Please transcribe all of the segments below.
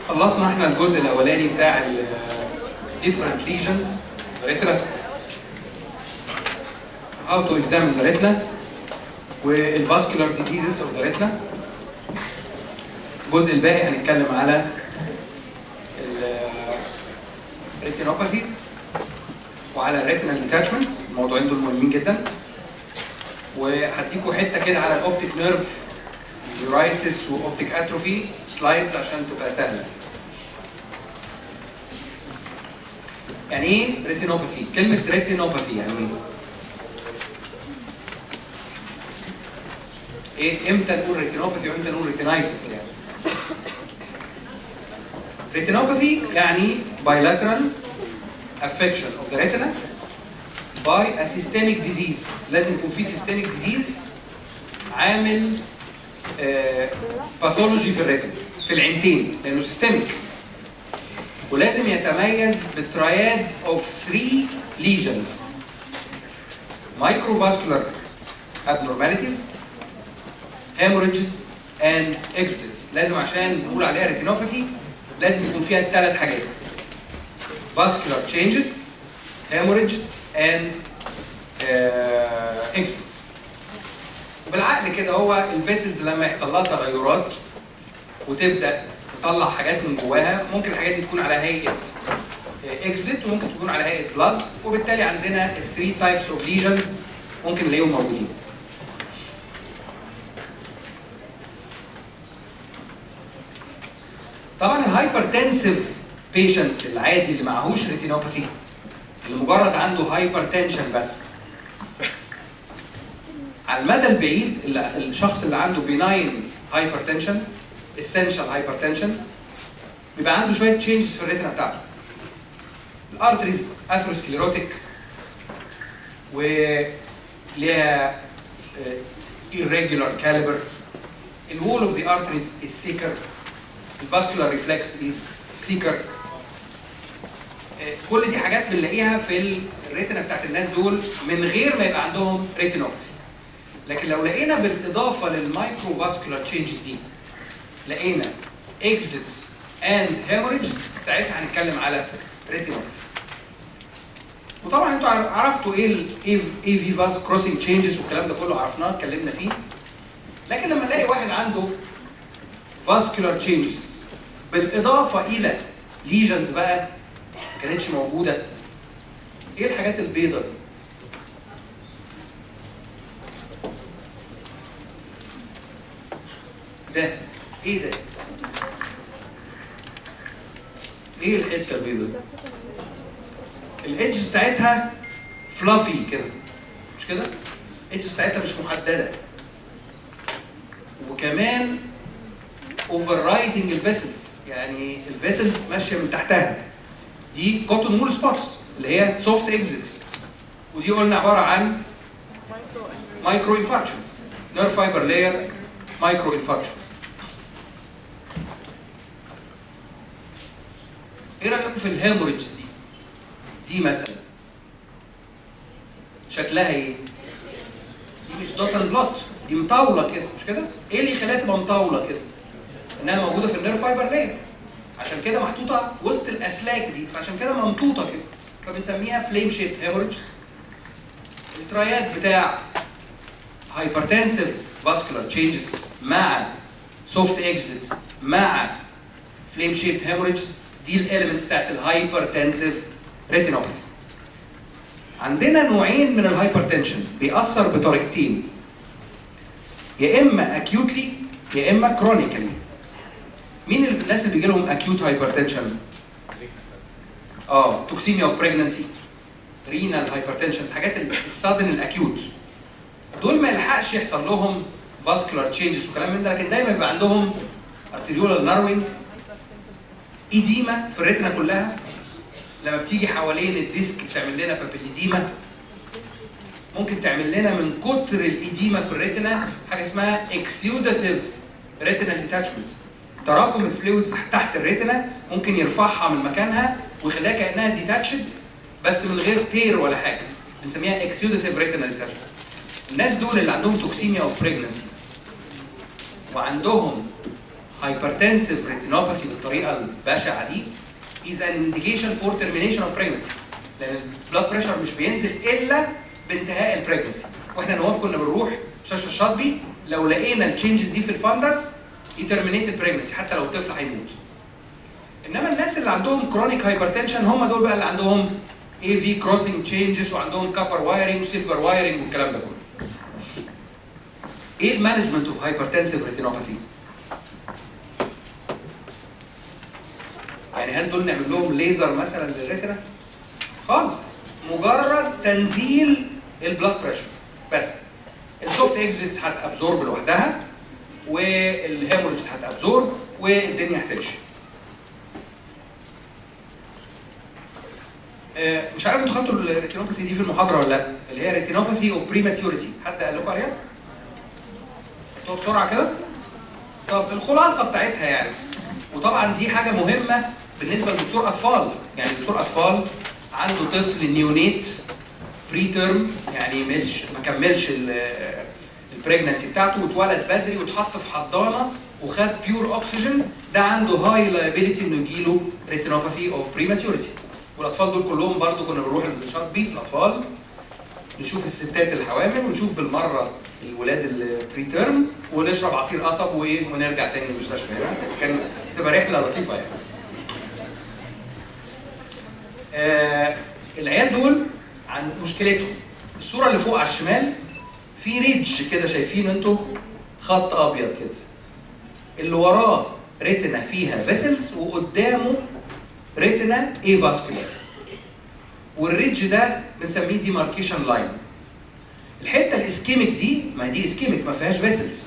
خلصنا احنا الجزء الاولاني بتاع ال different lesions retina how to examine the retina وال vascular diseases of the retina. الجزء الباقي هنتكلم على ال retinopathies وعلى retinal detachment. الموضوعين دول مهمين جدا، وهديكوا حته كده على الاوبتيك نيرف يورايتس واوبتيك اتروفي سلايدز عشان تبقى سهله. يعني ايه ريتينوباثي؟ كلمه ريتينوباثي يعني ايه؟ امتى نقول ريتينوباثي وامتى نقول ريتينايتس؟ يعني ريتينوباثي يعني bilateral affection of the retina by a systemic disease. لازم يكون في systemic disease عامل باثولوجي في الريتنا في العينتين لانه سيستميك، ولازم يتميز بالترياد اوف 3 ليجنز: microvascular abnormalities, hemorrhages and exudates. لازم عشان نقول عليها ريتينوباثي لازم يكون فيها الثلاث حاجات: vascular changes, hemorrhages and exudates. وبالعقل كده هو الفيسلز لما يحصل لها تغيرات وتبدا تطلع حاجات من جواها، ممكن الحاجات دي تكون على هيئه اكزيت وممكن تكون على هيئه بلاد، وبالتالي عندنا ال 3 تايبس اوف ليجنز ممكن نلاقيهم موجودين. طبعا الهايبرتنسيف بيشنت العادي اللي معهوش ريتينوباثي، اللي مجرد عنده هايبرتنشن بس، على المدى البعيد الشخص اللي عنده بيناين هايبرتنشن اسينشال هايبرتنشن بيبقى عنده شويه تشينجز في الريتنا بتاعته. الارتريز اثيروسكليروتيك وليها irregular caliber. The wall of the arteries is thicker. The vascular reflex is thicker. كل دي حاجات بنلاقيها في الريتنا بتاعت الناس دول من غير ما يبقى عندهم ريتينوباثي. لكن لو لقينا بالاضافه للمايكرو فاسكولار تشينجز دي لقينا اكزودتس اند هيموريجز، ساعتها هنتكلم على ريتينوباثي. وطبعا انتوا عرفتوا ايه الاي في فاز كروسنج تشينجز والكلام ده كله عرفناه اتكلمنا فيه. لكن لما نلاقي واحد عنده فاسكولار تشينجز بالاضافه الى ليجنز بقى ما كانتش موجوده، ايه الحاجات البيضاء دي؟ ده ايه ده؟ ايه الحته البيضاء دي؟ الايدج بتاعتها فلافي كده، مش كده؟ الايدج بتاعتها مش محدده، وكمان اوفر رايدنج الفيسلز، يعني الفيسلز ماشيه من تحتها. دي كوتون وول سبوتس اللي هي سوفت اكزودتس، ودي قلنا عباره عن مايكرو انفاركشنز، نيرف فايبر لاير مايكرو انفاركشنز. ايه رايكم في الهيموريجز دي؟ دي مثلا شكلها ايه؟ دي مش دوسن بلوت، دي مطاوله كده، مش كده؟ ايه اللي يخليها تبقى مطاوله كده؟ انها موجوده في النيرف فايبر لاير، عشان كده محطوطه في وسط الاسلاك دي، فعشان كده ممطوطه كده، فبنسميها فليم شيب هيموريج. الترايات بتاع هايبرتنسيف فاسكولار تشينجز مع سوفت اكزودتس مع فليم شيب هيموريجز، دي الاليمنتس بتاعت الهايبرتنسيف ريتينوباثي. عندنا نوعين من الهايبرتنشن بيأثر بطريقتين، يا اما اكيوتلي يا اما كرونيكالي. مين الناس اللي بيجي لهم اكيوت هايبرتنشن؟ توكسيميا اوف بريجنسي، رينال هايبرتنشن، الحاجات السادن الاكيوت دول ما يلحقش يحصل لهم فاسكولار تشينجز وكلام من ده، لكن دايما يبقى عندهم ارتريولار ناروينج، ايديما في الريتنا كلها. لما بتيجي حوالين الديسك بتعمل لنا بابيليديما، ممكن تعمل لنا من كتر الايديما في الريتنا حاجه اسمها اكسيوداتيف ريتينال ديتاتشمنت. تراكم الفلويدز تحت الريتنا ممكن يرفعها من مكانها ويخليها كانها ديتاتشد بس من غير تير ولا حاجه، بنسميها اكسيوداتيف ريتينال ديتاتشمنت. الناس دول اللي عندهم توكسيميا اوف بريجنسي وعندهم hypertensive retinopathy بالطريقه البشعه دي is an indication for termination of pregnancy. لان البلاد بريشر مش بينزل الا بانتهاء البريجنسي. واحنا نواب كنا بنروح مستشفى الشاطبي لو لقينا التشينجز دي في الفندس يترمينيت البريجنسي حتى لو الطفل هيموت. انما الناس اللي عندهم كرونيك هايبرتنشن هم دول بقى اللي عندهم اي في كروسنج تشينجز وعندهم كابر وايرنج وسيلفر وايرنج والكلام ده كله. ايه المانجمنت اوف هايبرتنسيف ريتينوباثي؟ يعني هل دول نعمل لهم ليزر مثلا للريتنا؟ خالص، مجرد تنزيل البلاد بريشر بس. السوفت اكزوديس هتابزورب لوحدها والهيموريج هتابزورب والدنيا هتمشي. مش عارف انتوا خدتوا الريتينوباثي دي في المحاضره ولا لا؟ اللي هي ريتينوباثي اوف بريماتيوريتي، حد قال لكم عليها؟ خدتوها بسرعه كده؟ طب الخلاصه بتاعتها يعني، وطبعا دي حاجه مهمه بالنسبه لدكتور اطفال، يعني دكتور اطفال عنده طفل نيونيت بري تيرم، يعني مش ما كملش البريجنسي بتاعته واتولد بدري واتحط في حضانه وخد بيور اوكسجين، ده عنده هاي لايبيليتي انه يجيله ريتينوباثي اوف بريماتيوريتي. والاطفال دول كلهم برضو كنا بنروح الشاطبي في الاطفال نشوف الستات الحوامل ونشوف بالمره الولاد البري تيرم ونشرب عصير قصب ونرجع تاني المستشفى. هنا كانت تبقى رحله لطيفه يعني. العيال دول عن مشكلتهم، الصوره اللي فوق على الشمال في ريدج كده شايفين انتوا، خط ابيض كده اللي وراه ريتنا فيها فيسلز وقدامه ريتنا اي فاسكولار، والريدج ده بنسميه ديماركيشن لاين. الحته الاسكيميك دي، ما دي اسكيميك ما فيهاش فيسلز،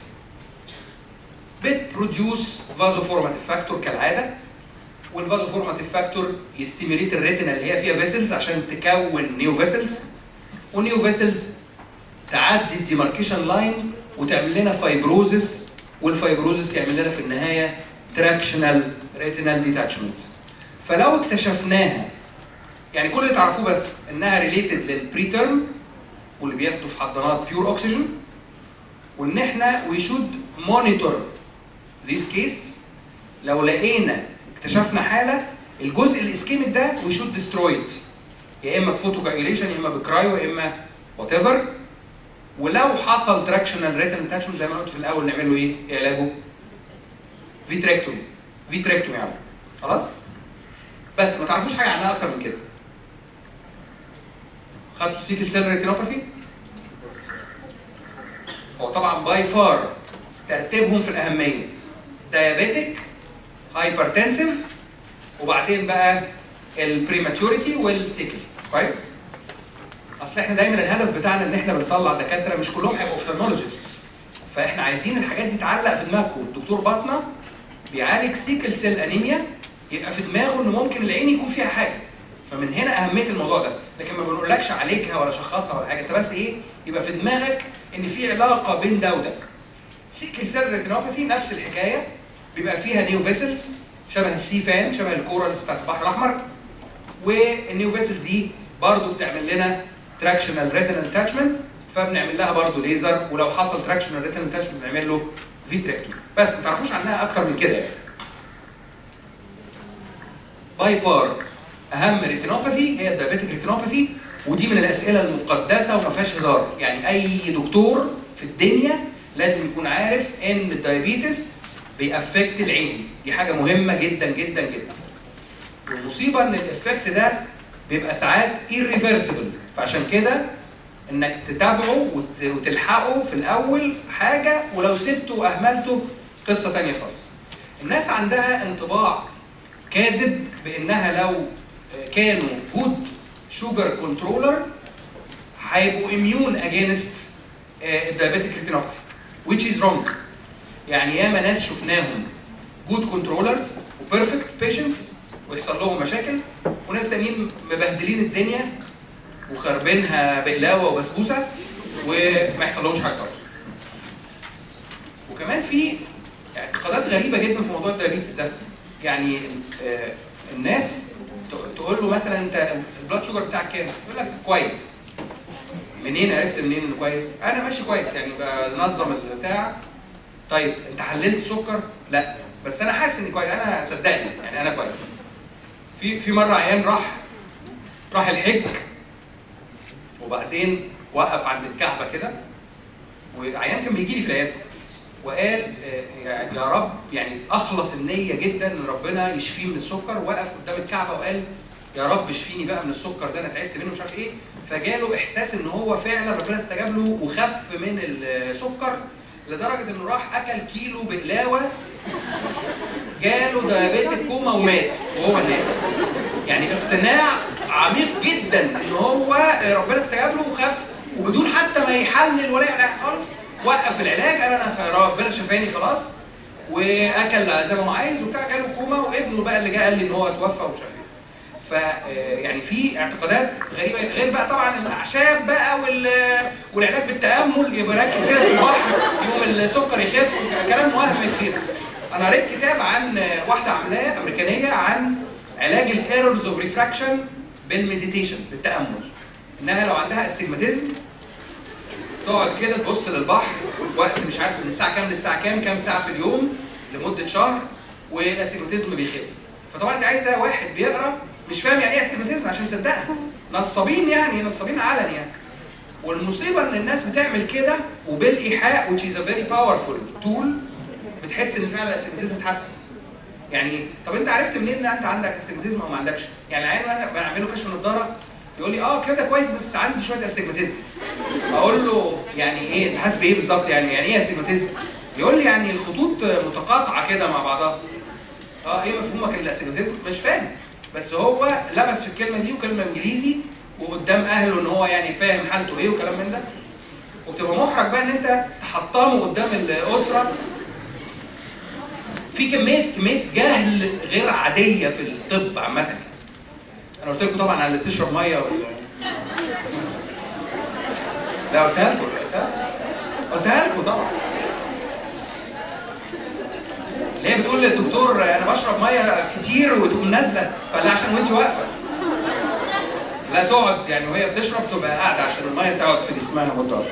بتبروديوس فازوفورماتيف فاكتور كالعاده، والفازوفورماتيف فاكتور يستيميليت الريتنا اللي هي فيها فيسلز عشان تكون نيو فيسلز، والنيو فيسلز تعدي الديماركيشن لاين وتعمل لنا فايبروزس، والفايبروزس يعمل لنا في النهايه تراكشنال ريتينال ديتاتشمنت. فلو اكتشفناها، يعني كل اللي تعرفوه بس انها ريليتد للبري تيرم واللي بياخدوا في حضانات بيور اوكسجين، وان احنا وي شود مونيتور ذيس كيس. لو لقينا اكتشفنا حاله الجزء الاسكيميك ده وي شود ديسترويد، يا اما بفوتو كاجوليشن يا اما بكرايو يا اما وات ايفر. ولو حصل تراكشنال ريتينال ديتاتشمنت زي ما قلت في الاول نعمل له ايه؟ علاجه فيتريكتومي يعني. خلاص؟ بس ما تعرفوش حاجه عنها اكتر من كده. خدتوا سيكل سيل ريتينوباثي؟ هو طبعا باي فار ترتيبهم في الاهميه دايابيتك، هايبرتنسيف، وبعدين بقى البريماتيوريتي والسيكل. كويس؟ اصل احنا دايما الهدف بتاعنا ان احنا بنطلع دكاتره مش كلهم هيبقوا اوفثالمولوجيست، فاحنا عايزين الحاجات دي تعلق في دماغكم. دكتور باطنه بيعالج سيكل سيل انيميا، يبقى في دماغه ان ممكن العين يكون فيها حاجه، فمن هنا اهميه الموضوع ده. لكن ما بنقولكش عالجها ولا شخصها ولا حاجه، انت بس ايه؟ يبقى في دماغك ان في علاقه بين ده وده. سيكل سيل ريتينوباثي نفس الحكايه، بيبقى فيها نيو فيسلز شبه السي فان، شبه الكورالز بتاعت البحر الاحمر، والنيو فيسلز دي برضه بتعمل لنا تراكشنال ريتينال اتاتشمنت، فبنعمل لها برضه ليزر، ولو حصل تراكشنال ريتينال اتاتشمنت بنعمل له فيتريكتومي. بس ما تعرفوش عنها اكتر من كده يعني. باي فار اهم ريتينوباثي هي الدايابيتك ريتينوباثي، ودي من الاسئله المقدسه وما فيهاش هزار، يعني اي دكتور في الدنيا لازم يكون عارف ان الدايابيتس بيأفكت العين، دي حاجه مهمه جدا جدا جدا. والمصيبه ان الافكت ده بيبقى ساعات irreversible، فعشان كده انك تتابعه وتلحقه في الاول حاجه، ولو سبته واهملته قصه ثانيه خالص. الناس عندها انطباع كاذب بانها لو كانوا جود شوجر كنترولر هيبقوا اميون اجينست الدايابيتك ريتينوباثي، which is wrong. يعني ياما ناس شفناهم جود كنترولرز وبيرفكت بيشنتس ويحصل لهم مشاكل، وناس تانيين مبهدلين الدنيا وخربينها بقلاوه وبسبوسه وما يحصل لهمش حاجه خالص. وكمان في اعتقادات غريبه جدا في موضوع الدايابيتس ده. يعني الناس تقول له مثلا انت البلاد شوجر بتاعك كام؟ يقول لك كويس. منين عرفت منين انه كويس؟ انا ماشي كويس يعني بنظم البتاع. طيب انت حللت سكر؟ لا. بس انا حاسس اني كويس، انا صدقني يعني انا كويس. في مره عيان راح الحج وبعدين وقف عند الكعبه كده، وعيان كان بيجي لي في العياده وقال يا رب، يعني اخلص النيه جدا ان ربنا يشفيه من السكر، وقف قدام الكعبه وقال يا رب اشفيني بقى من السكر ده، انا تعبت منه مش عارف ايه. فجاله احساس ان هو فعلا ربنا استجاب له وخف من السكر، لدرجه انه راح اكل كيلو بقلاوه، جاله دايابيتك كوما ومات وهو نايم. يعني اقتناع عميق جدا ان هو ربنا استجاب له وخف، وبدون حتى ما يحلل ولا يعمل خالص، وقف العلاج قال انا ربنا شفاني خلاص، واكل زي ما هو عايز وبتاع، جاله كوما، وابنه بقى اللي جه قال لي ان هو توفى ومش عارف ايه. ف يعني في اعتقادات غريبه، غير بقى طبعا الاعشاب بقى والعلاج بالتامل، يبقى ركز كده في البحر يقوم السكر يخف، كلام وهم كتير. انا قريت كتاب عن واحده عاملاه امريكانيه عن علاج الايرورز اوف ريفراكشن بالمديتيشن، بالتامل. انها لو عندها استجماتيزم تقعد كده تبص للبحر وقت مش عارف من الساعه كام للساعه كام ساعه في اليوم لمده شهر، والاستجماتيزم بيخف. فطبعا دي عايزه واحد بيقرا مش فاهم يعني ايه استجماتيزم عشان يصدقها، نصابين يعني، نصابين علني يعني. والمصيبه ان الناس بتعمل كده وبالايحاء which is a very powerful tool، بتحس ان فعلا الاستجماتيزم اتحسن. يعني طب انت عرفت منين ان انت عندك استجماتيزم او ما عندكش؟ يعني العيان انا بعمل له كشف نضاره يقول لي كده كويس بس عندي شويه استجماتيزم. اقول له يعني ايه؟ انت حاسس بايه بالظبط؟ يعني ايه استجماتيزم؟ يقول لي يعني الخطوط متقاطعه كده مع بعضها. ايه مفهومك للاستجماتيزم؟ مش فاهم، بس هو لبس في الكلمه دي وكلمه انجليزي وقدام اهله ان هو يعني فاهم حالته ايه وكلام من ده، وبتبقى محرج بقى ان انت تحطمه قدام الاسره. في كميه جهل غير عاديه في الطب عامه يعني. انا قلت لكم طبعا على اللي تشرب ميه لا قلتها لكم طبعا. اللي هي بتقول للدكتور انا بشرب ميه كتير وتقوم نازله، فقال لها عشان وانت واقفه. لا تقعد يعني وهي بتشرب تبقى قاعده عشان الميه تقعد في جسمها مده.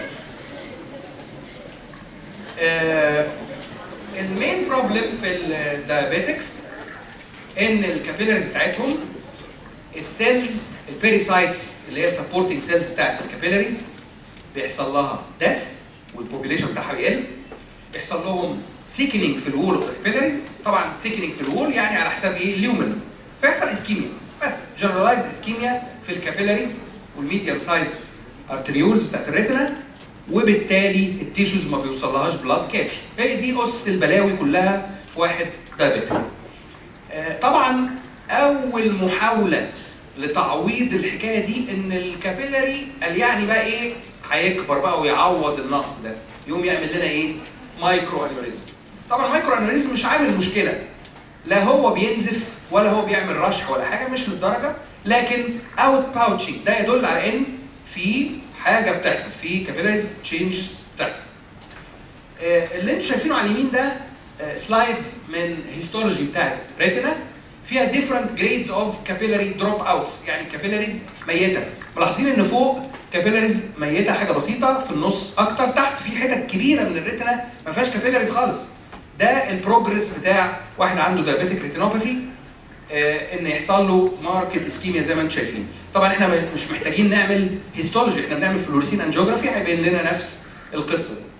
المين بروبلم في الدايابيتكس ان الكابيلاريز بتاعتهم السيلز البيريسايتس اللي هي سبورتنج سيلز بتاعت الكابيلاريز بيحصل لها ديث والبوبيليشن بتاعها بيقل، بيحصل لهم ثيكنينج في الوول اوف الكابيلاريز. طبعا ثيكنينج في الوول يعني على حساب ايه؟ اليومن، فيحصل اسكيميا، بس جنرالايزد اسكيميا في الكابيلاريز والميديوم سايزد ارتريولز بتاعت الريتنا، وبالتالي التيشوز ما بيوصلهاش بلاد كافي. هي دي اس البلاوي كلها في واحد دايابيتك. طبعا اول محاوله لتعويض الحكايه دي ان الكابيلاري قال يعني بقى ايه؟ هيكبر بقى ويعوض النقص ده، يقوم يعمل لنا ايه؟ مايكرو انوريزم. طبعا المايكرو انوريزم مش عامل مشكله، لا هو بينزف ولا هو بيعمل رشح ولا حاجه، مش للدرجه، لكن اوت باوتشنج ده يدل على ان في حاجه بتحصل، في كابيلاريز تشينجز بتحصل. اللي انتم شايفينه على اليمين ده سلايدز من هيستولوجي بتاعت ريتنا فيها different grades of capillary drop outs، يعني كابيلاريز ميته. ملاحظين ان فوق كابيلاريز ميته حاجه بسيطه، في النص اكتر، تحت في حتت كبيره من الريتنا ما فيهاش كابيلاريز خالص. ده البروجرس بتاع واحد عنده دايابيتك ريتينوباثي، ان يحصل له ماركت اسكيميا زي ما انتم شايفين. طبعا احنا مش محتاجين نعمل هيستولوجي، احنا بنعمل فلوريسين انجيوجرافي هيبين لنا نفس القصه دي.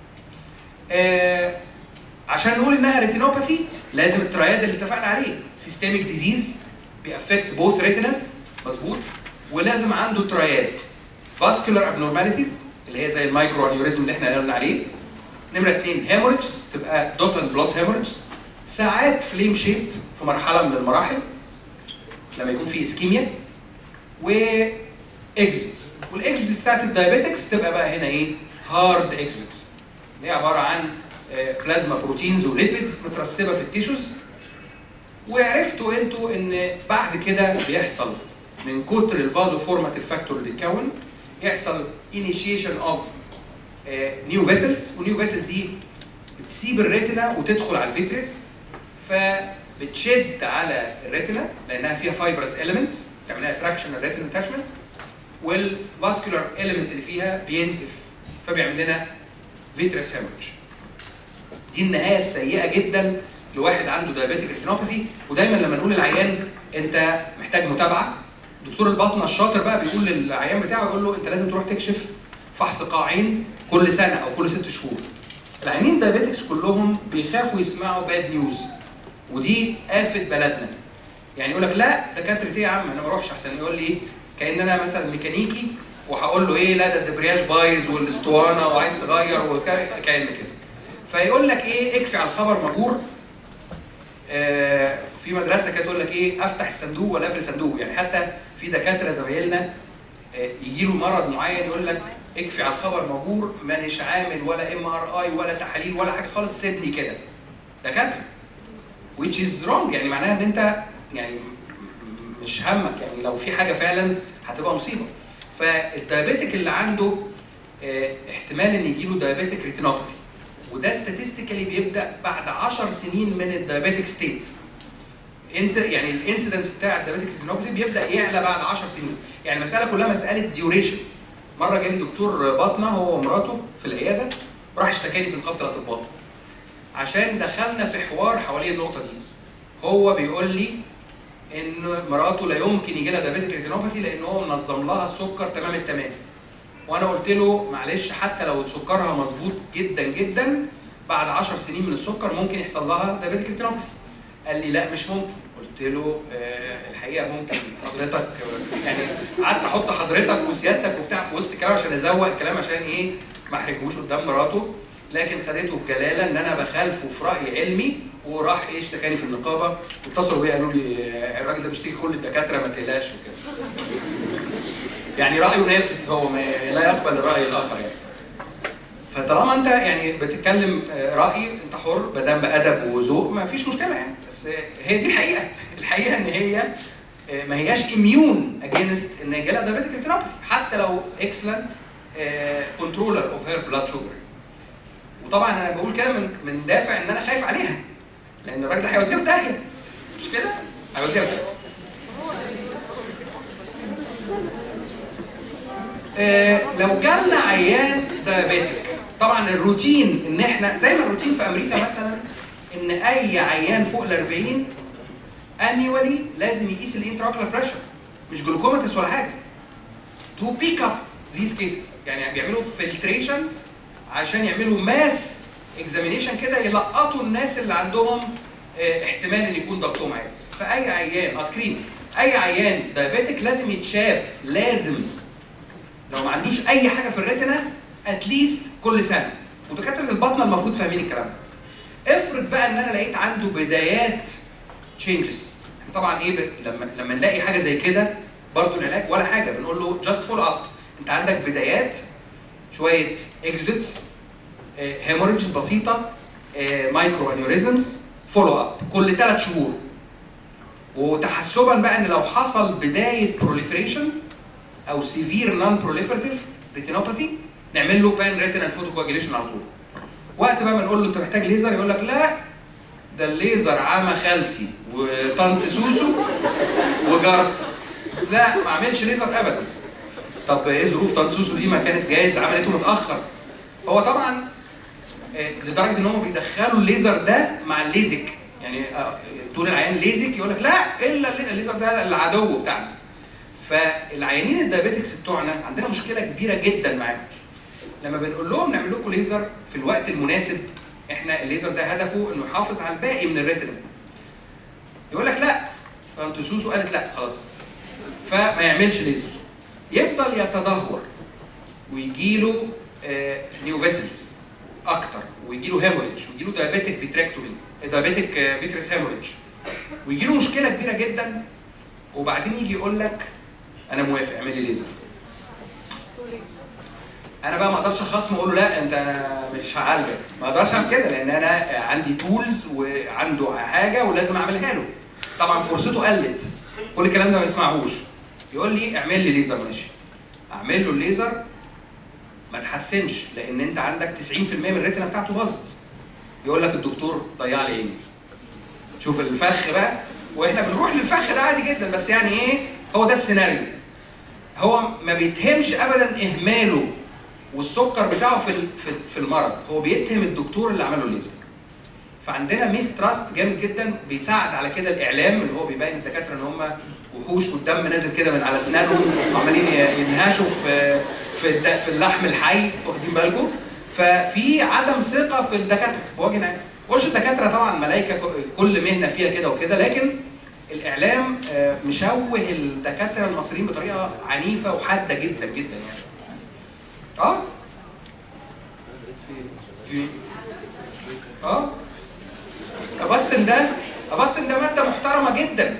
عشان نقول انها ريتينوباثي لازم التراياد اللي اتفقنا عليه، سيستميك ديزيز بيأفكت بوث ريتيناز، مظبوط، ولازم عنده تراياد فاسكولار ابنورماليتيز اللي هي زي المايكرو انيوريزم اللي احنا قلنا عليه. نمره 2 هيموريجز، تبقى دوت اند بلوت هيموريجز، ساعات فليم شيب في مرحله من المراحل لما يكون في اسكيميا، واكزودز. والاكزودز بتاعت الدايابيتكس تبقى بقى هنا ايه؟ هارد اكزودز، اللي هي عباره عن بلازما بروتينز وليبيدز مترسبه في التيشوز. وعرفتوا انتوا ان بعد كده بيحصل من كتر الفازو فورماتيف فاكتور اللي اتكون يحصل انيشيشن اوف نيو فيسلز، والنيو فيسلز دي بتسيب الريتنا وتدخل على الفيتريس، فبتشد على الريتنا لانها فيها فايبرس اليمنت تعمل لها اتراكشن الريتنا اتاتشمنت، والفاسكولار اليمنت اللي فيها بينزف فبيعمل لنا فيتريس هيموريج. دي النهايه السيئه جدا لواحد عنده دايابيتيك ريتينوباثي. ودايما لما نقول للعيان انت محتاج متابعه، دكتور الباطنه الشاطر بقى بيقول للعيان بتاعه، يقول له انت لازم تروح تكشف فحص قاعين كل سنه او كل 6 شهور. العيانين دايابيتكس كلهم بيخافوا يسمعوا باد نيوز، ودي آفة بلدنا. يعني يقول لك لا دكاتره ايه يا عم، انا ما اروحش احسن يقول لي كأن انا مثلا ميكانيكي وهقول له ايه، لا ده الدبرياج بايظ والاسطوانه وعايز تغير وكأن كده. فيقول لك ايه، اكفي على الخبر مجور. في مدرسه كانت تقول لك ايه، افتح الصندوق ولا اقفل الصندوق. يعني حتى في دكاتره زمايلنا يجي له مرض معين يقول لك اكفي على الخبر مجور، مانيش عامل ولا MRI ولا تحاليل ولا حاجه خالص، سيبني كده. دكاتره which is wrong، يعني معناها ان انت يعني مش همك، يعني لو في حاجه فعلا هتبقى مصيبه. فالدايابيتيك اللي عنده احتمال ان يجي له دايابيتيك ريتينوباثي، وده ستاتستيكالي بيبدا بعد 10 سنين من الدايابيتيك ستيت. يعني الانسيدنس بتاع الدايابيتيك ريتينوباثي بيبدا يعلى بعد 10 سنين. يعني المساله كلها مساله ديوريشن. مره جالي دكتور باطنه هو ومراته في العياده، راح اشتكاني في نقابه الاطباء عشان دخلنا في حوار حوالين النقطه دي. هو بيقول لي ان مراته لا يمكن يجي لها دايابيتيك ريتينوباثي لان هو منظم لها السكر تمام التمام. وانا قلت له معلش حتى لو سكرها مظبوط جدا جدا بعد 10 سنين من السكر ممكن يحصل لها دايابيتيك ريتينوباثي. قال لي لا مش ممكن. قلت له الحقيقه ممكن حضرتك، يعني قعدت احط حضرتك وسيادتك وبتاع في وسط الكلام عشان ازوق الكلام عشان ايه ما احرجهوش قدام مراته، لكن خدته بجلاله ان انا بخالفه في راي علمي، وراح ايه اشتكاني في النقابه، واتصلوا بيا قالوا لي الراجل ده بيشتكي كل الدكاتره ما تقلقش وكده. يعني رايه نافذ، هو لا يقبل الراي الاخر يعني. فطالما انت يعني بتتكلم راي انت حر ما دام بادب وذوق ما فيش مشكله يعني. بس هي دي الحقيقه، الحقيقه ان هي ما هياش اميون اجينست ان يجي لها دايابيتيك ريتينوباثي حتى لو اكسلنت كنترولر اوف هير بلاد شوجر. وطبعا انا بقول كده من دافع ان انا خايف عليها، لان الراجل ده هيوديها في داهيه، مش كده؟ هيوديها في داهيه. لو جالنا عيان دايابيتيك، طبعا الروتين ان احنا زي ما الروتين في امريكا مثلا ان اي عيان فوق ال 40 انيولي لازم يقيس الانتراوكولار بريشر، مش جلوكوماتس ولا حاجه. تو بيك اب ذيس كيسز، يعني بيعملوا فلتريشن عشان يعملوا ماس اكزامينيشن كده يلقطوا الناس اللي عندهم احتمال ان يكون ضغطهم عالي. فاي عيان سكرين، اي عيان دايابيتيك لازم يتشاف، لازم لو ما عندوش اي حاجه في الريتنا اتليست كل سنه. ودكاتره الباطنه المفروض فاهمين الكلام ده. افرض بقى ان انا لقيت عنده بدايات تشينجز، طبعا ايه لما نلاقي حاجه زي كده برضه العلاج ولا حاجه، بنقول له جاست فول اب. انت عندك بدايات شويه اكزودتس، هيموريجز بسيطه، مايكرو انيوريزمز، فولو اب كل 3 شهور. وتحسبا بقى ان لو حصل بدايه بروليفريشن او سيفير نون بروليفرتيف ريتينوباثي نعمل له بان ريتينال فوتوكواجيليشن على طول. وقت بقى ما نقول له انت محتاج ليزر يقول لك لا ده الليزر عمى خالتي وطنط سوسو وجارتي، لا ما اعملش ليزر ابدا. طب ايه ظروف طنط سوسو دي؟ ما كانت جايز عملته متاخر. هو طبعا لدرجه ان هم بيدخلوا الليزر ده مع الليزك، يعني طول العيان ليزك يقول لك لا الا الليزر ده العدو بتاعنا. فالعيانين الدايابيتكس بتوعنا عندنا مشكله كبيره جدا معاهم. لما بنقول لهم نعمل لكم ليزر في الوقت المناسب، احنا الليزر ده هدفه انه يحافظ على الباقي من الريتنا. يقول لك لا، فانت سوسو قالت لا خلاص، فما يعملش ليزر. يفضل يتدهور ويجي له نيو فيسلز اكتر، ويجي له هيموريدج، ويجي له دايابيتيك فيتريكتومي، دايابيتيك فيتريس هيموريدج، ويجي له مشكله كبيره جدا. وبعدين يجي يقول لك انا موافق اعمل لي ليزر. انا بقى ما اقدرش اخصم واقول له لا انت مش هعالجك، ما اقدرش اعمل كده لان انا عندي تولز وعنده حاجه ولازم اعملها له. طبعا فرصته قلت، كل الكلام ده ما يسمعهوش. يقول لي اعمل لي ليزر، ماشي اعمل له الليزر، ما تحسنش لان انت عندك 90% من الريتنا بتاعته باظت. يقول لك الدكتور ضيع لي عيني. شوف الفخ بقى، واحنا بنروح للفخ ده عادي جدا، بس يعني ايه هو ده السيناريو. هو ما بيتهمش ابدا اهماله والسكر بتاعه في المرض، هو بيتهم الدكتور اللي عمله الليزر. فعندنا ميس تراست جامد جدا بيساعد على كده الاعلام اللي هو بيبين الدكاتره ان هم وحوش والدم نازل كده من على اسنانهم وعمالين ينهشوا في اللحم الحي، واخدين بالكم؟ ففي عدم ثقه في الدكاتره بوجه عام. ما بقولش الدكاتره طبعا ملائكه كل مهنه فيها كده وكده، لكن الاعلام مشوه الدكاتره المصريين بطريقه عنيفه وحاده جدا جدا يعني. في افاستين ده ماده محترمه جدا،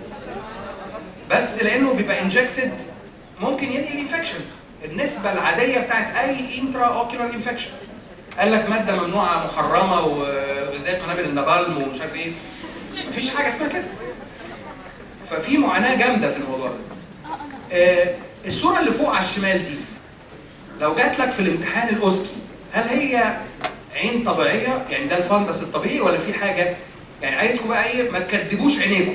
بس لانه بيبقى انجكتد ممكن ينقل انفكشن. النسبه العاديه بتاعت اي انترا اوكيولار انفكشن قال لك ماده ممنوعه محرمه وزي قنابل النابالم ومش عارف ايه، مفيش حاجه اسمها كده. ففي معاناه جامده في الموضوع ده. الصوره اللي فوق على الشمال دي لو جات لك في الامتحان الاوسكي، هل هي عين طبيعيه؟ يعني ده الفندس الطبيعي ولا في حاجه؟ يعني عايزكم بقى ايه ما تكدبوش عينيكم.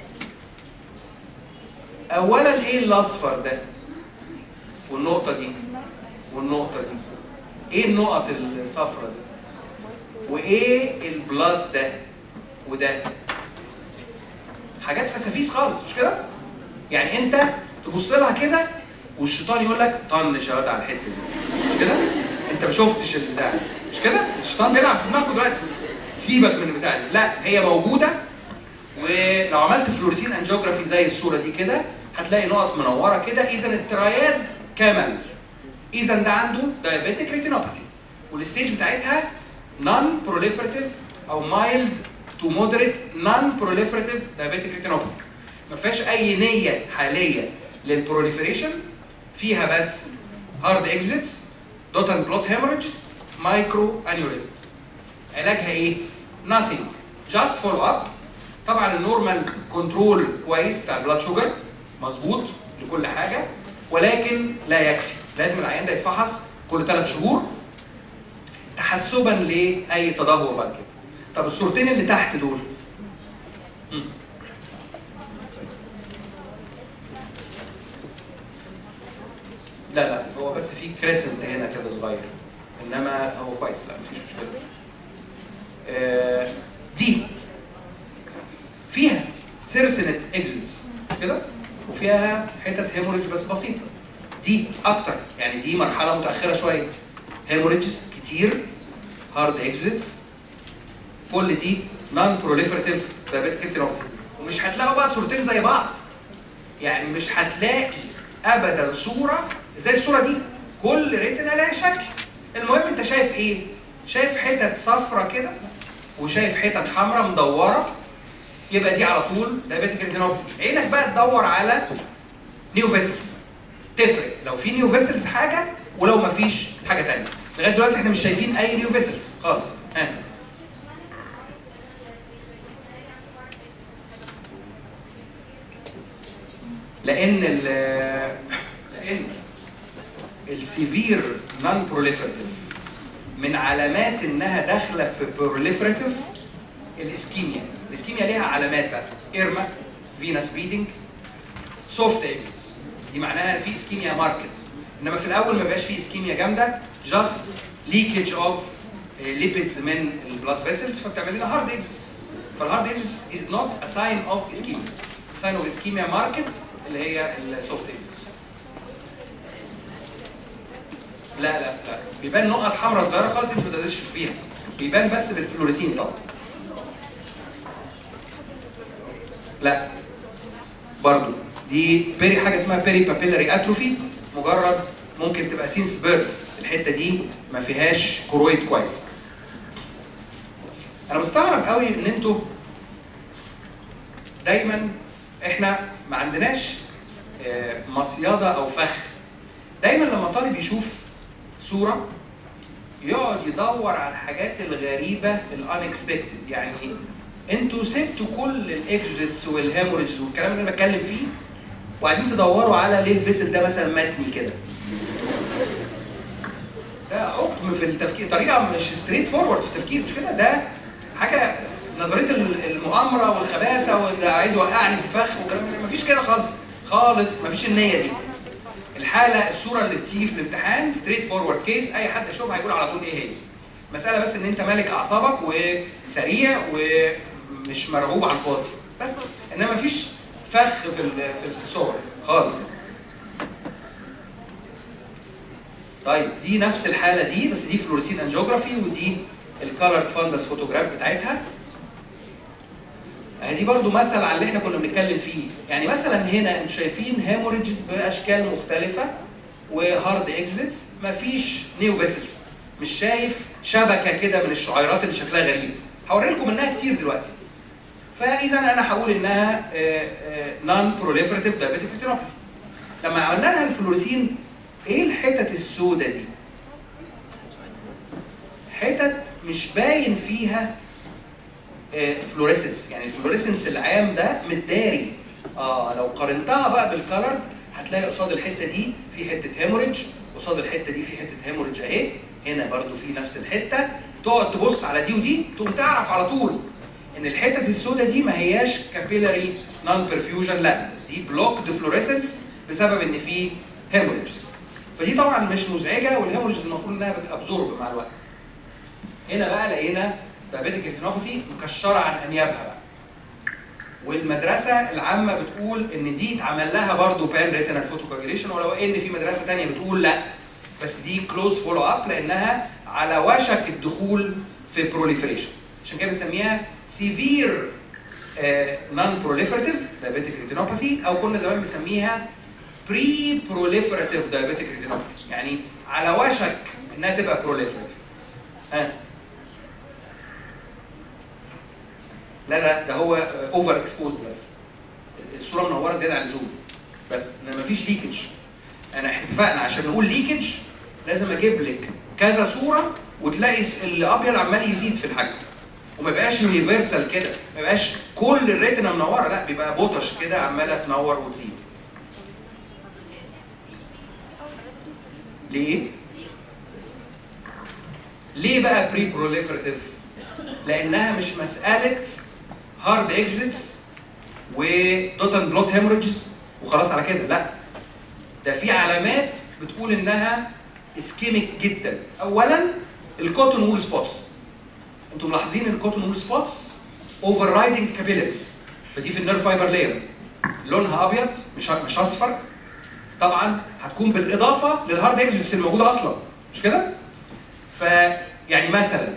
اولا ايه الاصفر ده؟ والنقطه دي والنقطه دي، ايه النقط الصفرا دي؟ وايه البلاد ده وده؟ حاجات فسافيس خالص، مش كده؟ يعني انت تبص لها كده والشيطان يقول لك طنش يا على الحته دي، مش كده؟ انت ما شفتش البتاع دي، مش كده؟ الشيطان بيلعب في دماغك دلوقتي. سيبك من البتاع دي، لا هي موجوده. ولو عملت فلوريسين انجيوجرافي زي الصوره دي كده هتلاقي نقط منوره كده، اذا التراياد كمل. اذا ده عنده دايابيتيك ريتينوباثي، والستيج بتاعتها نون بروليفراتيف او مايلد تو مودريت نون بروليفراتيف دايابيتيك ريتينوباثي. ما فيهاش اي نيه حاليه للبروليفريشن، فيها بس هارد اكزيتس، دوت اند بلوت هيموريجز، مايكرو انيوريزمز. علاجها ايه؟ nothing، just follow up. طبعا النورمال كنترول كويس بتاع البلاد شوجر مظبوط لكل حاجه، ولكن لا يكفي. لازم العيان ده يتفحص كل 3 شهور تحسبا لاي تدهور بعد كده. طب الصورتين اللي تحت دول لا هو بس في كريسنت هنا كده صغير، انما هو كويس، لا مفيش مشكله. دي فيها سيرسنت اكزيتس كده، وفيها حتت هيموريدج بس بسيطه. دي اكتر، يعني دي مرحله متاخره شويه، هيموريدجز كتير، هارد اكزيتس، كل دي نون بروليفراتيف دايابيتيك ريتينوباثي. ومش هتلاقوا بقى صورتين زي بعض، يعني مش هتلاقي ابدا صوره زي الصوره دي، كل ريتنا لها شكل. المهم انت شايف ايه؟ شايف حتت صفرة كده وشايف حتت حمراء مدوره، يبقى دي على طول دايابيتيك ريتينوباثي. عينك بقى تدور على نيو فيسلز، تفرق لو في نيو فيسلز حاجه ولو ما فيش حاجه ثانيه. لغايه دلوقتي احنا مش شايفين اي نيو فيسلز خالص. لان السيفير نون بروليفراتيف من علامات انها داخله في بروليفراتيف الاسكيميا. الاسكيميا ليها علامات بقى، ايرما، فينس بليدنج، سوفت ايجز، دي معناها في اسكيميا ماركت. انما في الاول ما بقاش في اسكيميا جامده، جاست ليكج اوف ليبيدز من البلاد فيسلز، فبتعمل لنا هارد ايجز. فالهارد ايجز از نوت ا ساين اوف اسكيميا، ساين اوف اسكيميا ماركت اللي هي السوفت ايجز. لا بيبان نقط حمراء صغيره خالص انت ما تقدرش تشوفيها، بيبان بس بالفلوريسين طبعا. لا برضو دي حاجه اسمها بيري بابيلاري اتروفي، مجرد ممكن تبقى سينس بيرث، الحته دي ما فيهاش كرويد كويس. انا مستغرب قوي ان انتوا دايما احنا ما عندناش مصيده او فخ. دايما لما طالب يشوف صوره يقعد يدور على الحاجات الغريبه الانكسبكتد. يعني انتوا سبتوا كل الاكزيتس والهيموريجز والكلام اللي انا بتكلم فيه وقاعدين تدوروا على ليه الفيسل ده مثلا متني كده. ده عقم في التفكير، طريقه مش ستريت فورورد في التفكير، مش كده؟ ده حاجه نظريه المؤامره والخباثه واللي عايز يوقعني في الفخ والكلام ده، مفيش كده خالص مفيش النيه دي. الحاله الصوره اللي بتيجي في الامتحان ستريت فورورد كيس، اي حد يشوفها هيقول على طول ايه هي. مساله بس ان انت مالك اعصابك وسريع ومش مرعوب على الفاضي بس، انما مفيش فخ في الصور خالص. طيب دي نفس الحاله دي، بس دي فلوريسين انجيوجرافي ودي الكالرد فاندس فوتوجراف بتاعتها. دي برضو مثل على اللي احنا كنا بنتكلم فيه. يعني مثلا هنا انتوا شايفين هيموريجز باشكال مختلفه وهارد اكزيتس، مفيش نيو فيسلز، مش شايف شبكه كده من الشعيرات اللي شكلها غريب. هوري لكم منها كتير دلوقتي. فاذا انا هقول انها نون بروليفراتيف دايابيتيك ريتينوباثي. لما عملنا لها الفلوريسين، ايه الحتت السوداء دي؟ حتت مش باين فيها فلوريسنس، يعني الفلوريسنس العام ده متداري. لو قارنتها بقى بالكلر هتلاقي قصاد الحته دي في حته هيموريدج، قصاد الحته دي في حته هيموريدج اهي، هنا برضو في نفس الحته. تقعد تبص على دي ودي تقوم تعرف على طول ان الحتت السوداء دي ما هياش كابيلاري نون برفيوجن، لا دي بلوكد فلوريسنس بسبب ان في هيموريدجز. فدي طبعا مش مزعجه، والهيموريدج المفروض انها بتابزورب مع الوقت. هنا بقى لقينا دايابيتيك ريتينوباثي مكشره عن انيابها بقى. والمدرسه العامه بتقول ان دي اتعمل لها برضه بان ريتينال فوتوكوجيليشن، ولو ان في مدرسه ثانيه بتقول لا، بس دي كلوز فولو اب لانها على وشك الدخول في بروليفريشن. عشان كده بنسميها سيفير نون بروليفراتيف دايابيتيك ريتينوباثي، او كنا زمان بنسميها بري بروليفراتيف دايابيتيك ريتينوباثي، يعني على وشك انها تبقى بروليفراتيف. لا ده هو اوفر اكسبوز، بس الصوره منوره زياده عن اللزوم، بس مفيش ليكج. احنا اتفقنا عشان نقول ليكج لازم اجيب لك كذا صوره وتلاقي الابيض عمال يزيد في الحجم، وما يبقاش يونيفرسال كده، ما يبقاش كل الريتنا منوره، لا بيبقى بوتش كده عماله تنور وتزيد. ليه بقى بري بروليفراتيف؟ لانها مش مساله هارد اكزيتس ودوتن بلوت هيموريجز وخلاص على كده، لا ده في علامات بتقول انها اسكيميك جدا. اولا الكوتون وول سبوتس، انتم ملاحظين الكوتون وول سبوتس اوفر رايدنج كابيلاريز، فدي في النيرف فايبر لاير لونها ابيض مش اصفر، طبعا هتكون بالاضافه للهارد اكزيتس الموجوده اصلا، مش كده؟ فيعني مثلا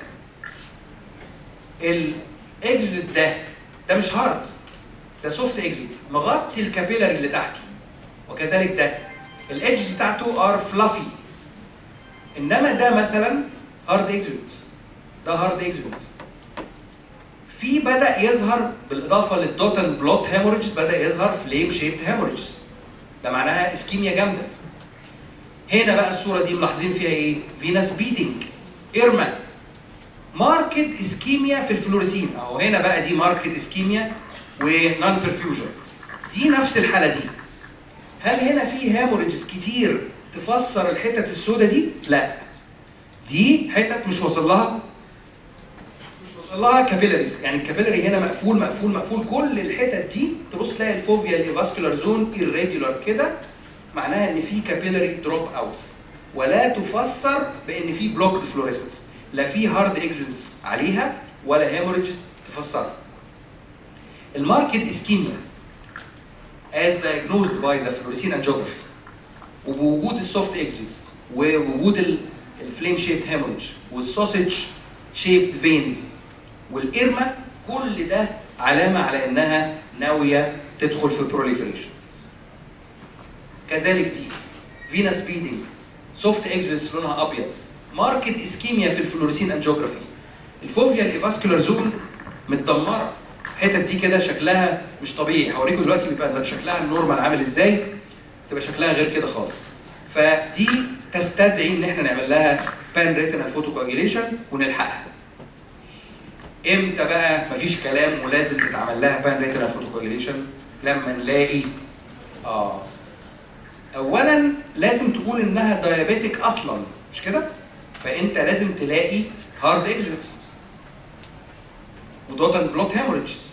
الاكزيت ده مش هارد، ده سوفت اكزيت مغطي الكابيلاري اللي تحته، وكذلك ده الايدجز بتاعته ار فلافي. انما ده مثلا هارد اكزيت، ده هارد اكزيت. في بدا يظهر بالاضافه للدوتن بلوت هيموريجز، بدا يظهر فليم شيبت هيموريجز، ده معناها اسكيميا جامده. هنا بقى الصوره دي ملاحظين فيها ايه؟ فينس بيدنج، إرما، ماركت اسكيميا في الفلوريسين اهو. هنا بقى دي ماركت اسكيميا ونون برفيوجن، دي نفس الحاله دي. هل هنا في هيموريجز كتير تفسر الحتت السوداء دي؟ لا، دي حتت مش واصل لها كابيلاريز، يعني الكابيلاري هنا مقفول مقفول مقفول. كل الحتت دي تبص تلاقي الفوفيا الفاسكولار زون irregular كده، معناها ان في كابيلاري دروب اوتس، ولا تفسر بان في بلوكد فلوريسنس، لا في هارد اكزيتس عليها ولا هيموريجز تفسرها. الماركت اسكيميا as diagnosed by the fluorescein angiography وبوجود السوفت اكزيتس ووجود الفليم شيبت هيموريج والسوسج شيبت فينز والإرما، كل ده علامه على انها ناويه تدخل في بروليفريشن. كذلك دي فينس بيدنج، سوفت اكزيتس لونها ابيض، ماركت اسكيميا في الفلوريسين انجيوجرافي. الفوفيا الفاسكولار زون متدمره، الحتت دي كده شكلها مش طبيعي. هوريكم دلوقتي بيبقى شكلها النورمال عامل ازاي، تبقى شكلها غير كده خالص. فدي تستدعي ان احنا نعمل لها بان ريتينال فوتوكوجيليشن ونلحقها. امتى بقى مفيش كلام ولازم تتعمل لها بان ريتينال فوتوكوجيليشن؟ لما نلاقي اولا لازم تقول انها دايابيتك اصلا، مش كده؟ فانت لازم تلاقي هارد اكزيتس ودوتن بلوت هيموريجز.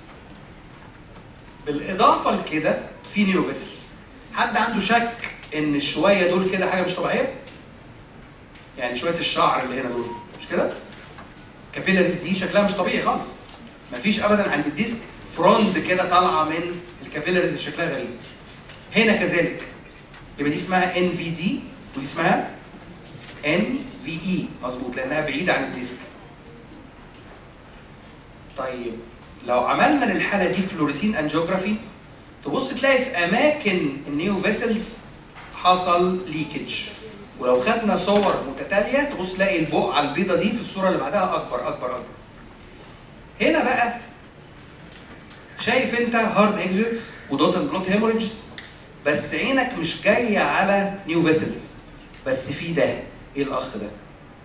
بالاضافه لكده في نيو فيسلز. حد عنده شك ان الشويه دول كده حاجه مش طبيعيه؟ يعني شويه الشعر اللي هنا دول مش كده؟ الكابيلاريز دي شكلها مش طبيعي خالص. مفيش ابدا عند الديسك فرونت كده طالعه من الكابيلاريز اللي شكلها غريب. هنا كذلك. يبقى دي اسمها ان في دي ودي اسمها ان في اي، مظبوط، لانها بعيده عن الديسك. طيب لو عملنا للحاله دي فلوريسين انجيوجرافي تبص تلاقي في اماكن النيو فيسلز حصل ليكج. ولو خدنا صور متتاليه تبص تلاقي البقعه البيضاء دي في الصوره اللي بعدها اكبر اكبر اكبر. هنا بقى شايف انت هارد اكزيتس ودوت اند بلوت هيموريجز، بس عينك مش جايه على نيو فيسلز، بس في ده. ايه الاخ ده؟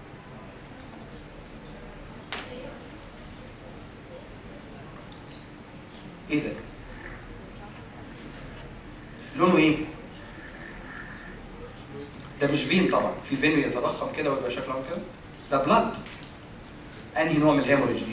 ايه ده؟ لونه ايه؟ ده مش فين طبعا، في فين يتضخم كده ويبقى شكله كده. ده بلاد. انهي نوع من الهيموريج دي؟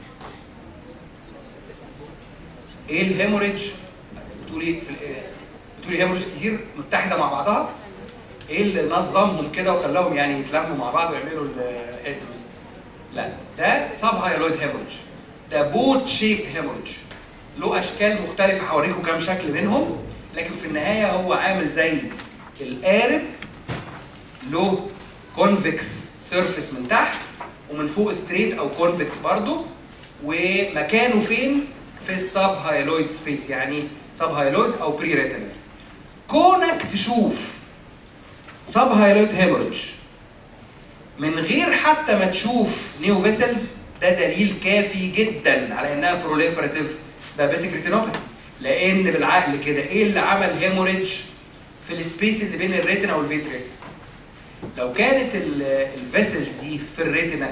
ايه الهيموريج؟ بتقولي بتقولي هيموريج كتير متحده مع بعضها؟ ايه اللي نظمهم كده وخلاهم يعني يتلموا مع بعض ويعملوا الهيموريج؟ لا، ده سب هايلويد هيموريج. ده بوت شيب هيموريج. له اشكال مختلفه، هوريكم كام شكل منهم، لكن في النهايه هو عامل زي القارب، له كونفكس سيرفيس من تحت ومن فوق ستريت او كونفكس برضه، ومكانه فين؟ في السب هايلويد سبيس، يعني سب هايلويد او بري ريتينال. كونك تشوف سب هايلويد هيموريج من غير حتى ما تشوف نيو فيسلز، ده دليل كافي جدا على انها بروليفراتيف دايابيتيك ريتينوباثي. لان بالعقل كده ايه اللي عمل هيموريج في السبيس اللي بين الريتنا والفيتريس؟ لو كانت الفيسلز دي في الريتنا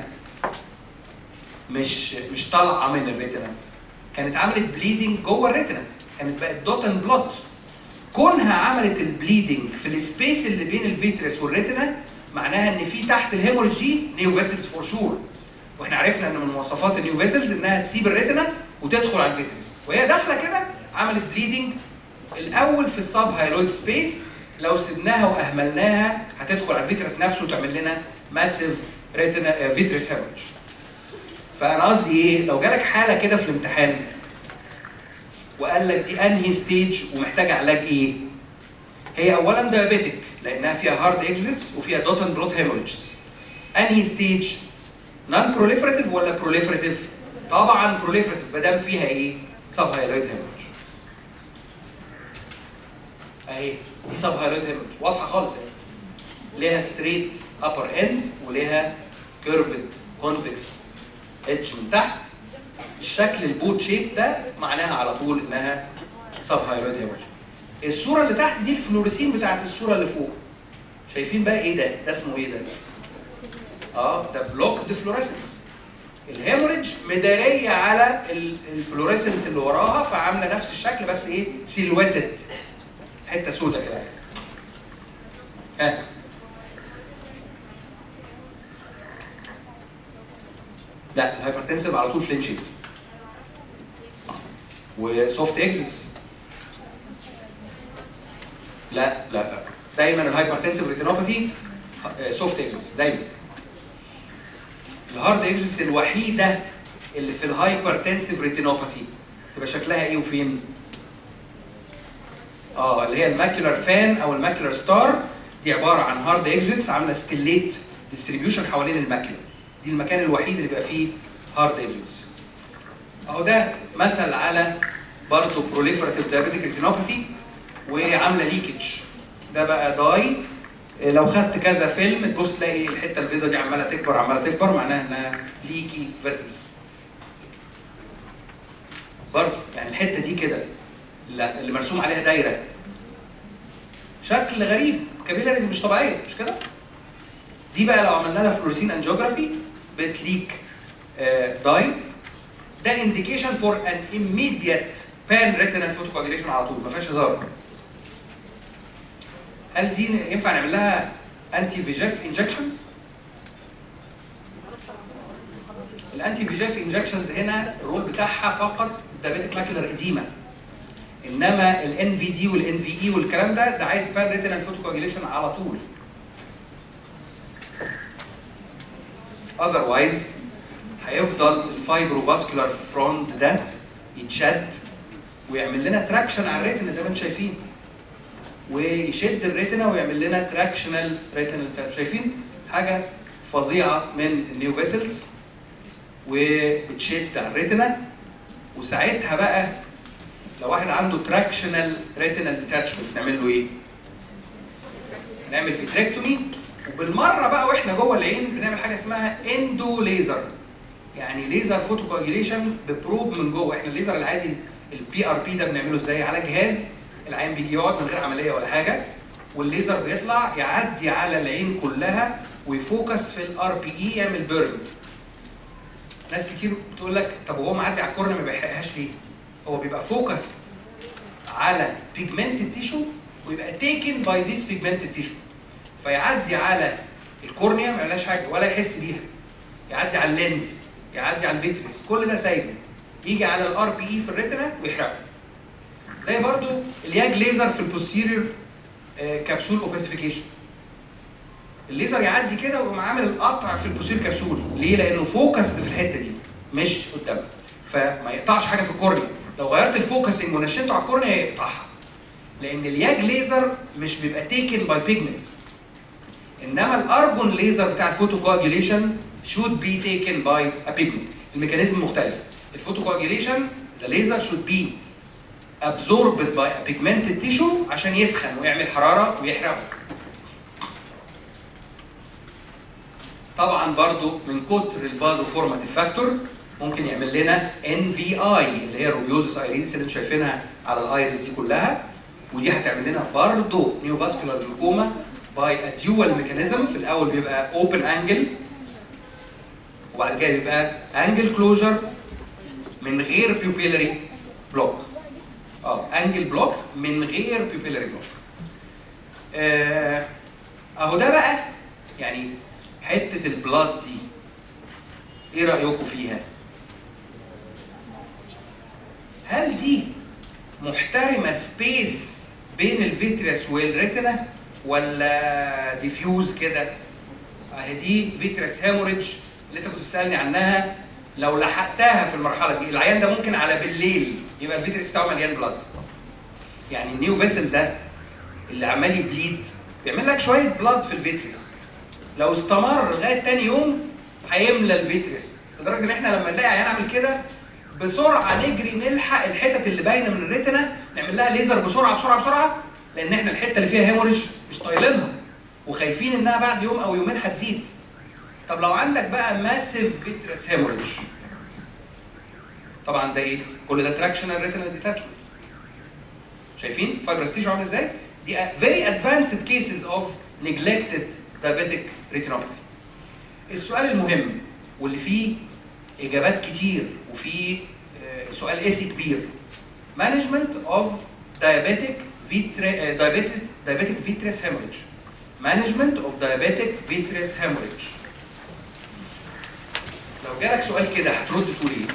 مش طالعه من الريتنا، كانت عملت بليدنج جوه الريتنا، كانت بقت دوت اند بلوت. كونها عملت البليدنج في السبيس اللي بين الفيتريس والريتنا معناها ان في تحت الهيموريج دي نيو فيسلز فور شور. واحنا عرفنا ان من مواصفات النيو فيسلز انها تسيب الريتنا وتدخل على الفيتريس، وهي داخله كده عملت بليدنج الاول في السب هايلويد سبيس. لو سيبناها واهملناها هتدخل على الفيتريس نفسه وتعمل لنا ماسيف ريتنا فيتريس هيموريج. فانا قصدي ايه؟ لو جالك حاله كده في الامتحان وقال لك دي انهي ستيج ومحتاجه علاج ايه؟ هي اولا دايابيتك لانها فيها هارد اكزيتس وفيها دوت اند بلوت هيموريجز. انهي ستيج؟ نون بروليفراتيف ولا بروليفراتيف؟ طبعا بروليفراتيف ما دام فيها ايه؟ سب هايلويد هيموريج. اهي دي سب هايلويد هيموريج واضحه خالص اهي. ليها ستريت ابر اند وليها كيرفد كونفكس اتش من تحت. الشكل البوت شيب ده معناها على طول انها سب هايلويد هيموريج. الصوره اللي تحت دي الفلوريسين بتاعت الصوره اللي فوق. شايفين بقى ايه ده؟ ده اسمه ايه ده؟ ده بلوكد فلوريسنس. الهيموريج مداريه على الفلوريسنس اللي وراها، فعامله نفس الشكل بس ايه؟ سيلويتد، حته سوداء كده. لا، الهايبرتنسيف على طول فليم شيت وسوفت اكلز. لا لا لا، دايما الهايبرتنسيف ريتينوباثي سوفت اكلز دايما. الهارد اكلز الوحيده اللي في الهايبرتنسيف ريتينوباثي تبقى شكلها ايه وفين؟ اللي هي الماكيولار فان او الماكيولار ستار. دي عباره عن هارد اكزيتس عامله ستيليت ديستريبيوشن حوالين الماكيولا. دي المكان الوحيد اللي بيبقى فيه هارد اكزيتس. اهو ده مثل على برضه بروليفراتيف دايابيتيك ريتينوباثي وعامله ليكج. ده بقى داي. لو خدت كذا فيلم تبص تلاقي الحته البيضاء دي عماله تكبر عماله تكبر، معناها انها ليكي فيسلز. برضه يعني الحته دي كده اللي مرسوم عليها دايره شكل غريب، كابيلاريز مش طبيعيه، مش كده؟ دي بقى لو عملنا لها فلوريسين انجيوجرافي بتليك داي. ده انديكيشن فور ان immediate بان ريتينال فوتوكواجيليشن على طول، ما فيهاش هزار. هل دي ينفع نعمل لها انتي فيجاف انجكشن؟ الانتي فيجاف انجكشنز هنا الرول بتاعها فقط دايابيتيك ماكيولار اديما. انما الان في دي والان في اي والكلام ده عايز بان ريتينال فوتوكواجيليشن على طول. اذروايز هيفضل الفايبروفاسكولار فرونت ده يتشد ويعمل لنا تراكشن على الريتنا زي ما انتم شايفين، ويشد الريتنا ويعمل لنا تراكشنال ريتنال. شايفين حاجه فظيعه من النيو فيسلز وبتشد على الريتنا. وساعتها بقى لو واحد عنده تراكشنال ريتنال ديتاتشمنت نعمل له ايه؟ نعمل فيتريكتومي، وبالمره بقى واحنا جوه العين بنعمل حاجه اسمها اندو ليزر، يعني ليزر فوتوكواجيليشن ببروب من جوه. احنا الليزر العادي البي ار بي ده بنعمله ازاي؟ على جهاز العين بيجي يقعد من غير عمليه ولا حاجه، والليزر بيطلع يعدي على العين كلها ويفوكس في الار بي اي يعمل بيرن. ناس كتير بتقول لك طب وهو معدي على الكورنيا ما بيحرقهاش ليه؟ هو بيبقى فوكس على بيجمنتد تيشو ويبقى تيكن باي ذيس بيجمنتد تيشو، فيعدي على الكورنيا ما يعملهاش حاجه ولا يحس بيها، يعدي على اللينز، يعدي على الفيتريس، كل ده سايبه، يجي على الار بي اي في الريتنا ويحرقه. زي برضو الياج ليزر في البوستيريور كبسول اوباسيفيكيشن، الليزر يعدي كده ويقوم عامل القطع في البوستيريور كبسول. ليه؟ لانه فوكسد في الحته دي مش قدامها، فما يقطعش حاجه في الكورنيا. لو غيرت الفوكسنج ونشنته على الكورنيا يقطعها، لان الياج ليزر مش بيبقى تيكن باي بيجمنت، انما الارجون ليزر بتاع الفوتوكواجيليشن should be taken by a pigment. الميكانيزم مختلف. الفوتوكواجيليشن the laser should be absorbed by a pigmented tissue عشان يسخن ويعمل حراره ويحرقه. طبعا برضو من كتر الفازو فورماتيف فاكتور ممكن يعمل لنا NVI اللي هي الروبيوزس ايريدس اللي انتم شايفينها على الايريس دي كلها، ودي هتعمل لنا برضو نيو فاسكولار جلوكوما باي ا ديوال ميكانيزم. في الاول بيبقى اوبن انجل وبعد كده بيبقى انجل كلوجر من غير بيوبيلاري بلوك. انجل بلوك من غير بيوبيلاري بلوك. اهو ده بقى يعني حته البلاد دي ايه رايكم فيها؟ هل دي محترمه سبيس بين الفيتريس والريتنا ولا ديفيوز كده؟ اهي دي فيتريس هيموريدج اللي انت كنت بتسالني عنها. لو لحقتها في المرحله دي العيان ده ممكن على بالليل يبقى الفيتريس بتاعه مليان بلاد. يعني النيو فيسل ده اللي عمال يبليد بيعمل لك شويه بلاد في الفيتريس، لو استمر لغايه تاني يوم هيملى الفيتريس، لدرجه ان احنا لما نلاقي عيان عامل كده بسرعه نجري نلحق الحتت اللي باينه من الريتنا نعمل لها ليزر بسرعه بسرعه بسرعه، لان احنا الحته اللي فيها هيموريج مش طايلينها وخايفين انها بعد يوم او يومين هتزيد. طب لو عندك بقى ماسيف فيتريس هيموريج، طبعا ده ايه؟ كل ده تراكشنال ريتنال ديتاتشمنت. شايفين فايبرس تيشو عامل ازاي؟ دي very advanced cases of neglected diabetic retinopathy. السؤال المهم واللي فيه اجابات كتير وفيه سؤال اسي كبير، management of diabetic vitreous hemorrhage. management of diabetic vitreous hemorrhage. لو جالك سؤال كده هترد تقول ايه؟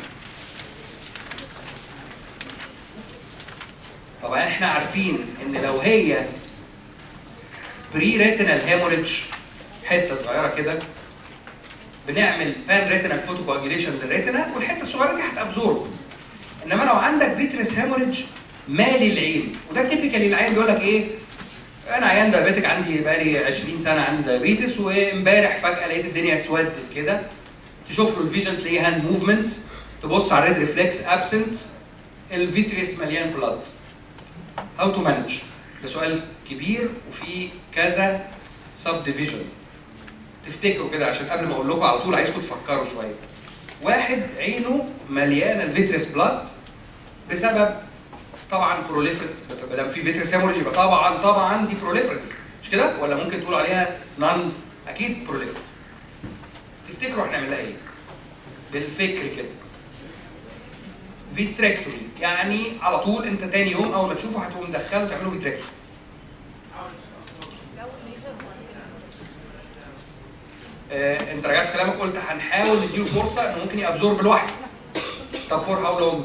طبعا احنا عارفين ان لو هي بري ريتينال هيموريدج حته صغيره كده بنعمل بان ريتينال فوتوكواجيليشن للريتنا والحته الصغيره دي هتابزورب. انما لو عندك فيتريس هيموريدج مالي العين، وده تيبيكالي العين بيقول لك ايه؟ انا عيان دايابيتك عندي بقالي 20 سنه عندي دايابيتس، وامبارح فجاه لقيت الدنيا اسودت كده، تشوف له الفيجن تلاقيه هاند موفمنت، تبص على الريد ريفلكس ابسنت، الفيتريس مليان بلاد. هاو تو مانج؟ ده سؤال كبير وفيه كذا سب ديفيجن. تفتكروا كده عشان قبل ما اقول لكم على طول عايزكم تفكروا شويه. واحد عينه مليانه الفيتريس بلاد بسبب طبعا بروليفريت، ما دام في فيتريس هيموريج يبقى طبعا دي بروليفريت، مش كده؟ ولا ممكن تقولوا عليها نون؟ اكيد بروليفريت. تفتكروا هنعمل لها ايه؟ بالفكر كده. فيتريكتومي، يعني على طول انت تاني يوم اول ما تشوفه هتقوم مدخله تعمله فيتريكتومي. انت رجعت في كلامك قلت هنحاول نديله فرصه انه ممكن يابزورب لوحده. طب فور هاو لونج؟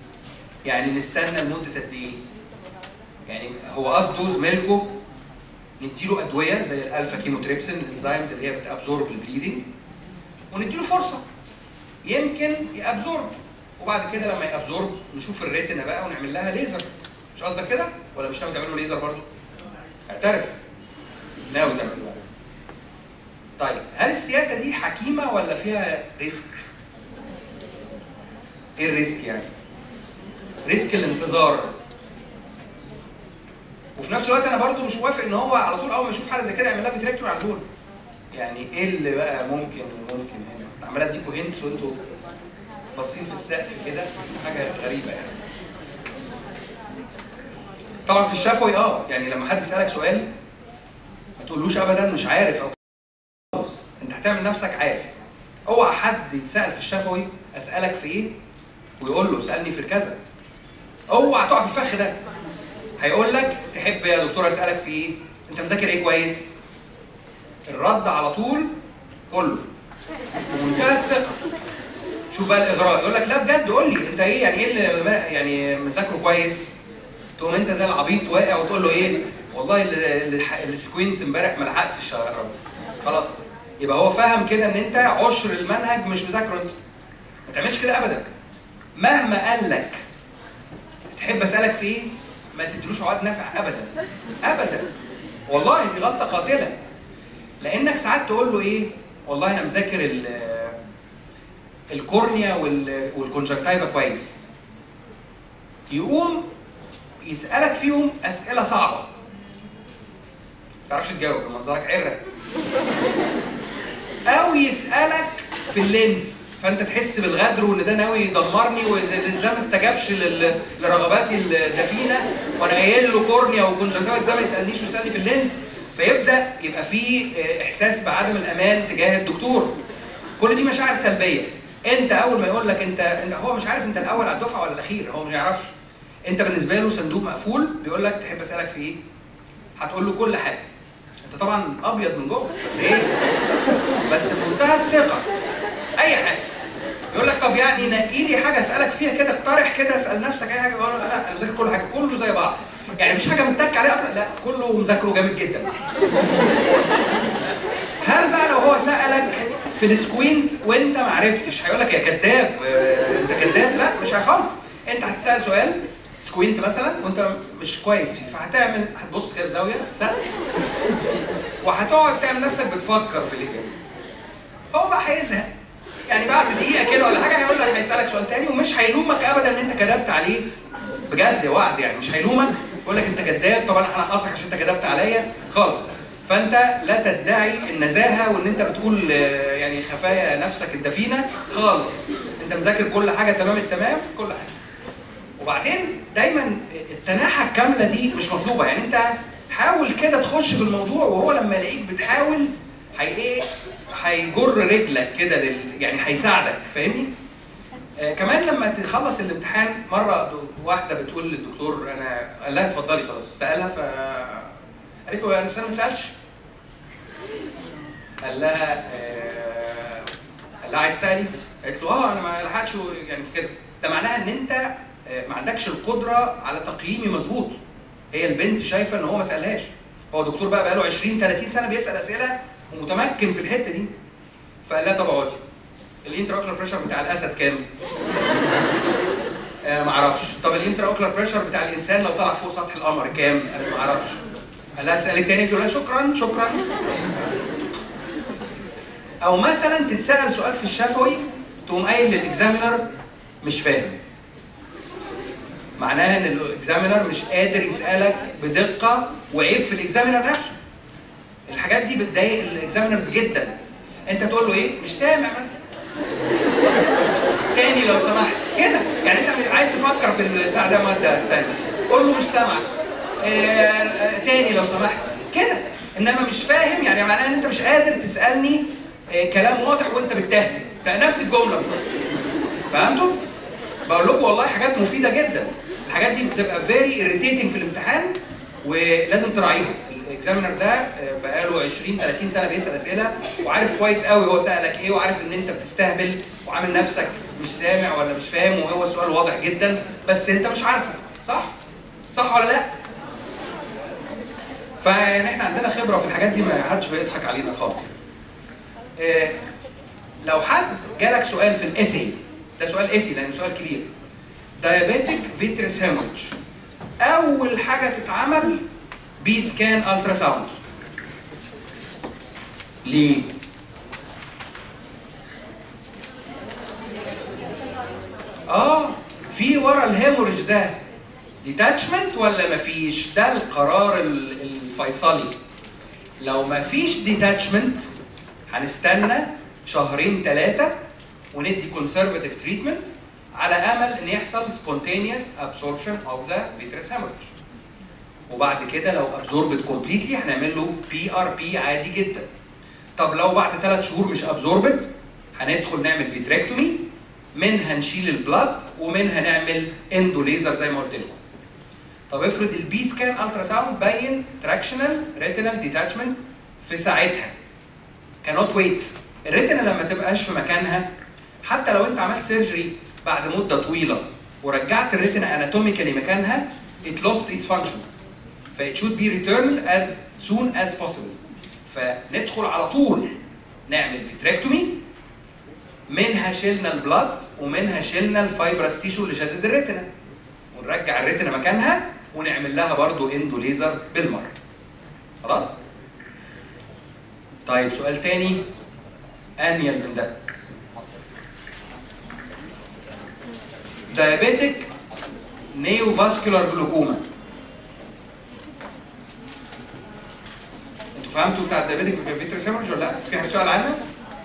يعني نستنى لمده قد ايه؟ يعني هو قصده زميلكم نديله ادويه زي الالفا كيموتريبسين الانزيمز اللي هي بتابزورب البليدنج، ونديله فرصه يمكن يابزورب، وبعد كده لما يابزورب نشوف الريتنا بقى ونعمل لها ليزر. مش قصدك كده؟ ولا مش ناوي تعمل له ليزر برضه؟ اعترف ناوي تعمل له. طيب هل السياسه دي حكيمه ولا فيها ريسك؟ ايه الريسك يعني؟ ريسك الانتظار. وفي نفس الوقت انا برضو مش موافق ان هو على طول اول ما يشوف حاجه زي كده يعمل لها فيتريكتومي على طول. يعني ايه اللي بقى ممكن وممكن هنا؟ انا عمال اديكوا هنتس وانتوا باصين في السقف كده، حاجه غريبه يعني. طبعا في الشفوي يعني لما حد يسالك سؤال ما تقولوش ابدا مش عارف او خلاص، انت هتعمل نفسك عارف. اوعى حد يتسال في الشفوي اسالك في ايه ويقول له اسالني في كذا. اوعى تقع في الفخ ده. هيقول لك تحب يا دكتور اسالك في ايه؟ انت مذاكر ايه كويس؟ الرد على طول كله بمنتهى الثقه. شوف بقى الاغراء، يقول لك لا بجد قول لي انت ايه، يعني ايه اللي يعني مذاكره كويس؟ تقوم انت زي العبيط واقع وتقول له ايه؟ والله السكوينت امبارح ما لحقتش يا رب. خلاص يبقى هو فاهم كده ان انت عشر المنهج مش مذاكره انت. ما تعملش كده ابدا. مهما قال لك تحب اسالك في ايه؟ ما تديلوش عقد نافع ابدا ابدا. والله دي غلطه قاتله. لانك ساعات تقول له ايه؟ والله انا مذاكر الكورنيا والكونجكتيفا كويس. يقوم يسالك فيهم اسئله صعبه. ما تعرفش تجاوب، منظرك عره. او يسالك في اللينز، فانت تحس بالغدر وان ده ناوي يدمرني وازاي ما استجابش لرغباتي الدفينه وانا قايل له كورنيا وكونجكتيفا ازاي ما يسالنيش ويسالني في اللينز. فيبدا يبقى في احساس بعدم الامان تجاه الدكتور. كل دي مشاعر سلبيه. انت اول ما يقول لك انت هو مش عارف انت الاول على الدفعه ولا الاخير، هو ما يعرفش. انت بالنسبه له صندوق مقفول بيقول لك تحب اسالك في ايه؟ هتقول له كل حاجه. انت طبعا ابيض من جوه بس ايه؟ بس بمنتهى الثقه. اي حاجه. يقول لك طب يعني نقي لي حاجه اسالك فيها كده، اقترح كده، اسال نفسك اي حاجه. لا انا مذاكر كل حاجه، كله زي بعض. يعني مفيش حاجه متك عليها اكتر، لا كله مذاكره جامد جدا. هل بقى لو هو سالك في السكوينت وانت ما عرفتش هيقول لك يا كذاب انت كذاب؟ لا مش خالص. انت هتسال سؤال سكوينت مثلا وانت مش كويس فيه، هتبص كده زاويه في السقف وهتقعد تعمل نفسك بتفكر في الاجابه. هو بقى هيزهق. يعني بعد دقيقه كده ولا حاجه هيقول لك هيسالك سؤال تاني ومش هيلومك ابدا ان انت كذبت عليه. بجد وعد يعني مش هيلومك، يقول لك انت كذاب، طبعا انا هنقصك عشان انت كذبت عليا خالص. فانت لا تدعي النزاهه وان انت بتقول يعني خفايا نفسك الدفينه خالص. انت مذاكر كل حاجه تمام التمام كل حاجه. وبعدين دايما التناحه الكامله دي مش مطلوبه. يعني انت حاول كده تخش في الموضوع وهو لما يلاقيك بتحاول هيجر رجلك كده يعني هيساعدك. فاهمني؟ كمان لما تخلص الامتحان مره واحده بتقول للدكتور انا قال لها اتفضلي خلاص، سالها قالت له انا ما سالتش. قال لها عايز تسالي؟ قالت له انا ما لحقتش يعني كده. ده معناها ان انت ما عندكش القدره على تقييمي مظبوط. هي البنت شايفه ان هو ما سالهاش. هو دكتور بقى له 20 30 سنه بيسال اسئله ومتمكن في الحته دي. فقال لها طب اقعدي. الانتراوكلر بريشر بتاع الاسد كام؟ ما اعرفش. طب الانتراوكلر بريشر بتاع الانسان لو طلع فوق سطح القمر كام؟ قال ما اعرفش. قال لها اسالك تاني؟ قلت له شكرا شكرا. او مثلا تتسال سؤال في الشفوي تقوم قايل للاكزامينر مش فاهم. معناها ان الاكزامينر مش قادر يسالك بدقه، وعيب في الاكزامينر نفسه. الحاجات دي بتضايق الاكزامينرز جدا. انت تقول له ايه؟ مش سامع مثلا. تاني لو سمحت كده. يعني انت عايز تفكر في بتاع ده ماده ثانيه، قول له مش سامعك. تاني لو سمحت كده. انما مش فاهم يعني معناها ان انت مش قادر تسالني كلام واضح وانت بتهدي. نفس الجمله بالظبط. فهمتوا؟ بقول لكم والله حاجات مفيده جدا. الحاجات دي بتبقى فيري اريتيتنج في الامتحان ولازم تراعيها. الاكزامينر ده بقاله 20 30 سنه بيسال اسئله وعارف كويس قوي هو سالك ايه، وعارف ان انت بتستهبل وعامل نفسك مش سامع ولا مش فاهم، وهو السؤال واضح جدا بس انت مش عارفه. صح؟ صح ولا لا؟ فيعني احنا عندنا خبره في الحاجات دي، ما حدش بيضحك علينا خالص. لو حد جالك سؤال في الاسي، ده سؤال اسي لانه سؤال كبير، دايابيتك فيتريس هيموريدج، اول حاجه تتعمل بي سكان الترا ساوند. ليه؟ في ورا الهيموريدج ده ديتاتشمنت ولا مفيش؟ ده القرار الفيصلي. لو مفيش ديتاتشمنت هنستنى شهرين 3 وندي كونسرفاتيف تريتمنت على امل ان يحصل spontaneous absorption of the vitreous hemorrhage. وبعد كده لو absorbed completely هنعمل له PRP عادي جدا. طب لو بعد 3 شهور مش absorbed هندخل نعمل فيتريكتومي، منها نشيل البلاد ومنها نعمل اندو ليزر زي ما قلت لكم. طب افرض البي سكان الترا ساوند باين تراكشنال ريتينال ديتاتشمنت في ساعتها. كانوت ويت. الريتنا لما تبقاش في مكانها، حتى لو انت عملت سيرجري بعد مده طويله ورجعت الريتنا اناتوميكالي مكانها، it lost its function. ف it should be returned as soon as possible. فندخل على طول نعمل فيتريكتومي، منها شلنا البلاد ومنها شلنا الفايبرس تيشو اللي شدد الريتنا، ونرجع الريتنا مكانها ونعمل لها برضو اندو ليزر بالمره. خلاص؟ طيب سؤال تاني انيل من ده. دايابيتك نيو فاسكولار جلوكوما. انتوا فهمتوا بتاع الدايابيتك فيتريس هيموريدج ولا لا؟ في حد سؤال عنها؟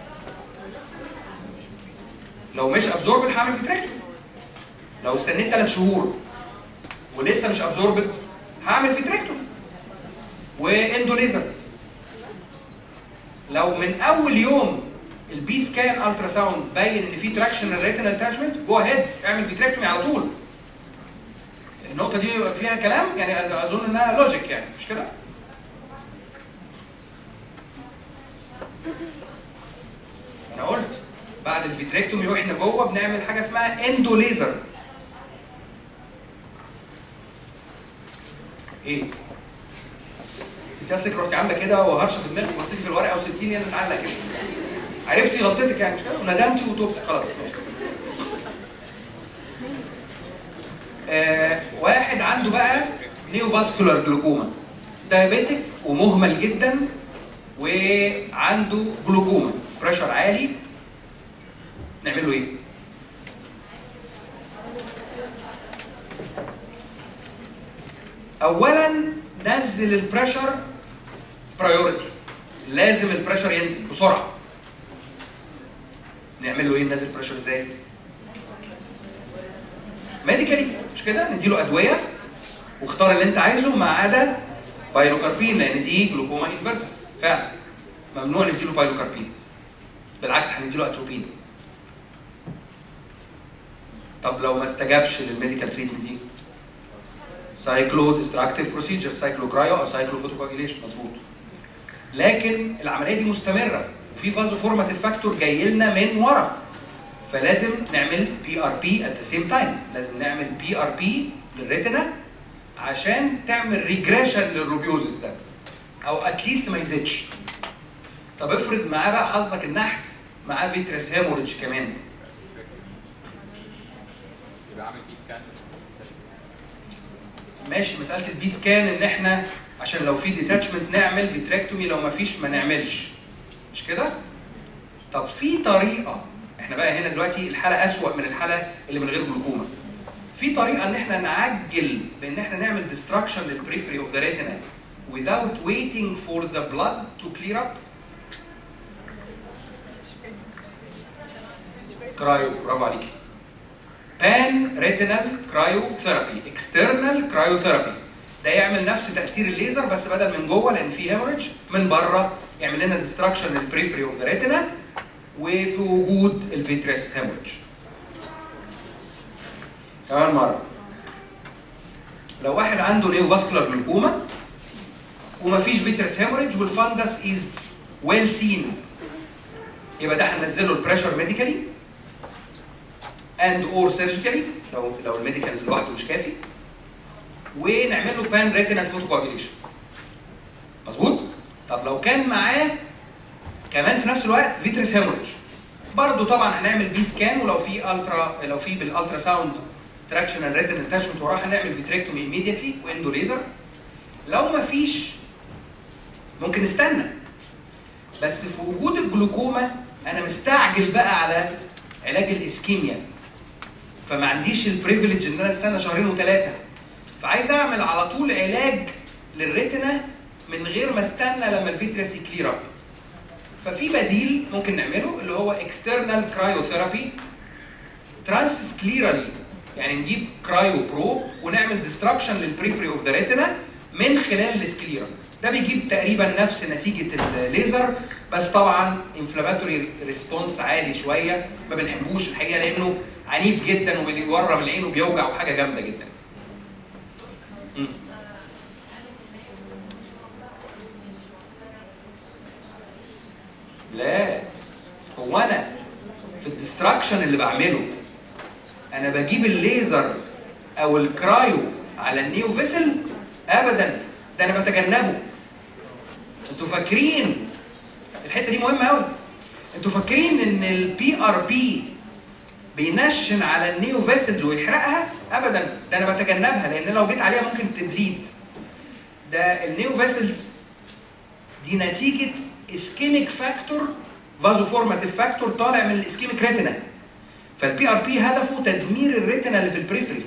لو مش ابزوربد هعمل فيتريكتومي. لو استنيت 3 شهور ولسه مش ابزوربد هعمل فيتريكتومي واندو ليزر. لو من اول يوم البي سكان الترا ساوند باين ان في تراكشن ريتينال اتاتشمنت، جو اهيد اعمل فيتريكتومي على طول. النقطه دي فيها كلام يعني، اظن انها لوجيك يعني، مش كده؟ انا قلت بعد الفيتريكتومي واحنا جوه بنعمل حاجه اسمها اندو ليزر. ايه؟ انت اصلك رحتي عامله كده وهرشه في دماغك وبصيتي في الورقه وسبتيني انا اتعلق كده. عرفتي غلطتك يعني، مش كده؟ وندمتي وتوبتي خلاص. واحد عنده بقى نيو فاسكولار جلوكوما، دايابيتك ومهمل جدا وعنده جلوكوما، بريشر عالي، نعمل له ايه؟ اولا نزل البريشر برايورتي، لازم البريشر ينزل بسرعه. نعمل له ايه؟ ننزل البريشر ازاي؟ ميديكالي، مش كده؟ نديله ادويه واختار اللي انت عايزه ما عدا بايلوكاربين، لان دي جلوكوما انفيرسس فعلا ممنوع نديله بايلوكاربين، بالعكس هنديله اتروبين. طب لو ما استجابش للميديكال تريتمنت دي، سايكلو ديستراكتيف بروسيجر، سايكلو كرايو او سايكلو فوتوكواجيليشن، مظبوط. لكن العمليه دي مستمره وفي فازو فورماتيف فاكتور جاي لنا من ورا، فلازم نعمل بي ار بي ات ذا سيم تايم، لازم نعمل بي ار بي للريتنا عشان تعمل ريجريشن للروبيوزس ده، او اتليست ما يزيدش. طب افرض معاه بقى حظك النحس معاه فيتريس هيموريدج كمان، يبقى عامل بي سكان. ماشي. مساله البي سكان ان احنا عشان لو في ديتاتشمنت نعمل فيتريكتومي، لو ما فيش ما نعملش، مش كده؟ طب في طريقه، احنا بقى هنا دلوقتي الحاله اسوأ من الحاله اللي من غير جلوكوما. في طريقه ان احنا نعجل بان احنا نعمل ديستراكشن للبريفري اوف ذا ريتنا without waiting for the blood to clear up. كرايو، برافو عليكي. بان ريتينال كرايو ثيرابي، اكسترنال كرايو ثيرابي، ده يعمل نفس تاثير الليزر بس بدل من جوه لان في هيموريدج، من بره يعمل لنا ديستراكشن للبريفري اوف ذا ريتنا وفي وجود الفيتريس هيموريدج. كمان مره، لو واحد عنده نيو فاسكولار جلوكوما ومفيش فيتريس هيموريدج والفندس از ويل سين، يبقى ده هننزله البريشر ميديكالي اند اور سيرجيكالي لو الميديكال لوحده مش كافي، ونعمل له بان ريتينال فوتوكواجيليشن. طب لو كان معاه كمان في نفس الوقت فيتريس هيموريدج، برضه طبعا هنعمل بي سكان، ولو في بالالترا ساوند تراكشنال ريتن اتاشمنت وراه هنعمل فيتريكتومي ايميديتلي واندو ليزر. لو ما فيش ممكن نستنى، بس في وجود الجلوكوما انا مستعجل بقى على علاج الاسكيميا، فما عنديش البريفليج ان انا استنى شهرين وثلاثه، فعايز اعمل على طول علاج للريتنا من غير ما استنى لما الفيتريس يكلير اب. ففي بديل ممكن نعمله اللي هو اكسترنال كرايوثيرابي ترانس سكليرالي، يعني نجيب كرايو برو ونعمل ديستراكشن للبريفري اوف ذا ريتنا من خلال السكليرا. ده بيجيب تقريبا نفس نتيجه الليزر، بس طبعا انفلاماتوري ريسبونس عالي شويه، ما بنحبوش الحقيقه لانه عنيف جدا وبيورم العين وبيوجع وحاجه جامده جدا. لا، هو انا في الديستراكشن اللي بعمله انا بجيب الليزر او الكرايو على النيو فيسل؟ ابدا، ده انا بتجنبه. انتوا فاكرين الحته دي مهمه قوي؟ انتوا فاكرين ان البي ار بي بينشن على النيو فيسلز ويحرقها؟ ابدا، ده انا بتجنبها، لان لو جيت عليها ممكن تبليد. ده النيو فيسلز دي نتيجه اسكيميك فاكتور، فازو فورماتيف فاكتور طالع من الاسكيميك ريتنا. فالبي ار بي هدفه تدمير الريتنا اللي في البريفري.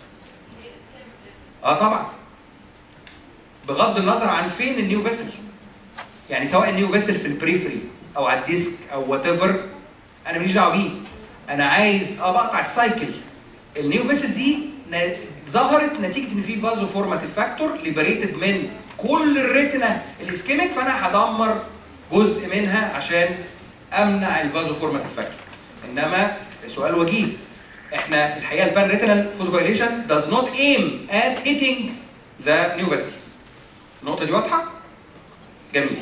طبعا، بغض النظر عن فين النيو فيسل، يعني سواء النيو فيسل في البريفري او على الديسك او وات ايفر، انا ماليش دعوه بيه. انا عايز بقطع السايكل. النيو فيسل دي ظهرت نتيجه ان في فازو فورماتيف فاكتور ليبريتد من كل الريتنا الاسكيميك، فانا هدمر جزء منها عشان امنع الفازو فورماتيف فاكتور. انما سؤال وجيه، احنا الحقيقه البان ريتنال فوتوكويليشن does not aim at hitting the new vessels. النقطه دي واضحه؟ جميل.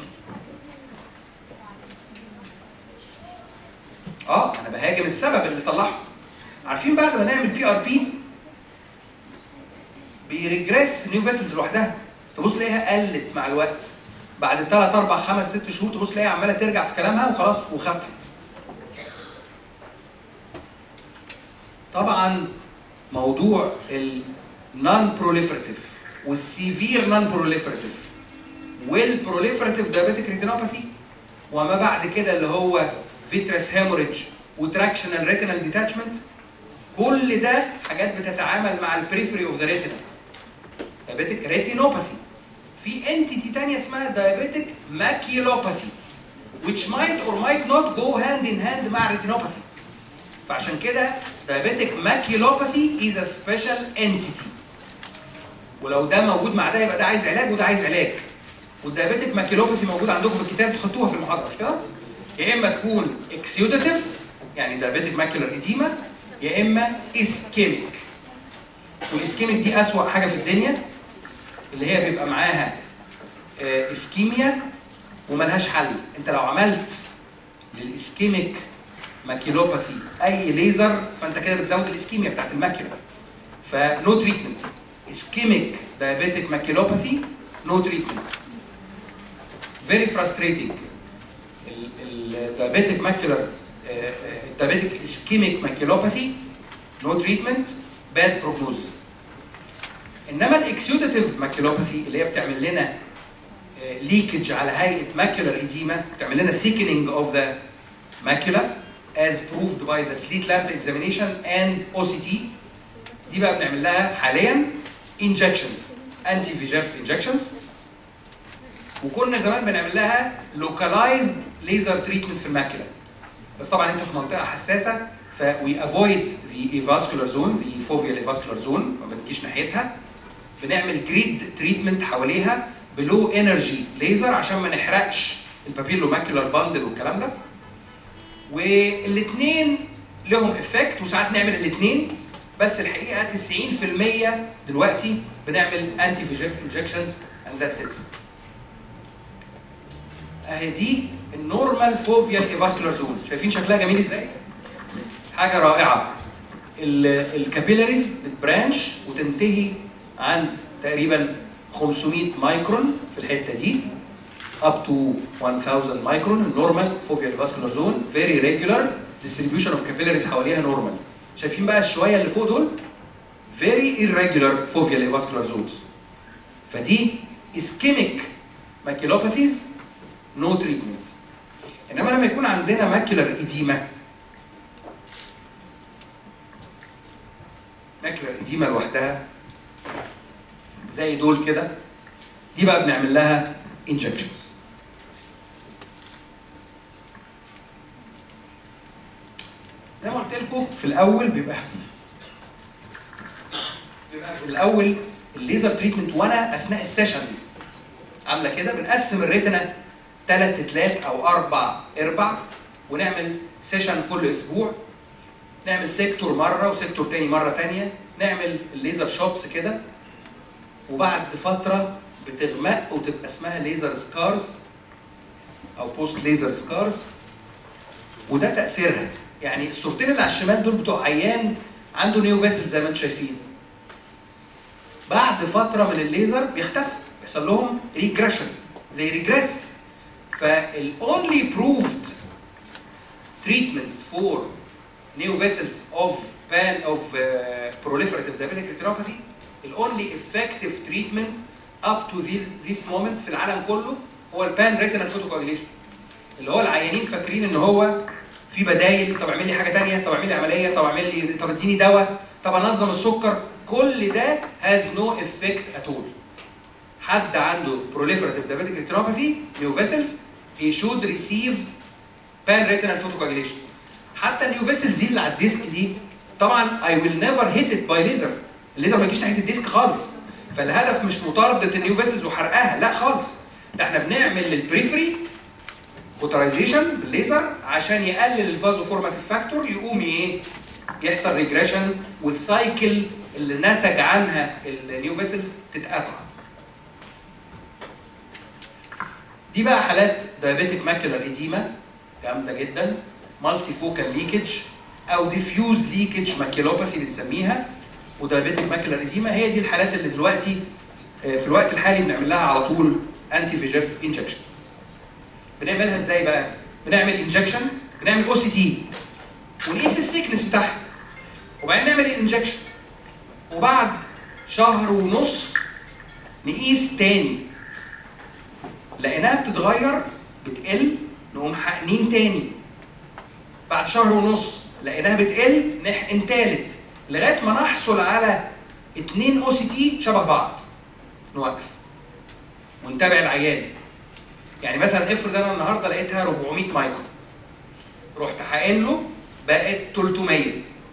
انا بهاجم السبب اللي طلعه. عارفين بعد ما نعمل بي ار بي بيريجريس نيو فيسلز لوحدها، تبص تلاقيها قلت مع الوقت. بعد 3 4 5 6 شهور تبص تلاقيها عماله ترجع في كلامها وخلاص وخفت. طبعا موضوع النون بروليفراتيف والسيفير نون بروليفراتيف والبروليفراتيف دايابيتيك ريتينوباثي وما بعد كده اللي هو فيتريس هيموريدج وتراكشنال ريتينال ديتاتشمنت، كل ده حاجات بتتعامل مع البريفري اوف ذا ريتنا. دايابيتيك ريتينوباثي. في انتيتي ثانيه اسمها دايابيتيك ماكيولوباثي which might or might not go hand in hand مع ريتينوباثي. فعشان كده diabetic maculopathy is a special entity. ولو ده موجود مع ده يبقى ده عايز علاج وده عايز علاج. والدايابيتيك ماكيولوباثي موجود عندكم في الكتاب، تحطوها في المحاضره مش كده؟ يا اما تكون اكسيوداتيف يعني diabetic macular edema، يا اما اسكيميك. والاسكيميك دي اسوأ حاجه في الدنيا، اللي هي بيبقى معاها اسكيميا وملهاش حل. انت لو عملت للاسكيميك ماكيلوباثي اي ليزر فانت كده بتزود الاسكيميا بتاعت الماكيولا. فنو تريتمنت. اسكيميك دايابيتيك ماكيلوباثي نو تريتمنت. فيري فرستريتنج. الدايابيتيك ماكيولار دايابيتيك اسكيميك ماكيلوباثي نو تريتمنت، باد بروجنوزس. انما الاكسيوداتيف ماكيلوباثي اللي هي بتعمل لنا ليكج على هيئه ماكيولار ايديما، بتعمل لنا thickening of the macula as proved by the slit lamp examination and OCT. دي بقى بنعمل لها حاليا injections anti VEGF injections، وكنا زمان بنعمل لها localized laser treatment في الماكيولا. بس طبعا انت في منطقه حساسه ف we avoid the avascular zone، the foveal avascular zone، ما بنجيش ناحيتها. بنعمل جريد تريتمنت حواليها بلو انرجي ليزر عشان ما نحرقش البابيلو ماكيولار باندل والكلام ده. والاثنين لهم افكت، وساعات نعمل الاثنين، بس الحقيقه 90% دلوقتي بنعمل انتي فيجيف انجكشنز اند ذاتس ات. اهي دي النورمال فوفيال ايفاسكولار زون، شايفين شكلها جميل ازاي؟ حاجه رائعه. الكابيلاريز بتبرانش وتنتهي عند تقريبا 500 مايكرون في الحته دي، up to 1000 مايكرون النورمال فوفيال فاسكولار زون فيري ريجولار distribution of capillaries حواليها نورمال. شايفين بقى الشويه اللي فوق دول very irregular foveal vascular zones. فدي ischemic maculopathies no treatment. انما لما يكون عندنا macular edema لوحدها زي دول كده دي بقى بنعمل لها injections. زي ما قلت لكم في الاول بيبقى في الاول الليزر تريتمنت وانا اثناء السيشن دي عامله كده بنقسم الريتنا 3 تلات او 4 ارباع ونعمل سيشن كل اسبوع، نعمل سيكتور مره وسيكتور تاني مره تانيه، نعمل الليزر شوتس كده، وبعد فتره بتغمق وتبقى اسمها ليزر سكارز او بوست ليزر سكارز. وده تاثيرها يعني الصورتين اللي على الشمال دول بتوع عيان عنده نيو فيسل زي ما انتم شايفين. بعد فتره من الليزر بيختفوا، بيحصل لهم ريجريشن زي ريجريس. فالاونلي بروفد تريتمنت فور نيو فيسلز اوف proliferative diabetic retinopathy الاونلي effective treatment up to this moment في العالم كله هو البان ريتينال فوتوكواجيليشن، اللي هو العيانين فاكرين ان هو في بدايل، طب اعمل لي حاجه ثانيه، طب اعمل لي عمليه، طب اعمل لي، طب اديني دواء، طب انظم السكر، كل ده has no effect at all. حد عنده proliferative diabetic retinopathy new vessels he should receive pan retinal photocoagulation. حتى النيو فيسلز دي اللي على الديسك دي طبعا I will never hit it by laser. الليزر ما يجيش ناحيه الديسك خالص. فالهدف مش مطارده النيو فيسلز وحرقها، لا خالص. ده احنا بنعمل للبريفري كوترايزيشن بالليزر عشان يقلل الفازو فورماتيف فاكتور، يقوم ايه؟ يحصل ريجريشن والسايكل اللي نتج عنها النيو فيسلز تتقطع. دي بقى حالات دايابيتيك ماكيولار ايديما جامده جدا، مالتي فوكال ليكج او ديفيوز ليكج ماكيولوباثي بنسميها، ودايابيتيك ماكيولار ايديما هي دي الحالات اللي دلوقتي في الوقت الحالي بنعمل لها على طول انتي فيجيف انجكشنز. بنعملها ازاي بقى؟ بنعمل انجكشن، بنعمل او سي تي ونقيس الثيكنس بتاعها، وبعدين نعمل الانجكشن، وبعد شهر ونص نقيس تاني، لقيناها بتتغير بتقل نقوم حقنين تاني، بعد شهر ونص لقيناها بتقل نحقن تالت لغايه ما نحصل على 2 او سي تي شبه بعض نوقف ونتابع العيان. يعني مثلا افرض انا النهارده لقيتها 400 مايكرو، رحت حاقن له بقت 300،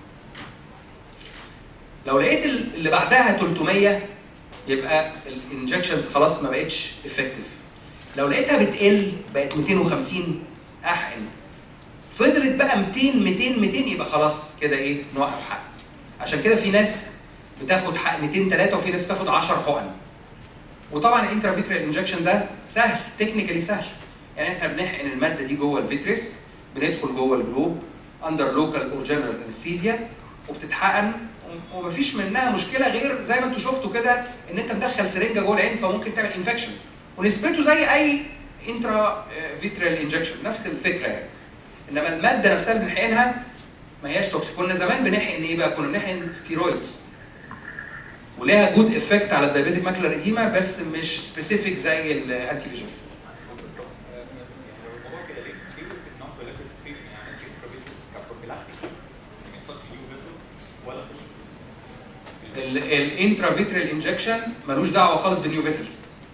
لو لقيت اللي بعدها 300 يبقى الانجكشنز خلاص ما بقتش افكتيف، لو لقيتها بتقل بقت 250 احقن، فضلت بقى 200 يبقى خلاص كده ايه نوقف حقن. عشان كده في ناس بتاخد حقنتين 3 وفي ناس بتاخد 10 حقن. وطبعا الانترافيتريال انجكشن ده سهل، تكنيكالي سهل، يعني احنا بنحقن الماده دي جوه الفيتريس، بندخل جوه الجلوب اندر لوكال او جنرال انستيزيا وبتتحقن، ومفيش منها مشكله غير زي ما انتم شفتوا كده ان انت مدخل سرنجه جوه العين فممكن تعمل انفكشن، ونسبته زي اي انترا فيتريال انجكشن نفس الفكره يعني. انما الماده نفسها اللي بنحقنها ما هياش توكسيك. كنا زمان بنحقن ايه بقى؟ كنا بنحقن ستيرويدز وليها جود افكت على الدايابيتيك ماكيولار ايديما بس مش سبيسيفيك زي الانتي فيجيف. الانترافيتريال انجكشن ملوش دعوه خالص بالنيو فيسلز.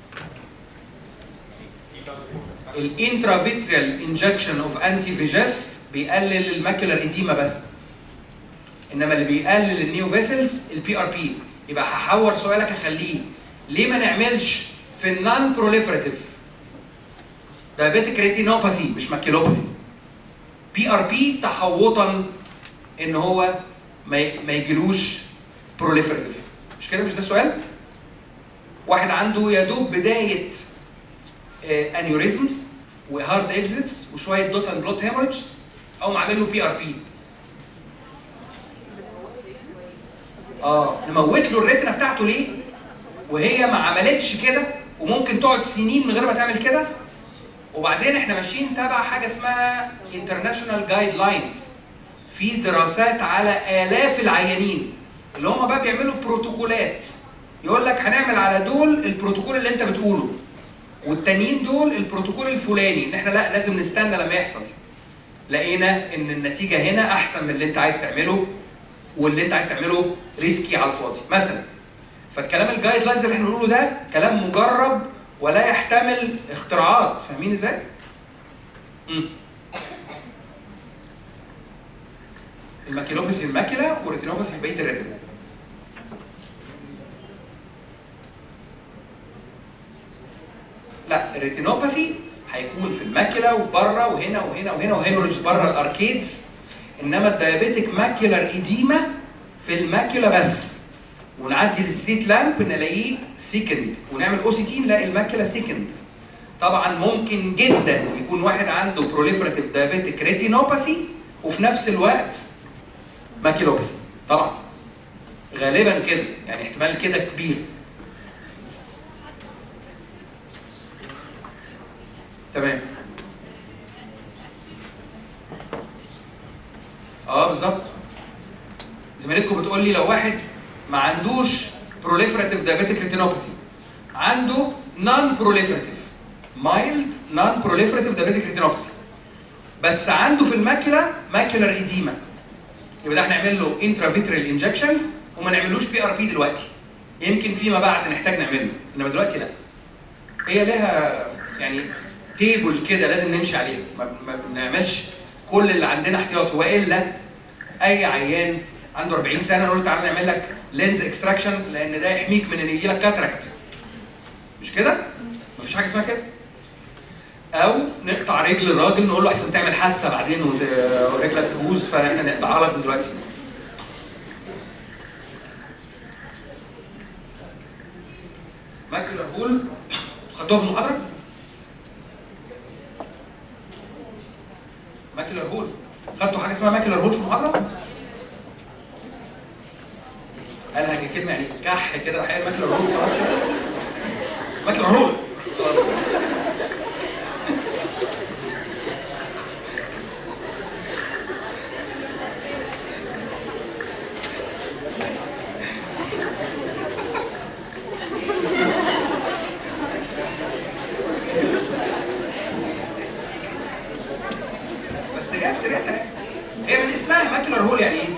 الانترافيتريال انجكشن اوف انتي فيجيف بيقلل الماكيولار ايديما بس، انما اللي بيقلل النيو فيسلز البي ار بي. يبقى هحور سؤالك اخليه ليه ما نعملش في النون بروليفراتيف دايابيتيك ريتينوباثي مش ماكيولوباثي بي ار بي تحوطا ان هو ما يجيلوش بروليفراتيف؟ مش كده؟ مش ده السؤال؟ واحد عنده يا دوب بدايه انيوريزمز وهارد اكزيتس وشويه دوت اند بلوت هيموريدج او عامل له بي ار بي، نموت له الريتنا بتاعته ليه؟ وهي ما عملتش كده وممكن تقعد سنين من غير ما تعمل كده. وبعدين احنا ماشيين تبع حاجه اسمها انترناشونال جايد لاينز، في دراسات على آلاف العيانين اللي هم بقى بيعملوا بروتوكولات، يقول لك هنعمل على دول البروتوكول اللي انت بتقوله، والتانيين دول البروتوكول الفلاني، ان احنا لا لازم نستنى لما يحصل. لقينا ان النتيجه هنا احسن من اللي انت عايز تعمله، واللي انت عايز تعمله ريسكي على الفاضي مثلا. فالكلام الجايد لاينز اللي احنا بنقوله ده كلام مجرب ولا يحتمل اختراعات، فاهمين ازاي؟ الماكيلوباثي في الماكله والريتينوباثي في بقيه الريتنا. لا، الريتينوباثي هيكون في الماكله وبره وهنا وهنا وهنا وهيموريدج بره الاركيدز، انما الدايابيتك ماكيولار ايديما في الماكيولا بس. ونعدي السليت لامب نلاقيه ثيكند، ونعمل او سي تي نلاقي الماكيولا ثيكند. طبعا ممكن جدا يكون واحد عنده بروليفراتيف دايابيتك ريتينوباثي وفي نفس الوقت ماكيلوباثي، طبعا غالبا كده، يعني احتمال كده كبير. تمام. بالظبط. زميلتكم بتقول لي لو واحد ما عندوش بروليفراتيف دايابيتك ريتينوباثي، عنده نون بروليفراتيف مايلد نون بروليفراتيف دايابيتك ريتينوباثي، بس عنده في الماكيولا ماكيولار ايديما، يبقى ده هنعمل له انترافيترال انجكشنز وما نعملوش بي ار بي دلوقتي، يمكن فيما بعد نحتاج نعمله، انما دلوقتي لا. هي لها يعني تيبل كده لازم نمشي عليه، ما بنعملش كل اللي عندنا احتياطي، والا اي عيان عنده 40 سنه نقول له تعالى نعمل لك لينز اكستراكشن لان ده يحميك من ان يجي لك كاتراكت. مش كده؟ مفيش حاجه اسمها كده. او نقطع رجل الراجل نقول له احسن تعمل حادثه بعدين ورجلك تبوظ فاحنا نقطعها لك من دلوقتي. ماكيولار هول خدتوها في المحاضره؟ ماكيولار هول خدتوا حاجه اسمها ماكيولار هول في المحاضره؟ قالها كلمه يعني كح كده راح قايل ماكيولار هول خلاص. ماكيولار هول خلاص. بس جاب سيرتها، هي من اسمها ماكيولار هول يعني ايه؟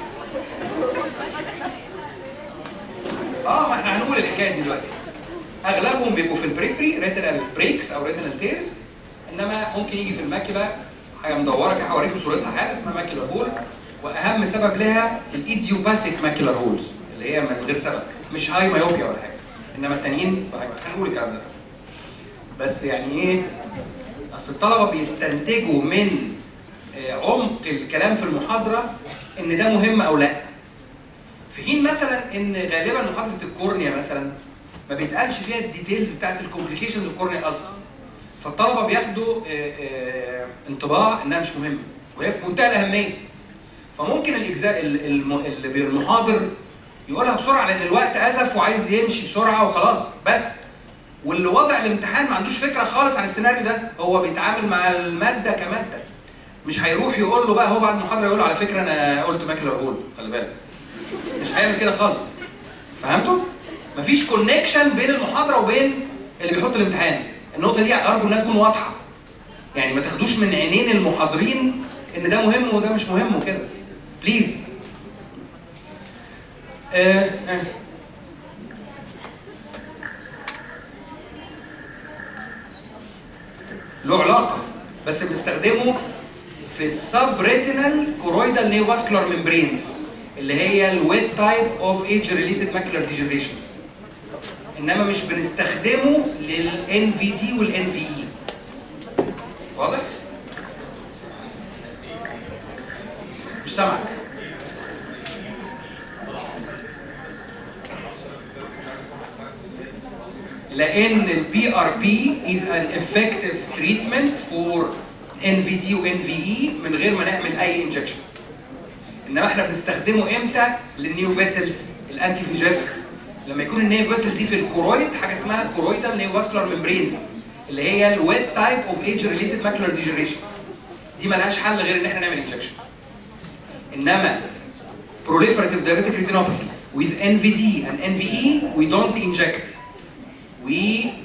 ما احنا هنقول الحكايه دي دلوقتي. اغلبهم بيبقوا في البريفري ريتينال بريكس او ريتينال تيرز، انما ممكن يجي في الماكيولا حاجه مدوره كده، هوريكم صورتها حالا اسمها ماكيولار هول، واهم سبب لها الايديوباثيك ماكيولار هولز اللي هي من غير سبب، مش هاي مايوبيا ولا حاجه، انما التانيين هنقول الكلام ده. بس يعني ايه؟ اصل الطلبه بيستنتجوا من عمق الكلام في المحاضره ان ده مهم او لا. في حين مثلا ان غالبا محاضره الكورنيا مثلا ما بيتقالش فيها الديتيلز بتاعت الكومبليكيشنز اوف كورنيا الالسر، فالطلبه بياخدوا انطباع انها مش مهمه وهي في منتهى الاهميه. فممكن الاجزاء المحاضر يقولها بسرعه لان الوقت ازف وعايز يمشي بسرعه وخلاص بس، واللي وضع الامتحان ما عندوش فكره خالص عن السيناريو ده، هو بيتعامل مع الماده كماده، مش هيروح يقول له بقى هو بعد المحاضره يقول له على فكره انا قلت ماكيولار هول، خلي بالك. مش هيعمل كده خالص. فهمتوا؟ مفيش كونكشن بين المحاضره وبين اللي بيحط الامتحان. النقطه دي ارجو انها تكون واضحه. يعني ما تاخدوش من عينين المحاضرين ان ده مهم وده مش مهم وكده. بليز. له علاقه بس بنستخدمه في السب ريتينال كورويدال نيوفاسكولار ميمبرينز اللي هي الويت تايب اوف ايج ريليتد ماكيولار ديجنريشنز، انما مش بنستخدمه للان في دي والان في اي. واضح؟ مش سامعك. لان البي ار بي از ان افكتيف تريتمنت فور ان في دي وان في اي من غير ما نعمل اي انجكشن. انما احنا بنستخدمه امتى؟ للنيو فيسلز الانتي فيجاف، لما يكون النيو فيسل دي في الكورويد حاجه اسمها كورويدال نيوفاسكولار ميمبرينز اللي هي الويت تايب اوف ايج ريليتد ماكولار ديجنريشن. دي ملهاش حل غير ان احنا نعمل انجكشن. انما proliferative diabetic retinopathy with NVD and NVE we don't inject. We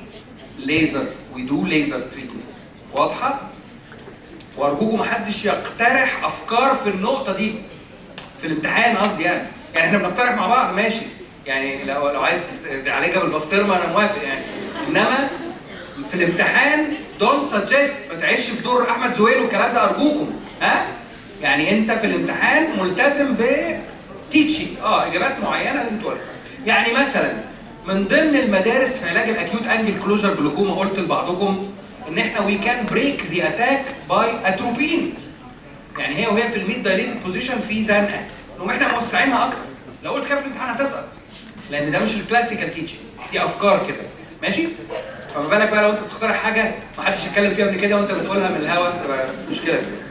do laser treatment. واضحة؟ وارجوكم محدش يقترح افكار في النقطة دي في الامتحان قصدي يعني احنا بنقترح مع بعض ماشي يعني لو عايز تعالجها بالبسطرمة انا موافق يعني انما في الامتحان don't suggest ما تعيش في دور احمد زويل والكلام ده ارجوكم ها يعني انت في الامتحان ملتزم ب teaching اجابات معينه لازم تقولها يعني مثلا من ضمن المدارس في علاج الاكيوت انجل كلوجر جلوكوما قلت لبعضكم ان احنا we can break the attack by atropine يعني هي في الميد دايليتد بوزيشن في زنقه نقوم احنا موسعينها اكتر لو قلت كده في الامتحان هتسقط لان ده مش الكلاسيكال تيتشنج دي افكار كده ماشي فما بالك بقى لو انت بتخترع حاجه ما حدش اتكلم فيها قبل كده وانت بتقولها من الهوا تبقى مشكله كبيره.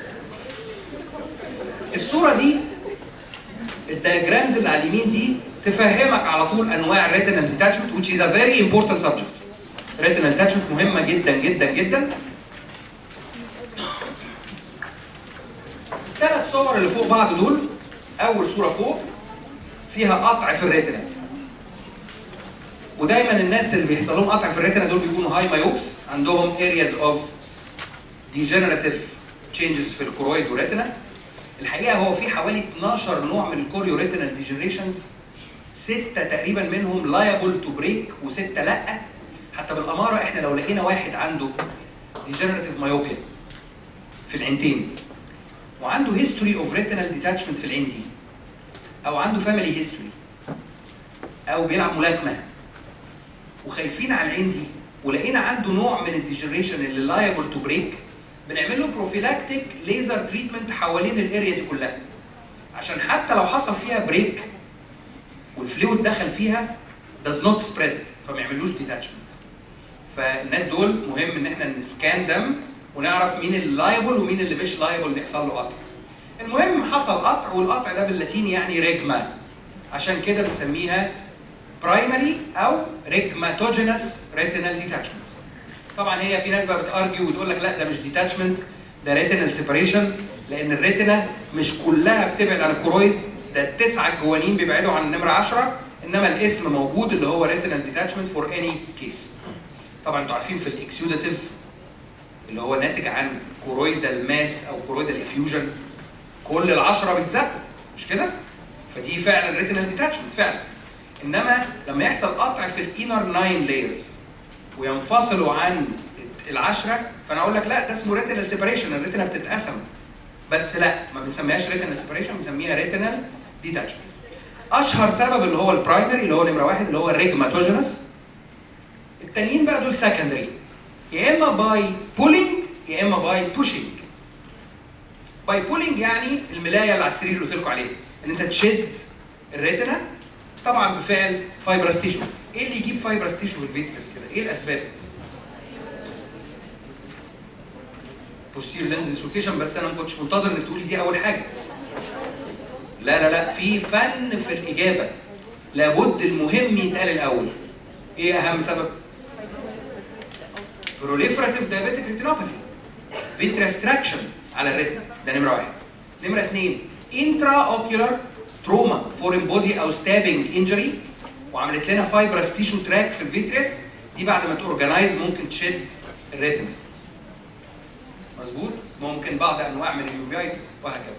الصوره دي الدياجرامز اللي على اليمين دي تفهمك على طول انواع الريتينال ديتاتشمنت which is a very important subject. الريتينال ديتاتشمنت مهمه جدا جدا جدا. الثلاث صور اللي فوق بعض دول اول صوره فوق فيها قطع في الريتينا ودايما الناس اللي بيحصل لهم قطع في الريتينا دول بيكونوا هاي مايوبس عندهم areas of degenerative changes في الكرويد والريتينا. الحقيقه هو في حوالي 12 نوع من الكوريو ريتينال ديجنريشنز 6 تقريبا منهم liable to break و6 لا. حتى بالاماره احنا لو لقينا واحد عنده degenerative myopia في العينتين وعنده history of retinal detachment في العين دي او عنده family history او بيلعب ملاكمه وخايفين على العين دي ولقينا عنده نوع من الديجنريشن اللي liable to break بنعمل له بروفيلاكتيك ليزر تريتمنت حوالين الاريا دي كلها عشان حتى لو حصل فيها بريك والفلويد دخل فيها does not spread فما يعملوش ديتاتشمنت. فالناس دول مهم ان احنا نسكان دم ونعرف مين اللي لايبل ومين اللي مش لايبل ان يحصل له قطع. المهم حصل قطع والقطع ده باللاتيني يعني ريجما عشان كده بنسميها برايمري او ريجماتوجينس ريتينال ديتاتشمنت. طبعا هي في ناس بقى بتارجيو وتقول لك لا ده مش ديتاتشمنت ده ريتينال سيبريشن لان الريتينا مش كلها بتبعد عن الكرويد ده التسعه الجوانين بيبعدوا عن النمره 10 انما الاسم موجود اللي هو ريتينال ديتاتشمنت فور اني كيس. طبعا انتوا عارفين في الاكسيوداتيف اللي هو ناتج عن كرويدال ماس او كرويدال افيوجن كل ال10 بيتزقوا مش كده؟ فدي فعلا ريتينال ديتاتشمنت فعلا. انما لما يحصل قطع في الانر 9 لايرز وينفصلوا عن العشرة فانا اقول لك لا ده اسمه ريتينال سيبريشن الريتينا بتتقسم بس لا ما بنسميهاش ريتينال سيبريشن بنسميها ريتينال ديتاتشمنت. اشهر سبب اللي هو البرايمري اللي هو نمره 1 اللي هو الريجماتوجينس. التانيين بقى دول سكندري يا اما باي بولينج يا اما باي بوشنج. باي بولينج يعني الملايه اللي على السرير اللي قلت لكم عليها ان انت تشد الريتينا طبعا بفعل فايبرس تيشو. ايه اللي يجيب فايبرس تيشو في الفيتريس كده؟ ايه الاسباب؟ بوستير لينز ديسلوكيشن بس انا ما كنتش منتظر انك تقولي دي اول حاجه. لا في فن في الاجابه لابد المهم يتقال الاول. ايه اهم سبب؟ proliferative diabetic retinopathy vitreous traction على الريتنا ده نمره 1. نمره 2 intraocular trauma foreign body او stabbing injury وعملت لنا فايبرس تيشو تراك في الفيتريس دي بعد ما تورجنايز ممكن تشد الريتنا. مظبوط؟ ممكن بعض انواع من اليوفيايتس وهكذا.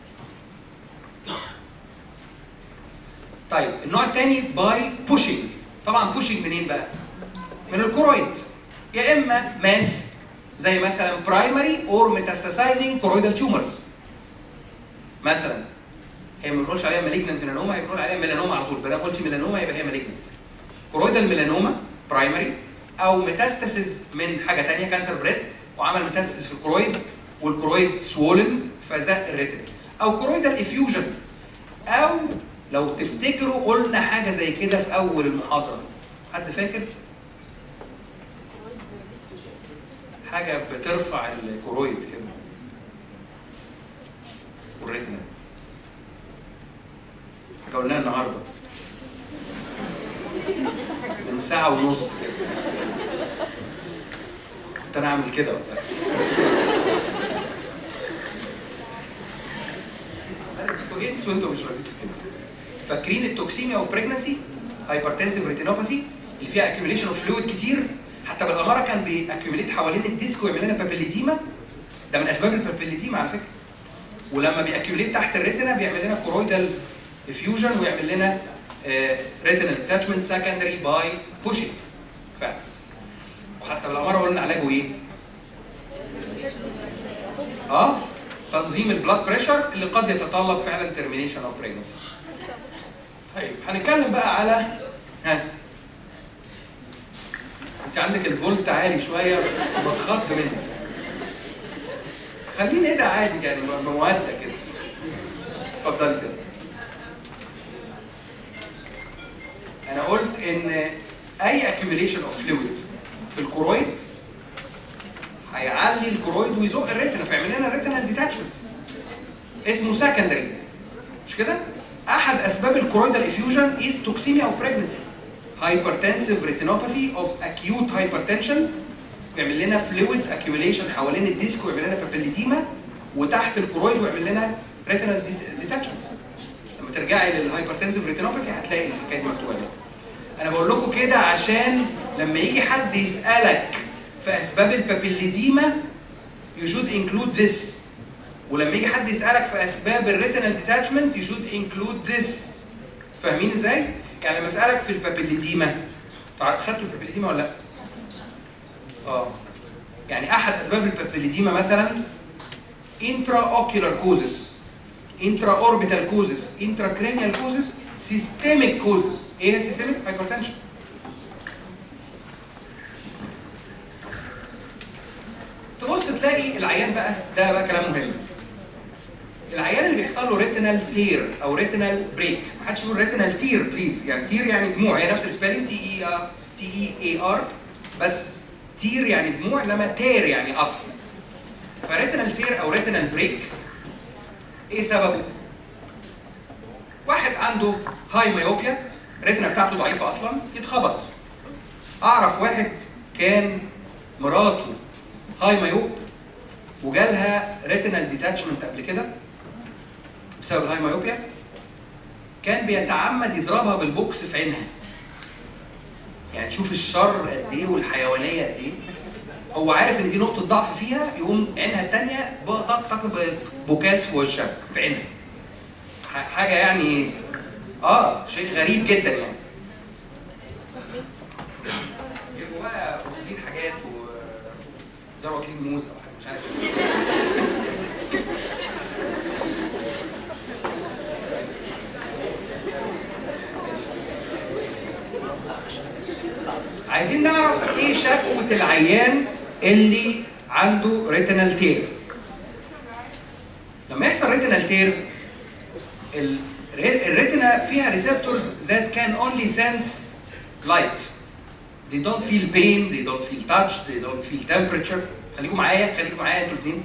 طيب النوع الثاني باي بوشنج. طبعا بوشنج منين بقى؟ من الكرويد يا اما ماس زي مثلا برايمري اور ميتاستاسايزنج كرويدال تيومرز. مثلا هي ما بنقولش عليها مالجنت ميلانوما هي بنقول عليها ميلانوما على طول بدل قلت ميلانوما يبقى هي مالجنت. كرويدال ميلانوما برايمري او ميتاستاسيز من حاجه ثانيه كانسر بريست وعمل ميتاستاسيز في الكرويد والكرويد سوولن فزق الريتنا او كرويدال افيوجن او لو تفتكروا قلنا حاجه زي كده في اول المحاضره. حد فاكر؟ حاجه بترفع الكرويد كده والريتنا. حاجه قلناها النهارده من ساعه ونص كده. كنت انا اعمل كده ولا انا اديكوا هينتس وانتوا مش راضيين كده. فاكرين التوكسيميا اوف بريجنسي؟ هايبرتنسيف ريتينوباثي اللي فيها اكيوميليشن اوف فلويد كتير، حتى بالاماره كان بيأكيوميليت حوالين الديسك ويعمل لنا بابيليديما. ده من اسباب البابيليديما على فكره. ولما بيأكيوميليت تحت الريتنا بيعمل لنا كورويدال افيوجن ويعمل لنا ريتينال اتاتشمنت سكندري باي بوشنج فعلا. وحتى بالاماره قلنا علاجه ايه؟ تنظيم البلاد بريشر اللي قد يتطلب فعلا ترمينيشن اوف بريجنسي. طيب هنتكلم بقى على انت عندك الفولت عالي شويه بتخض منك. خليني ايه ده عادي يعني مودة كده. اتفضلي سيدي. انا قلت ان اي accumulation of fluid في الكورويد هيعلي الكورويد ويزق الريتنا فيعمل لنا ريتنال ديتاتشمنت اسمه سكندري، مش كده؟ احد اسباب الكورويدال افيوجن از توكسيميا اوف بريجنسي. هايبرتنسيف ريتينوباثي اوف اكيوت هايبرتنشن بيعمل لنا فلويد اكيوميليشن حوالين الديسك ويعمل لنا بابيليديما وتحت الكورويد ويعمل لنا ريتنال ديتاتشمنت. لما ترجعي للهايبرتنسيف ريتينوباثي هتلاقي الحكايه دي مكتوبه هنا. انا بقول لكم كده عشان لما يجي حد يسالك في اسباب البابيليديما you should include this، ولما يجي حد يسالك في اسباب الريتنال ديتاتشمنت you should include this. فاهمين ازاي؟ يعني لما اسالك في البابيليديما، خدتوا البابيليديما ولا لا؟ يعني احد اسباب البابيليديما مثلا intra ocular causes، intra orbital causes، intra cranial causes، systemic causes. ايه هي systemic؟ hypertension. تبص تلاقي العيان بقى ده بقى كلام مهم. العيان اللي بيحصل له ريتينال تير او ريتينال بريك، ما حدش يقول ريتينال تير بليز، يعني تير يعني دموع، هي نفس السبيلنج تي اي ار بس تير يعني دموع انما تير يعني قطع. فريتينال تير او ريتينال بريك ايه سببه؟ واحد عنده هاي مايوبيا، الريتنا بتاعته ضعيفه اصلا، يتخبط. اعرف واحد كان مراته هاي مايوب وجالها ريتينال ديتاتشمنت قبل كده بسبب الهاي مايوبيا، كان بيتعمد يضربها بالبوكس في عينها. يعني شوف الشر قد ايه والحيوانيه قد ايه. هو عارف ان دي نقطه ضعف فيها، يقوم عينها الثانيه طق بوكاس في وشها في عينها. حاجه يعني شيء غريب جدا يعني. يبقوا بقى واخدين حاجات وزرعوا واكلين موز او حاجه مش عارف. عايزين نعرف ايه شكوى العيان اللي عنده ريتينال تير. لما يحصل ريتينال تير الريتنا فيها ريسبتورز that can only sense light. They don't feel pain, they don't feel touch, they don't feel temperature. خليكم معايا انتوا الاثنين.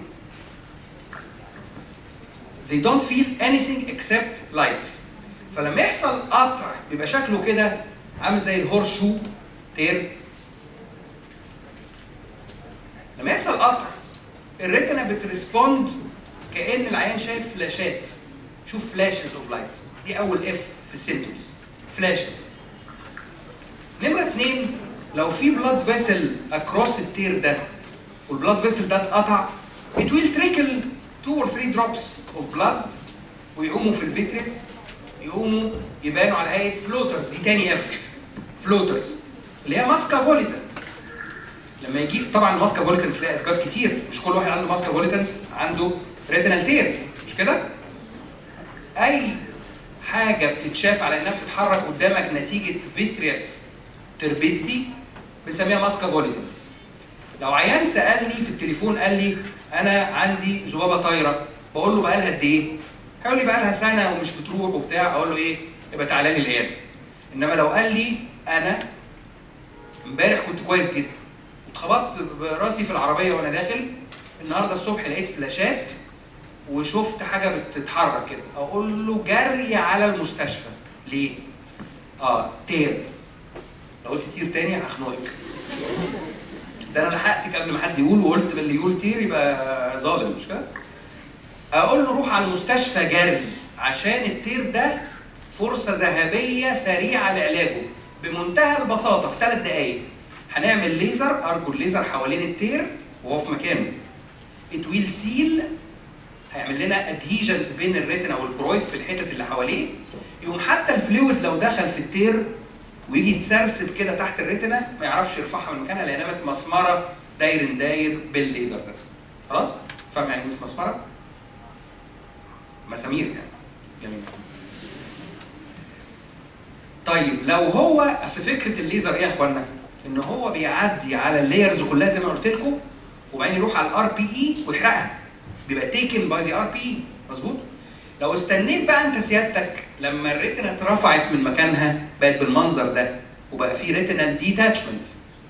They don't feel anything except light. فلما يحصل قطع بيبقى شكله كده عامل زي الهورس شو تير. لما يحصل قطع الريتنا بتريسبوند كأن العيان شايف فلاشات. شوف فلاشز اوف لايت، دي اول اف في السيمتومز، فلاشز. نمره 2 لو في بلاد فيسل اكروس التير ده والبلاد فيسل ده اتقطع it will trickle 2 or 3 drops of blood ويقوموا في الفيتريس، يقوموا يبانوا على هيئه فلوترز. دي تاني اف، فلوترز اللي هي ماسكا فوليتنس. لما يجي طبعا ماسكا فوليتنس ليها اسباب كتير، مش كل واحد عنده ماسكا فوليتنس عنده ريتينال تير، مش كده؟ اي حاجه بتتشاف على انها بتتحرك قدامك نتيجه فيتريس تربيديتي بنسميها ماسكا فوليتنس. لو عيان سالني في التليفون قال لي انا عندي ذبابه طايره، بقول له بقى لها قد ايه؟ هيقول لي بقى لها سنه ومش بتروح وبتاع، اقول له ايه؟ يبقى تعالى لي العياده. انما لو قال لي انا امبارح كنت كويس جدا واتخبطت براسي في العربيه وانا داخل، النهارده الصبح لقيت فلاشات وشفت حاجه بتتحرك كده، اقول له جري على المستشفى. ليه؟ تير. لو قلت تير تاني هخنقك. ده انا لحقتك قبل ما حد يقول، وقلت باللي يقول تير يبقى ظالم، مش كده؟ اقول له روح على المستشفى جري، عشان التير ده فرصه ذهبيه سريعه لعلاجه بمنتهى البساطه. في 3 دقائق هنعمل ليزر، ارجل ليزر حوالين التير وهو في مكانه. ات ويل سيل، هيعمل لنا ادهيجنز بين الريتنا والكرويد في الحتت اللي حواليه. يقوم حتى الفلويد لو دخل في التير ويجي يتسرسب كده تحت الريتنا ما يعرفش يرفعها من مكانها، لانها متمسمره داير بالليزر ده. خلاص؟ فاهم يعني ايه متمسمره؟ مسامير يعني. جميل. طيب لو هو، اصل فكره الليزر ايه يا اخوانا؟ ان هو بيعدي على اللايرز كلها زي ما قلت لكم، وبعدين يروح على الار بي اي ويحرقها. بيبقى تيكن باي ذا ار بي اي، مظبوط؟ لو استنيت بقى انت سيادتك لما الريتنا اترفعت من مكانها بقت بالمنظر ده وبقى في ريتنال ديتاتشمنت،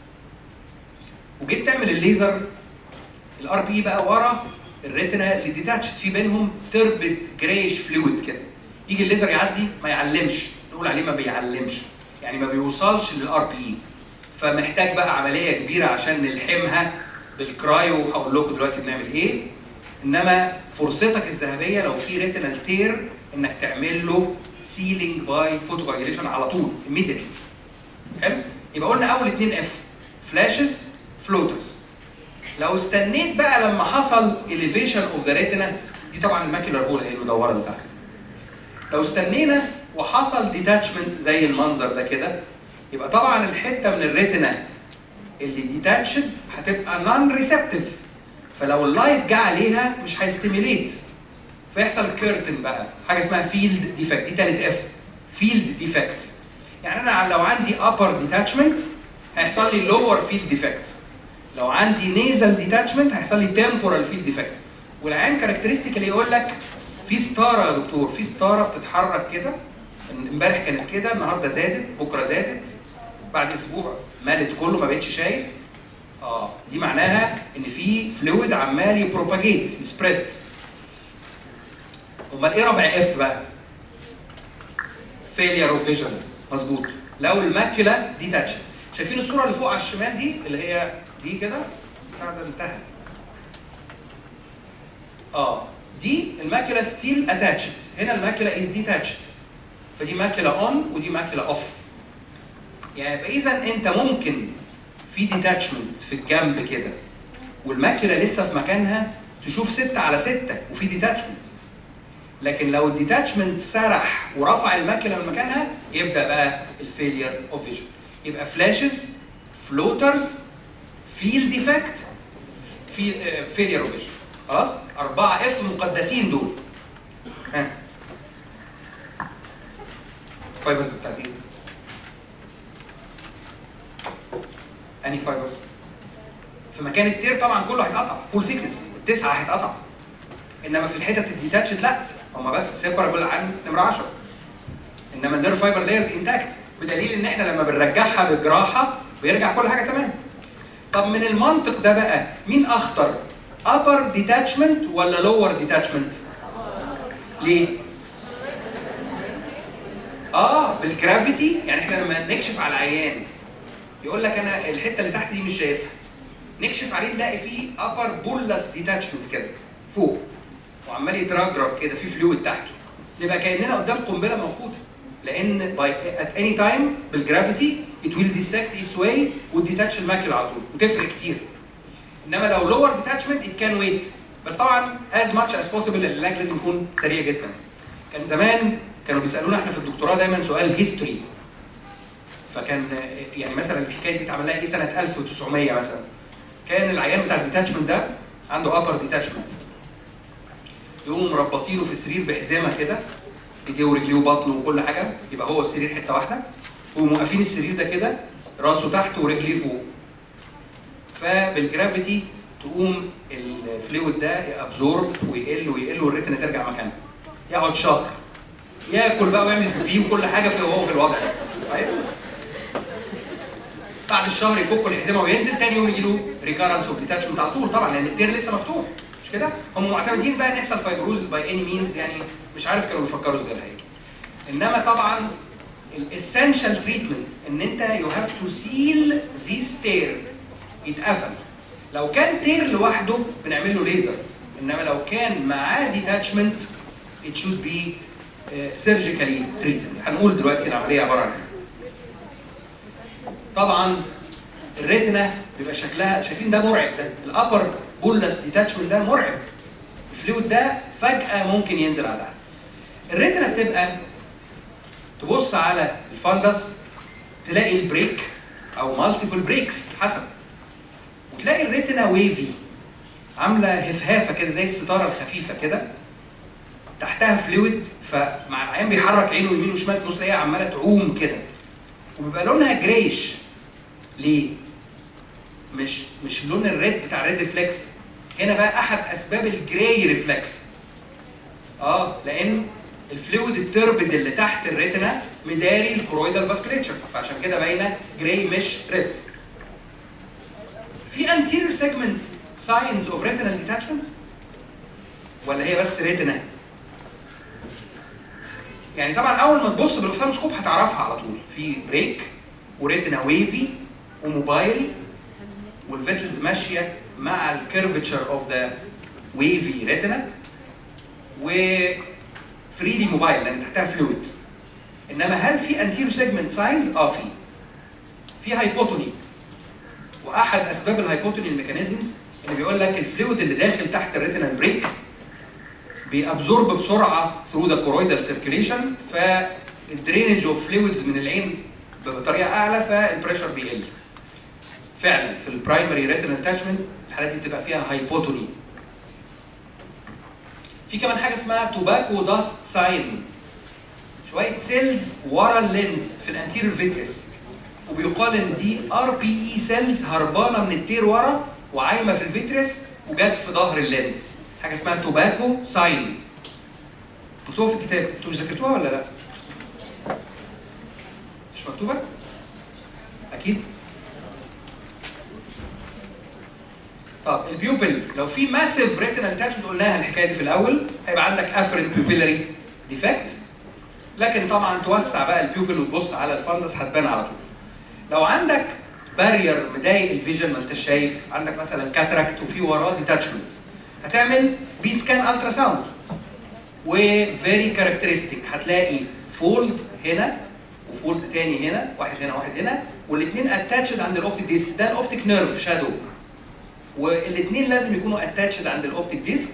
وجيت تعمل الليزر، الار بي اي بقى ورا الريتنا اللي ديتاتشت، في بينهم تربت جريش فلويد كده. يجي الليزر يعدي ما يعلمش، نقول عليه ما بيعلمش، يعني ما بيوصلش للار بي اي. فمحتاج بقى عمليه كبيره عشان نلحمها بالكرايو، وهقول لكم دلوقتي بنعمل ايه. انما فرصتك الذهبيه لو في ريتنال تير انك تعمل له سيلينج باي فوتوكوجيليشن على طول immediately. حلو؟ يبقى قلنا اول 2 اف، فلاشز، فلوترز. لو استنيت بقى لما حصل elevation اوف ذا ريتنا، دي طبعا الماكيولار هول هي المدوره اللي تحت. لو استنينا وحصل ديتاتشمنت زي المنظر ده كده، يبقى طبعا الحته من الريتنا اللي ديتاتشد هتبقى نون ريسبتيف، فلو اللايت جه عليها مش هيستيميليت، فيحصل كيرتن بقى، حاجه اسمها فيلد ديفكت. دي تالت اف، فيلد ديفكت. يعني انا لو عندي ابر ديتاتشمنت هيحصل لي لور فيلد ديفكت، لو عندي نيزل ديتاتشمنت هيحصل لي تمبورال فيلد ديفكت. والعين كاركترستيك اللي يقول لك في ستاره يا دكتور، في ستاره بتتحرك كده، امبارح كانت كده، النهارده زادت، بكره زادت، بعد اسبوع مالت كله ما بقتش شايف. دي معناها ان في فلويد عمال يبروباجيت سبريد. امال ايه رابع اف بقى؟ فيلير اوف فيجن، مظبوط. لو الماكيولا ديتاتشد. شايفين الصوره اللي فوق على الشمال دي اللي هي دي كده؟ بتاع ده انتهى. دي الماكيولا ستيل اتاتشد، هنا الماكيولا از ديتاتشد. فدي ماكيولا اون ودي ماكيولا اوف. يعني اذا انت ممكن في ديتاتشمنت في الجنب كده والماكيولا لسه في مكانها تشوف 6/6 وفي ديتاتشمنت. لكن لو الديتاتشمنت سرح ورفع الماكيولا من مكانها يبدا بقى الفيلير اوف فيجن. يبقى فلاشز، فلوترز، فيلد ديفكت، فيلير اوف فيجن. خلاص؟ 4 اف مقدسين دول. ها فايبرز بتاعت ايه؟ اني فايبرز؟ في مكان التير طبعا كله هيتقطع، فول سيكنس، ال9 هيتقطع. انما في الحتت الديتاتشد لا، هم بس سيبرابل عن نمره 10. انما النيرف فايبر لاير انتاكت، بدليل ان احنا لما بنرجعها بجراحه بيرجع كل حاجه تمام. طب من المنطق ده بقى مين اخطر؟ upper detachment ولا lower detachment؟ ليه؟ بالجرافيتي. يعني احنا لما نكشف على العيان يقول لك انا الحته اللي تحت دي مش شايفها، نكشف عليه نلاقي فيه upper bullous detachment كده فوق وعمال يترجرج كده في فلويد تحته، نبقى كاننا قدام قنبله موقوته. لان at any time بالجرافيتي it will dissect its way وتديتاتش الماكيولا على طول وتفرق كتير. انما لو lower detachment it can wait. بس طبعا as much as possible العلاج لازم يكون سريع جدا. كان زمان كانوا بيسالونا احنا في الدكتوراه دايما سؤال هيستوري. فكان يعني مثلا الحكايه دي اتعمل لها ايه سنه 1900 مثلا. كان العيان بتاع الديتاتشمنت ده عنده ابر ديتاتشمنت، يقوموا مربطينه في السرير بحزامه كده، ايديه ورجليه وبطنه وكل حاجه، يبقى هو السرير حته واحده، وموقفين السرير ده كده راسه تحت ورجليه فوق. فبالجرافيتي تقوم الفلويد ده يابزورب ويقل ويقل والريتنا ترجع مكانها. يقعد شهر ياكل بقى ويعمل بيبي وكل حاجه وهو في الوضع ده. طيب بعد الشهر يفكوا الحزامه وينزل، تاني يوم يجي له ريكارنس اوف ديتاتشمنت على طول طبعا لان التير لسه مفتوح، مش كده؟ هم معتمدين بقى ان يحصل فايبروز باي اني مينز، يعني مش عارف كانوا بيفكروا ازاي الحقيقه. انما طبعا الاسينشال تريتمنت ان انت يو هاف تو سيل ذيس تير يتقفل. لو كان تير لوحده بنعمل له ليزر، انما لو كان معاه ديتاتشمنت it should be surgically treated. هنقول دلوقتي العمليه عباره عن ايه. طبعا الريتنا بيبقى شكلها شايفين ده مرعب، ده الابر بولس ديتاتشمنت ده مرعب. الفلويد ده فجاه ممكن ينزل على العين. الريتنا بتبقى تبص على الفندس تلاقي البريك او مالتيبل بريكس حسب، وتلاقي الريتنا ويفي عامله هفهافه كده زي الستاره الخفيفه كده تحتها فلويد، فمع العيان بيحرك عينه يمين وشمال تبص تلاقيها عماله تعوم كده، وبيبقى لونها جريش. ليه؟ مش لون الريد بتاع الريد ريفلكس. هنا بقى احد اسباب الجراي ريفلكس. لان الفلويد التربد اللي تحت الريتنا مداري الكرويدال فاسكوليتشر، فعشان كده باينه جراي مش ريد. في anterior segment signs of retinal detachment ولا هي بس ريتنا؟ يعني طبعا اول ما تبص بالاوفثالموسكوب هتعرفها على طول، في بريك وريتنا ويفي وموبايل، والفيسلز ماشيه مع الكيرفتشر اوف ذا ويفي ريتنا، وفريلي موبايل لان تحتها فلويد. انما هل في انتيرو سيجمنت ساينز؟ في هايبوتوني، واحد اسباب الهايبوتوني الميكانيزمز اللي بيقول لك الفلويد اللي داخل تحت الريتنال بريك بيابزورب بسرعه ثرو ذا كورويدال سيركيوليشن، فالدرينج اوف فلويدز من العين بطريقه اعلى فالبريشر بيقل. فعلا في البرايمري ريتنال اتاتشمنت الحالات دي بتبقى فيها هايبوتوني. في كمان حاجه اسمها توباكو داست ساين، شويه سيلز ورا اللينز في الانتيريور فيتريس، وبيقال ان دي RPE سيلز هربانه من التير ورا وعايمه في الفيتريس وجت في ظهر اللينز، حاجه اسمها توباكو ساين. مكتوبه في الكتاب، انتوا ذاكرتوها ولا لا؟ مش مكتوبه؟ اكيد. طب البيوبل لو في ماسيف ريتنال اتاتشمنت قلناها الحكايه دي في الاول، هيبقى عندك افرنت بيوبيلاري ديفكت، لكن طبعا توسع بقى البيوبل وتبص على الفندس هتبان على طول. لو عندك بارير مضايق الفيجن، ما انت شايف عندك مثلا كاتراكت وفي وراه ديتاتشمنت، هتعمل بي سكان الترا ساوند، وفيري كاركترستيك هتلاقي فولد هنا وفولد تاني هنا، واحد هنا واحد هنا، والاثنين اتاتشد عند الاوبتيك ديسك، ده الاوبتيك نيرف شادو، والاثنين لازم يكونوا اتاتشد عند الاوبتيك ديسك،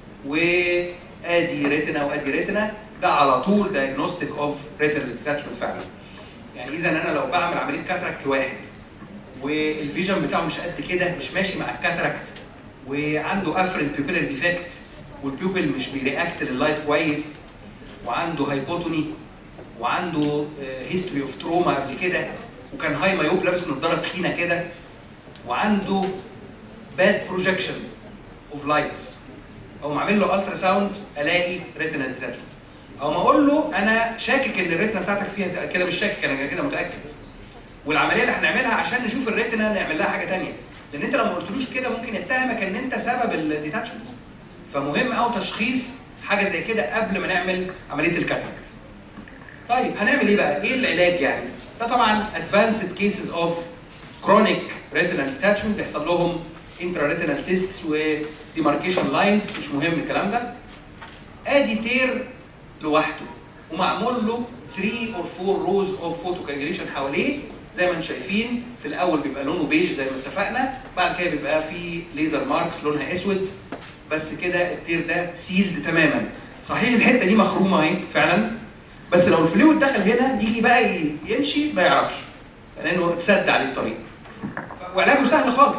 وادي ريتنا وادي ريتنا، ده على طول دايجنوستيك اوف ريتنال ديتاتشمنت فعلا. يعني اذا انا لو بعمل عمليه كاتراكت لواحد والفيجن بتاعه مش قد كده، مش ماشي مع الكاتراكت، وعنده افرنت بيبيلر ديفكت، والبيوبل مش بيرياكت لللايت كويس، وعنده هايبوتوني، وعنده هيستوري اوف تروما قبل كده، وكان هاي مايوب لابس نظاره تخينه كده، وعنده باد بروجكشن اوف لايت، او ما اعمل له الترا ساوند الاقي ريتنال ديتاتشمنت، او ما اقول له انا شاكك ان الريتنا بتاعتك فيها كده، مش شاكك انا كده متاكد، والعمليه اللي هنعملها عشان نشوف الريتنا نعمل لها حاجه ثانيه، لان انت لو ما قلتلوش كده ممكن يتهمك ان انت سبب الديتاتشمنت. فمهم قوي تشخيص حاجه زي كده قبل ما نعمل عمليه الكاتراكت. طيب هنعمل ايه بقى؟ ايه العلاج يعني؟ ده طبعا advanced cases of chronic retinal detachment بيحصل لهم intraretinal cysts و demarcation lines، مش مهم الكلام ده. ادي تير لوحده ومعمول له 3 or 4 rows of photocoagulation حواليه، زي ما انتم شايفين. في الاول بيبقى لونه بيج زي ما اتفقنا، بعد كده بيبقى في ليزر ماركس لونها اسود، بس كده التير ده سيلد تماما. صحيح الحته دي مخرومه اهي فعلا، بس لو الفلويد دخل هنا يجي بقى يمشي ما يعرفش لانه اتسد عليه الطريق، وعلاجه سهل خالص.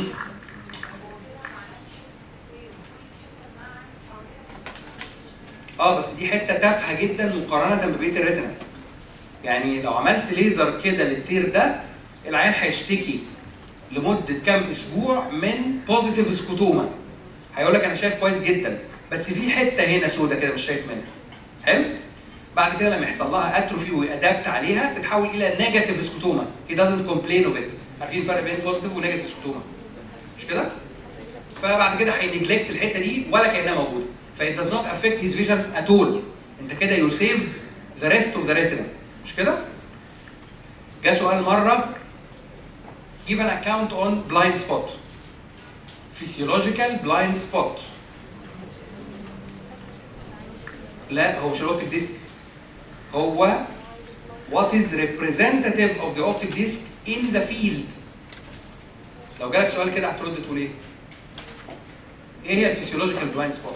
بس دي حته تافهه جدا مقارنه ببقيه الريتنا. يعني لو عملت ليزر كده للتير ده، العيان هيشتكي لمده كام اسبوع من بوزيتيف سكوتوما. هيقول لك انا شايف كويس جدا، بس في حته هنا سودا كده مش شايف منها. حلو؟ بعد كده لما يحصل لها اتروفي ويأدابت عليها تتحول الى نيجاتيف سكوتوما. he doesn't complain of it. عارفين الفرق بين بوزيتيف ونيجاتيف سكوتوما؟ مش كده؟ فبعد كده هينجلكت الحته دي ولا كانها موجوده. فit does not affect his vision at all. انت كده you saved the rest of the retina. مش كده؟ جه سؤال مره give an account on blind spot. physiological blind spot. لا هو مش الاوبتيك ديسك، هو what is representative of the optic disc in the field. لو جالك سؤال كده هترد تقول ايه؟ ايه هي الفسيولوجيكال بلايند سبوت؟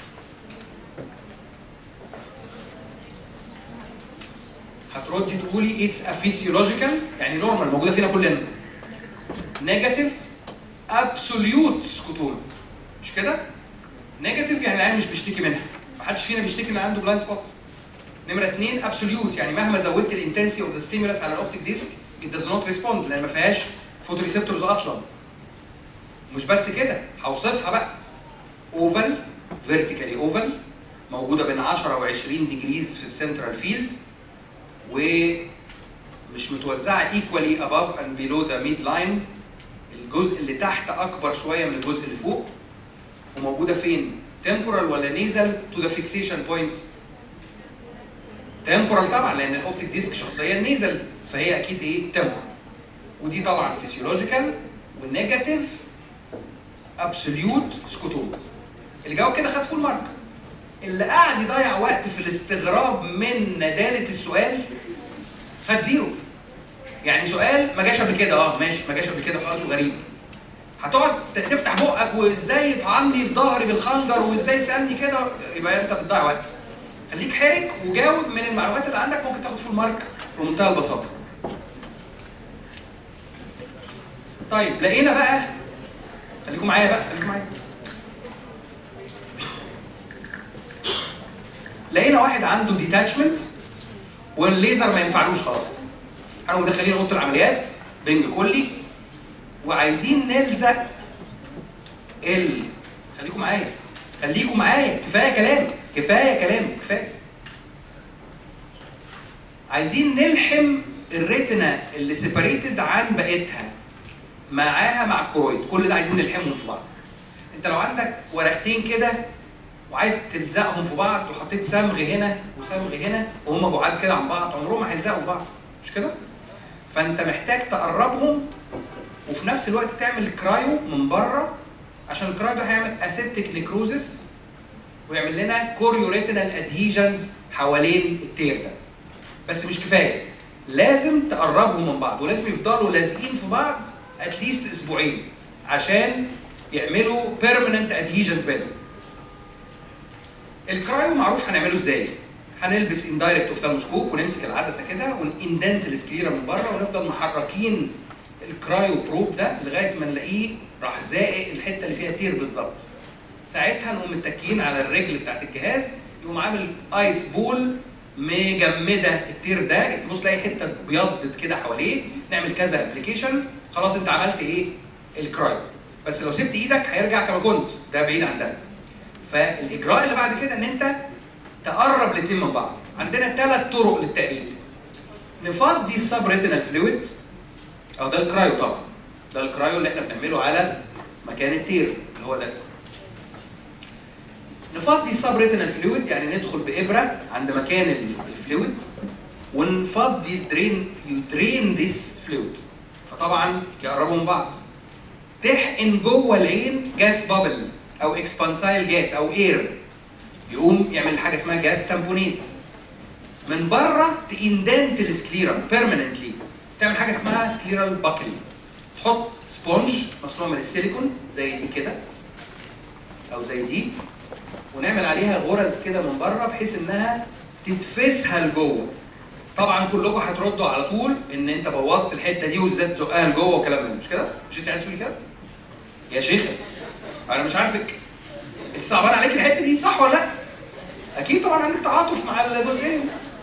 هتردي تقولي اتس ا فيسيولوجيكال يعني نورمال موجوده فينا كلنا. نيجاتيف ابسوليوت سكوتوما مش كده؟ نيجاتيف يعني العين مش بيشتكي منها، محدش فينا بيشتكي ان عنده بلايند سبوت. نمره 2 ابسوليوت يعني مهما زودت الانتنسي اوف ذا ستيمولس على الاوبتيك ديسك it does not respond لان ما فيهاش فوتوريسبتورز اصلا. مش بس كده هوصفها بقى. اوفال فيرتيكالي اوفال موجوده بين 10 و20 ديجريز في السنترال فيلد ومش متوزعه equally above and below the mid line. الجزء اللي تحت اكبر شويه من الجزء اللي فوق. وموجوده فين؟ temporal ولا nasal to the fixation point؟ temporal طبعا لان الاوبتيك ديسك شخصيا nasal فهي اكيد ايه؟ temporal. ودي طبعا فيسيولوجيكال والنيجاتيف ابسوليوت سكوتوما. اللي جاوب كده خد فول مارك. اللي قاعد يضيع وقت في الاستغراب من ندالة السؤال خد زيرو. يعني سؤال ما جاش قبل كده ماشي ما جاش قبل كده خالص وغريب. هتقعد تفتح بقك وازاي يطعني في ظهري بالخنجر وازاي يسالني كده يبقى انت بتضيع وقت. خليك حرك وجاوب من المعلومات اللي عندك ممكن تاخد فول مارك بمنتهى البساطه. طيب لقينا بقى خليكم معايا بقى خليكم معايا. لقينا واحد عنده ديتاتشمنت والليزر ما ينفعلوش خلاص. احنا مدخلين اوضه العمليات بنج كلي وعايزين نلزق خليكم معايا خليكم معايا كفايه كلام كفايه كلام كفايه. عايزين نلحم الريتنا اللي سيبريتد عن بقيتها معاها مع الكرويد. كل ده عايزين نلحمهم في بعض. انت لو عندك ورقتين كده وعايز تلزقهم في بعض وحطيت صمغ هنا وصمغ هنا وهم بعاد كده عن بعض عمرهم ما هيلزقوا في بعض مش كده؟ فانت محتاج تقربهم وفي نفس الوقت تعمل كرايو من بره عشان الكرايو ده هيعمل اسيبتيك نيكروزس ويعمل لنا كوريو ريتينال ادهيجنز حوالين التير ده. بس مش كفايه لازم تقربهم من بعض ولازم يفضلوا لازقين في بعض اتليست اسبوعين عشان يعملوا بيرمننت ادهيجنز بينهم. الكرايو معروف هنعمله ازاي؟ هنلبس اندايركت اوفتالموسكوب ونمسك العدسه كده ونندنت السكليرا من بره ونفضل محركين الكرايو بروب ده لغايه ما نلاقيه راح زائق الحته اللي فيها تير بالظبط. ساعتها نقوم متكيين على الرجل بتاعت الجهاز يقوم عامل ايس بول مجمده التير ده تبص تلاقي حته بيضت كده حواليه. نعمل كذا ابلكيشن خلاص انت عملت ايه؟ الكرايو. بس لو سبت ايدك هيرجع كما كنت ده بعيد عن ده. فالاجراء اللي بعد كده ان انت تقرب الاثنين من بعض. عندنا 3 طرق للتقريب. نفضي السب ريتينال فلويد او ده الكرايو طبعا. ده الكرايو اللي احنا بنعمله على مكان التير اللي هو ده. نفضي السب ريتينال فلويد يعني ندخل بابره عند مكان الفلويد ونفضي يدرين ذيس فلويد. فطبعا يقربوا من بعض. تحقن جوه العين جاس بابل او اكسبانسايل جاس او اير يقوم يعمل حاجه اسمها جاس تامبونيت. من بره تاندنت السكليرا بيرمننتلي تعمل حاجه اسمها سكليرال باكلي. تحط سبونج مصنوع من السيليكون زي دي كده او زي دي ونعمل عليها غرز كده من بره بحيث انها تتفسها لجوه. طبعا كلكم هتردوا على طول ان انت بوظت الحته دي وازاي تزقها لجوه وكلام من مش كده؟ مش انت عايز تقولي كده؟ يا شيخه انا مش عارفك انت صعبان عليك الحته دي صح ولا لا؟ اكيد طبعا عندك تعاطف مع الجزئيه.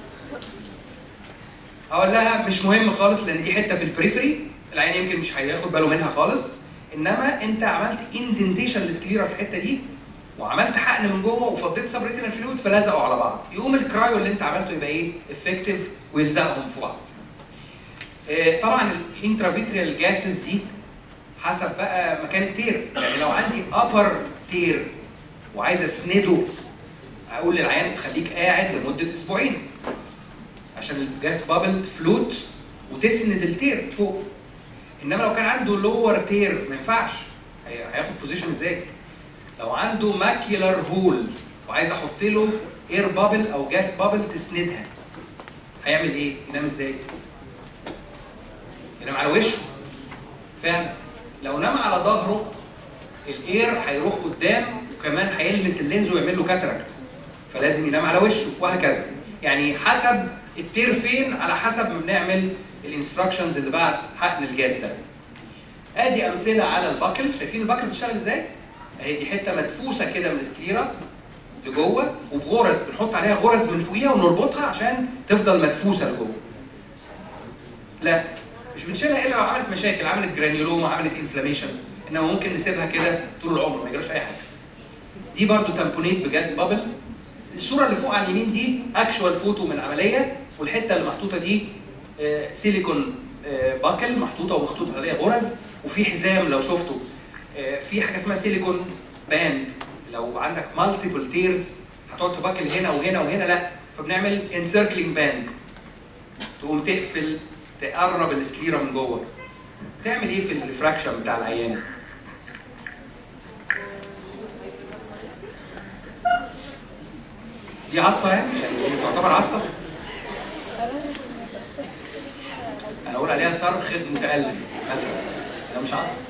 اقول لها مش مهم خالص لان دي حته في البريفري العين يمكن مش هياخد باله منها خالص انما انت عملت اندنتيشن للسكليرا في الحته دي وعملت حقن من جوه وفضيت سب ريتينال فلويد فلزقوا على بعض. يقوم الكرايو اللي انت عملته يبقى ايه؟ افكتيف ويلزقهم في بعض. طبعا الانترافيتريال جاسز دي حسب بقى مكان التير. يعني لو عندي ابر تير وعايز اسنده اقول للعيان خليك قاعد لمده اسبوعين عشان الجاس بابل تفلوت وتسند التير فوق. انما لو كان عنده لور تير ما ينفعش، هياخد بوزيشن ازاي؟ لو عنده ماكيولار هول وعايز احط له اير بابل او جاس بابل تسندها، هيعمل ايه؟ ينام ازاي؟ ينام على وشه. فعلا لو نام على ظهره الاير هيروح قدام وكمان هيلمس اللينز ويعمل له كاتراكت، فلازم ينام على وشه وهكذا. يعني حسب التير فين على حسب ما بنعمل الانستراكشنز اللي بعد حقن الجاز ده. ادي امثله على الباكل، شايفين الباكل بتشتغل ازاي؟ اهي دي حته مدفوسه كده من السكليرا لجوه وبغرز، بنحط عليها غرز من فوقيها ونربطها عشان تفضل مدفوسه لجوه. لا مش بنشيلها الا لو عملت مشاكل، عملت جرانيولوما، عملت انفلاميشن، انما ممكن نسيبها كده طول العمر ما يجراش اي حاجه. دي برضو تامبونيت بجاز بابل. الصوره اللي فوق على اليمين دي اكشوال فوتو من عمليه، والحته اللي محطوطه دي سيليكون باكل محطوطه ومحطوط عليها غرز، وفي حزام لو شفته. في حاجه اسمها سيليكون باند، لو عندك مالتيبل تيرز هتقعد تباكل هنا وهنا وهنا، لا فبنعمل انسيركلينج باند تقوم تقفل تقرب السكليرا من جوه. تعمل ايه في الريفراكشن بتاع العيان؟ دي عطسه يعني تعتبر عطسه؟ انا اقول عليها صرخ متألم مثلا، ده مش عطسه.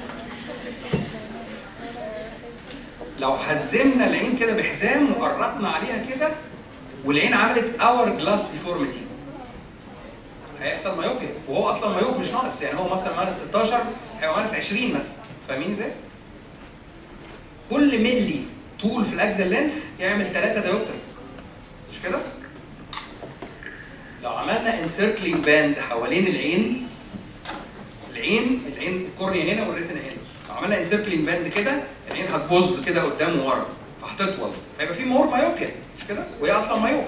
لو حزمنا العين كده بحزام وقرطنا عليها كده والعين عملت اور جلاس ديفورميتي هيحصل مايوبيا، وهو اصلا مايوب مش ناقص، يعني هو مثلا ماينس 16 هيبقى ماينس 20 مثلا، فاهمين ازاي؟ كل ملي طول في الاكزل لينث يعمل 3 دايوبترز، مش كده؟ لو عملنا انسيركلينج باند حوالين العين الكورنيا هنا والريتنا هنا، لو عملنا انسيركلينج باند كده العين هتبوظ كده قدام وورا فهتطول، فيبقى في مور مايوبيا، مش كده؟ وهي اصلا مايوب.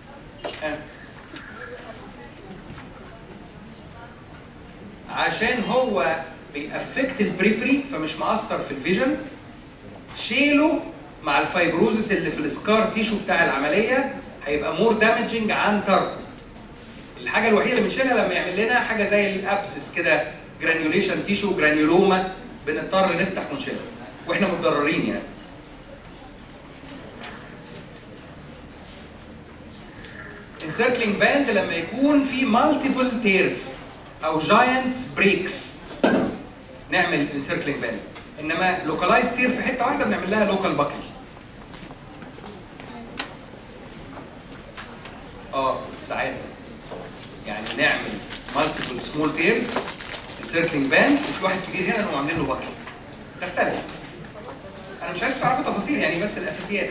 عشان هو بيأفكت البريفري فمش مأثر في الفيجن، شيله مع الفايبروزس اللي في السكار تيشو بتاع العمليه هيبقى مور دامجنج عن تركه. الحاجه الوحيده اللي بنشيلها لما يعمل لنا حاجه زي الابسس كده، جرانيوليشن تيشو، جرانيولوما، بنضطر نفتح ونشيلها واحنا متضررين يعني. انسيركلينج باند لما يكون في مالتيبل تيرز او جاينت بريكس نعمل انسيركلينج باند، انما لوكالايز تير في حته واحده بنعمل لها لوكال باكل. ساعات يعني نعمل مالتيبل سمول تيرز انسيركلينج باند، وفي واحد كبير هنا نقوم عاملين له باكل. تختلف. انا مش عايز تعرفوا تفاصيل يعني، بس الاساسيات.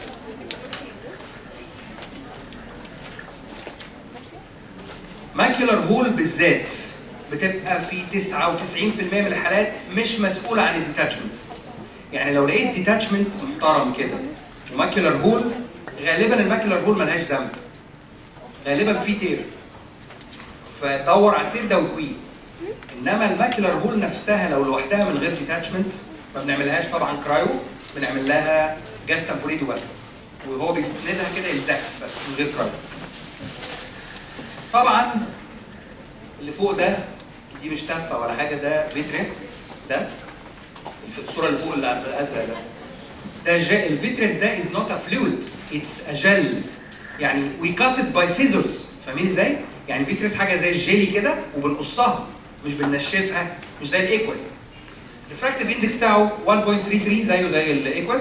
ماكيولار هول بالذات بتبقى في 99% من الحالات مش مسؤوله عن الديتاتشمنت. يعني لو لقيت ديتاتشمنت محترم كده وماكيولار هول، غالبا الماكيولار هول ملهاش ذنب، غالبا في تير، فدور على التير ده وكويه. انما الماكيولار هول نفسها لو لوحدها من غير ديتاتشمنت ما بنعملهاش طبعا كرايو، بنعمل لها جاز تامبوريدو بس، وهو بيسندها كده يلزقها بس من غير كرايو. طبعا اللي فوق ده دي مش تافهه ولا حاجه، ده فيتريس، ده الصوره اللي فوق اللي الازرق ده الفيتريس ده از نوت ا فلويد، اتس ا جل، يعني وي كات ات باي سيزرز. فاهمين ازاي؟ يعني فيتريس حاجه زي الجيلي كده وبنقصها مش بننشفها، مش زي الايكوس. الريفراكتيف اندكس بتاعه 1.33 زيه زي الايكوس.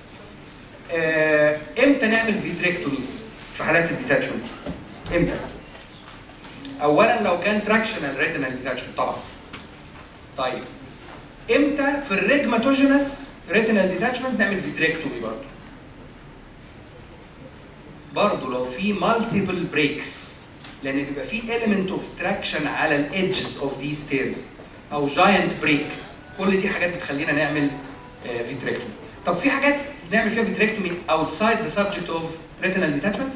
امتى نعمل فيتريكتومي في حالات الديتاتشمنت؟ امتى؟ اولا لو كان تراكشنال ريتينال ديتاتشمنت طبعا. طيب امتى في الريجماتوجينس ريتينال ديتاتشمنت نعمل فيتريكتومي برضه لو في مالتيبل بريكس، لان بيبقى في element of traction على الايدجز اوف ذيس تيرز او جاينت بريك، كل دي حاجات بتخلينا نعمل فيتريكتومي. طب في حاجات نعمل فيها فيتريكتومي outside the subject of retinal detachment؟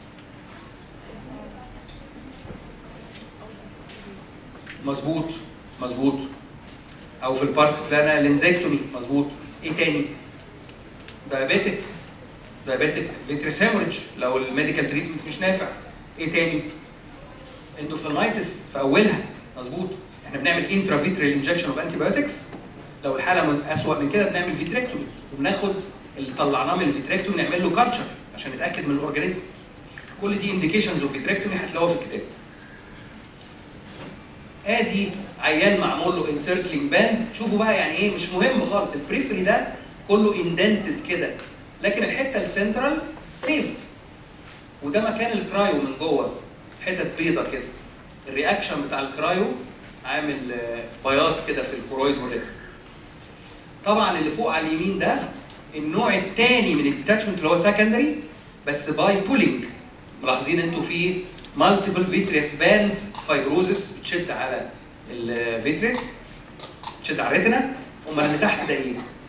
مظبوط مظبوط. او في البارس بلانا لينزكتومي، مظبوط. ايه تاني؟ دايابيتك فيتريس هيموريدج لو الميديكال تريتمنت مش نافع. ايه تاني؟ اندوفلونايتس في اولها، مظبوط. احنا بنعمل انترافيترال انجكشن اوف انتي بايوتكس، لو الحاله اسوء من كده بنعمل فيتريكتومي، وبناخد اللي طلعناه من الفيتريكتومي نعمل له كالتشر عشان نتاكد من الاورجانيزم. كل دي انديكيشنز اوف فيتريكتومي هتلاقوها في الكتاب. ادي عيان معمول له انسيركلينج باند، شوفوا بقى يعني ايه، مش مهم خالص، البريفري ده كله اندنتد كده، لكن الحته السنترال سيفد، وده مكان الكرايو من جوه، حتت بيضه كده. الرياكشن بتاع الكرايو عامل بياض كده في الكرويد والريتم. طبعا اللي فوق على اليمين ده النوع الثاني من الديتاتشمنت اللي هو سكندري بس باي بولينج. ملاحظين انتوا في مالتيبل فيتريس باندز فايبروزس بتشد على الفيتريس، بتشد على الريتنا. امال اللي تحت ده ايه؟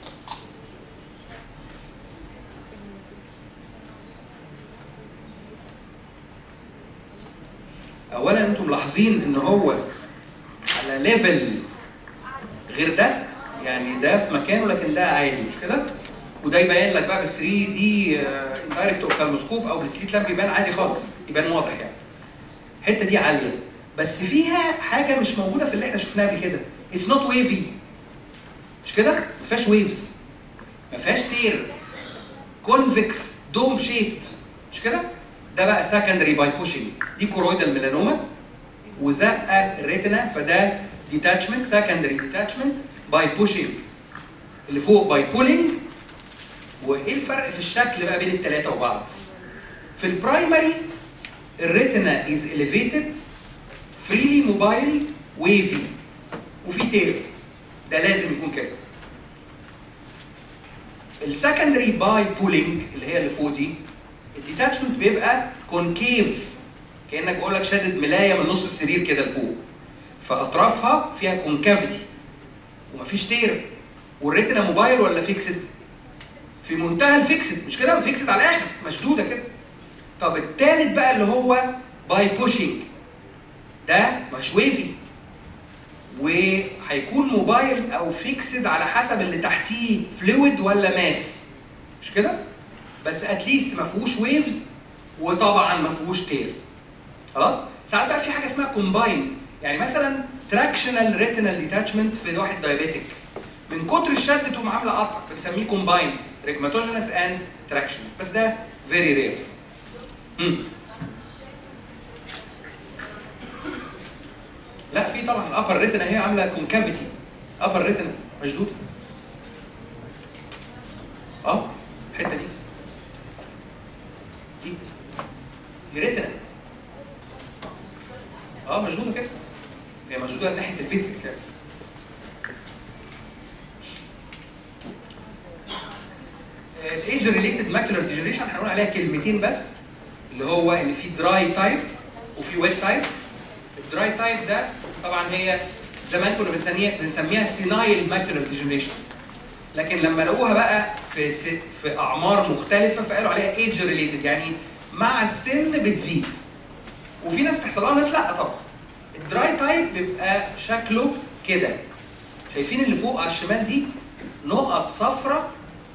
اولا انتم ملاحظين ان هو على ليفل غير ده، يعني ده في مكانه لكن ده عالي مش كده؟ وده يبين لك بقى بال 3 دي اندايركت اوفثالموسكوب او بالسليت لامب يبان عادي خالص، يبان واضح يعني. الحته دي عاليه بس فيها حاجه مش موجوده في اللي احنا شفناه قبل كده، اتس نوت ويفي مش كده؟ ما فيهاش ويفز، ما فيهاش تير، كونفكس دوم شيبت مش كده؟ ده بقى سكندري باي بوشنج، دي كورويدال ميلانوما وزقه الريتنا، فده ديتاتشمنت، سكندري ديتاتشمنت باي بوشنج. اللي فوق باي بولينج. وايه الفرق في الشكل بقى بين الثلاثه وبعض؟ في البرايمري الريتنا از اليفيتد فريلي موبايل ويفي وفي تير، ده لازم يكون كده. السكندري باي بولينج اللي هي اللي فوق دي، الديتاتشمنت بيبقى كونكيف، كانك بقول لك شادد ملايه من نص السرير كده لفوق، فاطرافها فيها كونكافيتي ومفيش تير. والريتنا موبايل ولا فيكسد؟ في منتهى الفيكسد مش كده؟ فيكسد على الاخر، مشدوده كده. طب الثالث بقى اللي هو باي بوشنج، ده مش ويفي وهيكون موبايل او فيكسد على حسب اللي تحتيه فلويد ولا ماس مش كده؟ بس اتليست ما فيهوش ويفز وطبعا ما فيهوش تير. خلاص؟ ساعات بقى في حاجه اسمها كومبايند، يعني مثلا تراكشنال ريتينال ديتاتشمنت في واحد دايابيتك، من كتر الشد تقوم عامله قطع، بنسميه كومبايند ريجماتوجينس اند تراكشن، بس ده فيري رير. لا في طبعا الابر ريتنا هي عامله كونكافيتي، ابر ريتنا مشدوده. الحته دي ريتنا مشدوده كده، هي مشدوده ناحيه الفيتريكس يعني. الايج ريليتد ماكولار ديجنريشن هنقول عليها كلمتين بس، اللي هو ان في دراي تايب وفي ويت تايب. الدراي تايب ده طبعا هي زمان كنا بنسميها سينايل ماكولار ديجنريشن، لكن لما لقوها بقى في اعمار مختلفه فقالوا عليها ايج ريليتد، يعني مع السن بتزيد. وفي ناس بتحصل لها وناس لا طبعا. الدراي تايب بيبقى شكله كده، شايفين اللي فوق على الشمال دي نقط صفراء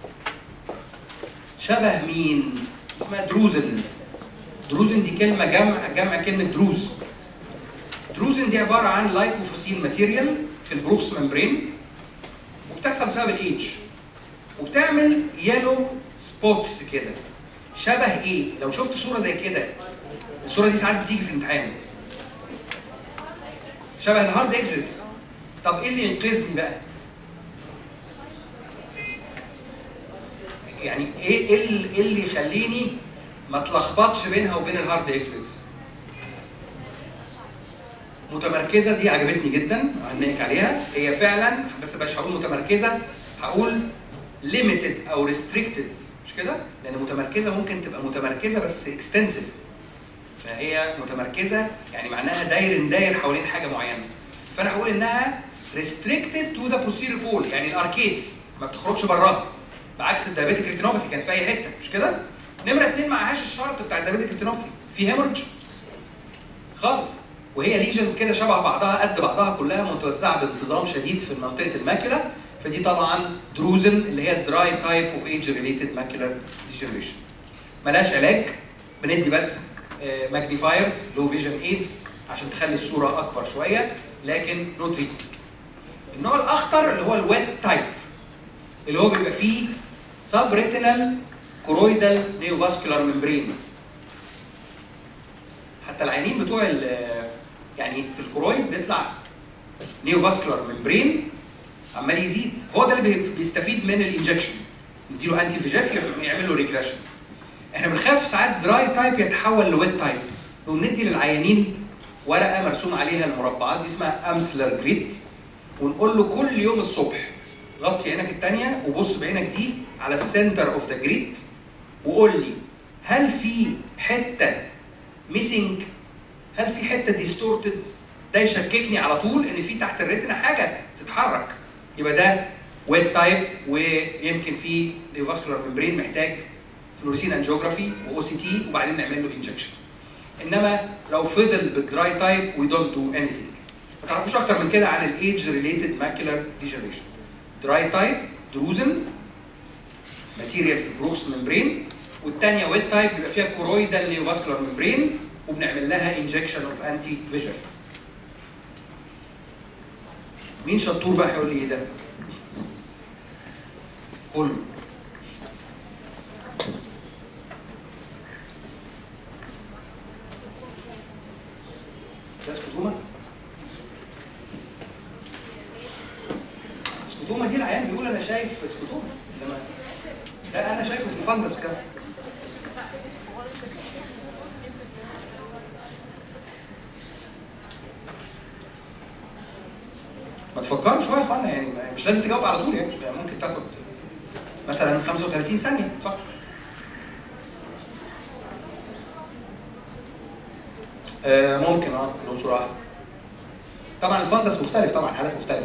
شبه مين؟ اسمها دروزن. دروزن دي كلمه جمع كلمه دروز. دروزن دي عباره عن لايكوفوسين ماتيريال في البروكس ممبرين، وبتحصل بسبب الايدج، وبتعمل يلو سبوتس كده. شبه ايه؟ لو شفت صوره زي كده، الصوره دي ساعات بتيجي في الامتحان، شبه الهارد اكزيتس. طب ايه اللي ينقذني بقى؟ يعني ايه اللي يخليني ما اتلخبطش بينها وبين الهارد اكزيتس؟ متمركزه دي عجبتني جدا، هنقك عليها. هي فعلا، بس مش هقول متمركزه، هقول ليميتد او ريستريكتد مش كده؟ لان متمركزه ممكن تبقى متمركزه بس اكستنسيف، فهي متمركزه يعني معناها داير حوالين حاجه معينه. فانا هقول انها ريستريكتد تو ذا posterior pole، يعني الاركيدز ما بتخرجش براها، بعكس الدايابيتيك ريتينوباثي كانت في اي حته مش كده؟ نمره 2 معهاش الشرط بتاع الدايابيتيك ريتينوباثي، في هيمورج خالص، وهي ليجنز كده شبه بعضها قد بعضها كلها متوزعه بانتظام شديد في منطقه الماكيولا. فدي طبعا دروزن اللي هي الدراي تايب اوف ايج ريليتد ماكيولار ديجنريشن. ملهاش علاج، بندي بس ماجنيفايرز لو فيجن ايدز عشان تخلي الصوره اكبر شويه، لكن نو تريتمنت. النوع الاخطر اللي هو الويت تايب، اللي هو بيبقى فيه سب ريتينال كورويدال نيوفاسكولار ممبرين. حتى العينين بتوع يعني في الكورويد بيطلع نيوفاسكولار ممبرين عمال يزيد، هو ده اللي بيستفيد من الانجكشن. نديله انتي فيجاف يعمل له ريجريشن. احنا بنخاف ساعات دراي تايب يتحول لويت تايب، نقوم ندي للعيانين ورقه مرسوم عليها المربعات دي اسمها امسلر جريد، ونقول له كل يوم الصبح غطي عينك الثانيه وبص بعينك دي على السنتر اوف ذا جريد وقول لي هل في حته ميسنج، هل في حته ديستورتد؟ ده يشككني على طول ان في تحت الريتنا حاجه تتحرك، يبقى ده ويت تايب ويمكن في نيوفاسكولار ممبرين محتاج فلوريسين انجيوجرافي واو سي تي وبعدين نعمل له انجكشن. انما لو فضل بالدراي تايب وي دونت دو اني ثينج. ما تعرفوش اكتر من كده عن الايدج ريليتد ماكيولار ديجنريشن. دراي تايب دروزن ماتيريال في بروكس ممبرين، والثانيه ويت تايب بيبقى فيها كورويدال نيوفاسكولار ممبرين وبنعمل لها انجكشن اوف انتي فيجاف. مين شطور بقى هيقول لي ايه ده؟ كله. ده سكوتوما؟ سكوتوما دي العيان بيقول انا شايف سكوتوما، انما ده انا شايفه في الفندس كده. ما تفكروا شويه يا اخوانا، يعني مش لازم تجاوب على طول، يعني ممكن تاخد مثلا 35 ثانيه تفكر. ممكن كلهم صوره واحده. طبعا الفندس مختلف، طبعا حالات مختلفه.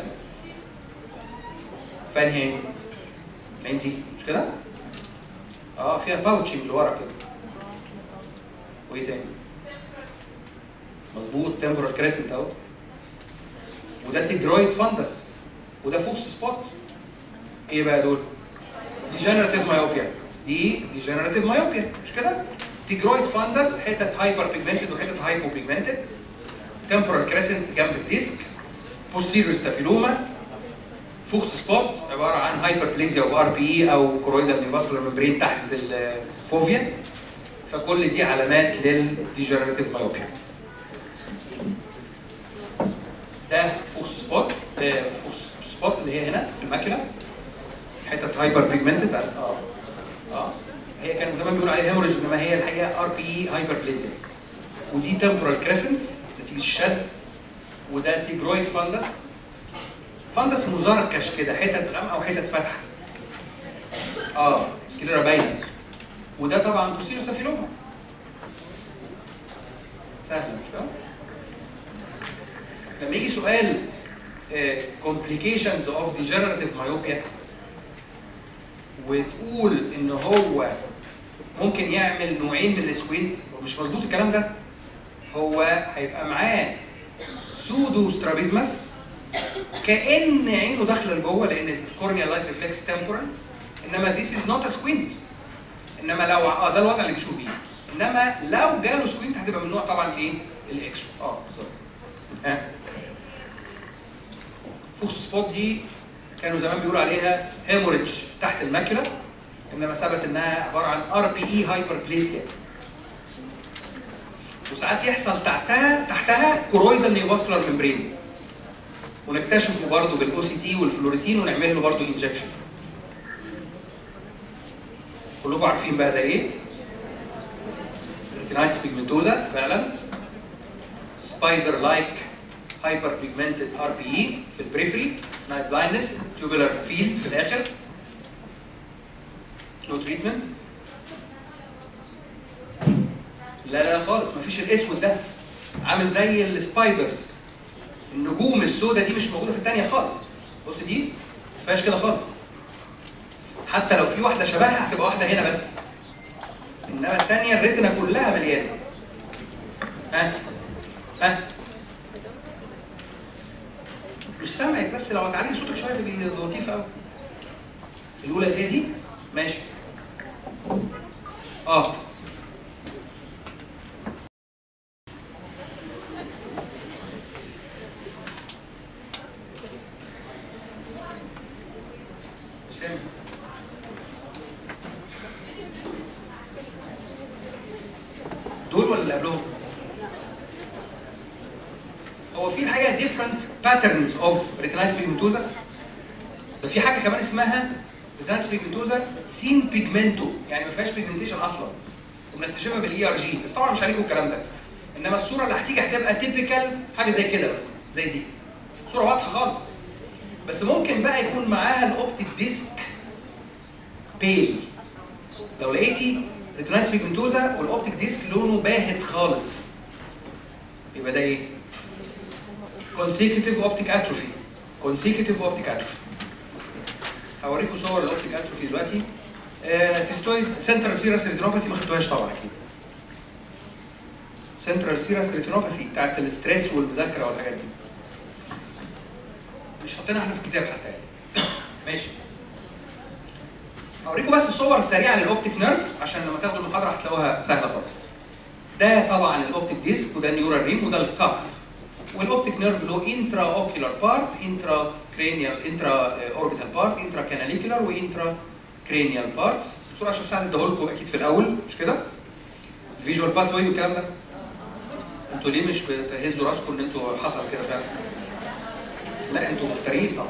فانهي العين دي مش كده؟ فيها باوتشنج لورا كده. وايه تاني؟ مظبوط، تمبرال كريسنت اهو. وده تيجرويد فندس، وده فوكس سبوت. ايه بقى دول؟ ديجنراتيف مايوبيا. دي ديجنراتيف مايوبيا مش كده؟ تيجرويد فندس، حتت هايبر بيجمنتد وحتت هايبو بيجمنتد. تمبرال كريسنت جنب الديسك. بوستيريور ستافيلوما. فوكس سبوت عباره عن هايبربليزيا اوف ار بي اي او كورويدال نيوفاسكولار ممبرين تحت الفوفيا. فكل دي علامات للديجنراتيف مايوبيا. ده فوكس سبوت، فوكس سبوت اللي هي هنا في الماكينه، حته هايبر بيجمنتد. هي كان زمان بيقولوا عليها هيموريج، انما هي الحقيقه ار بي اي هايبربليزيا. ودي تمبرال كريسنت نتيجه الشد. وده تيجرويد فندس. فندس مزركش كده، حتت غامقه وحتت فاتحه. سكليرا باينه. وده طبعا بوستيريور ستافيلوما. سهله مش كده؟ لما يجي سؤال complications of degenerative myopia وتقول ان هو ممكن يعمل نوعين من السكوينت، ومش مظبوط الكلام ده. هو هيبقى معاه سودو سترابيزمس، كأن عينه داخله لجوه لان الكورنيال لايت ريفلكس تمبورال، انما this is not a squint. انما لو ده الوضع اللي بيشوف بيه. انما لو جاله سكوينت هتبقى من نوع طبعا ايه؟ الاكسو. بالظبط. فوكس سبوت دي كانوا زمان بيقولوا عليها هيموريدج تحت الماكيولا، انما ثبت انها عباره عن ار بي اي هايبربليزيا. وساعات يحصل تحتها كورويدال نيوفاسكولار ممبرين، ونكتشفه برضه بالاو سي تي والفلوريسين ونعمل له برضه انجكشن. كلكم عارفين بقى ده ايه؟ ريتينايتس بيجمنتوزا فعلا. سبايدر لايك هايبر بيجمنتد ار بي اي في البريفري، نايت بلايندنس، تيوبولار فيلد في الاخر. نو تريتمنت. لا خالص، مفيش الاسود ده، عامل زي السبايدرز. النجوم السوداء دي مش موجوده في الثانيه خالص. بص دي ما فيهاش كده خالص. حتى لو في واحده شبهها هتبقى واحده هنا بس. انما الثانيه الريتنا كلها مليانه. مش سامعك، بس لو هتعلي صوتك شويه تبقى لطيفه قوي. الاولى اللي هي دي ماشي. باترنز اوف ريتينايتس بيجمنتوزا. ده في حاجه كمان اسمها ريتينايتس بيجمنتوزا سين بيجمنتو، يعني ما فيهاش بيجمنتيشن اصلا، وبنكتشفها بالاي ار جي، بس طبعا مش عليكم الكلام ده. انما الصوره اللي هتيجي هتبقى تيبيكال حاجه زي كده، بس زي دي صوره واضحه خالص. بس ممكن بقى يكون معاها الاوبتيك ديسك بيل. لو لقيتي ريتينايتس بيجمنتوزا والاوبتيك ديسك لونه باهت خالص، يبقى ده ايه؟ consecutive optic atrophy. consecutive optic atrophy. هوريكم صور الاوبتيك اتروفي دلوقتي. سيستويد سنترال سيرس ريتينوباثي ما خدتوهاش طبعا اكيد. سنترال سيرس ريتينوباثي بتاعت الاستريس والمذاكره والحاجات دي. مش حاطينها احنا في الكتاب حتى يعني. ماشي. هوريكم بس الصور السريعه للاوبتيك نيرف عشان لما تاخدوا المحاضره هتلاقوها سهله خالص. ده طبعا الاوبتيك ديسك، وده النيورال ريم، وده الكاب. والاوبتيك نيرف له انترا اوكيولار بارت، انترا كرينيال، انترا اوربيتال بارت، انترا كاناليكولار، وانترا كرينيال بارتس. الصوره عشان ساعه اديها لكم اكيد في الاول مش كده؟ الفيجوال باث واي والكلام ده. انتوا ليه مش بتهزوا راسكم ان انتوا حصل كده فعلا؟ لا انتوا مفترين طبعا.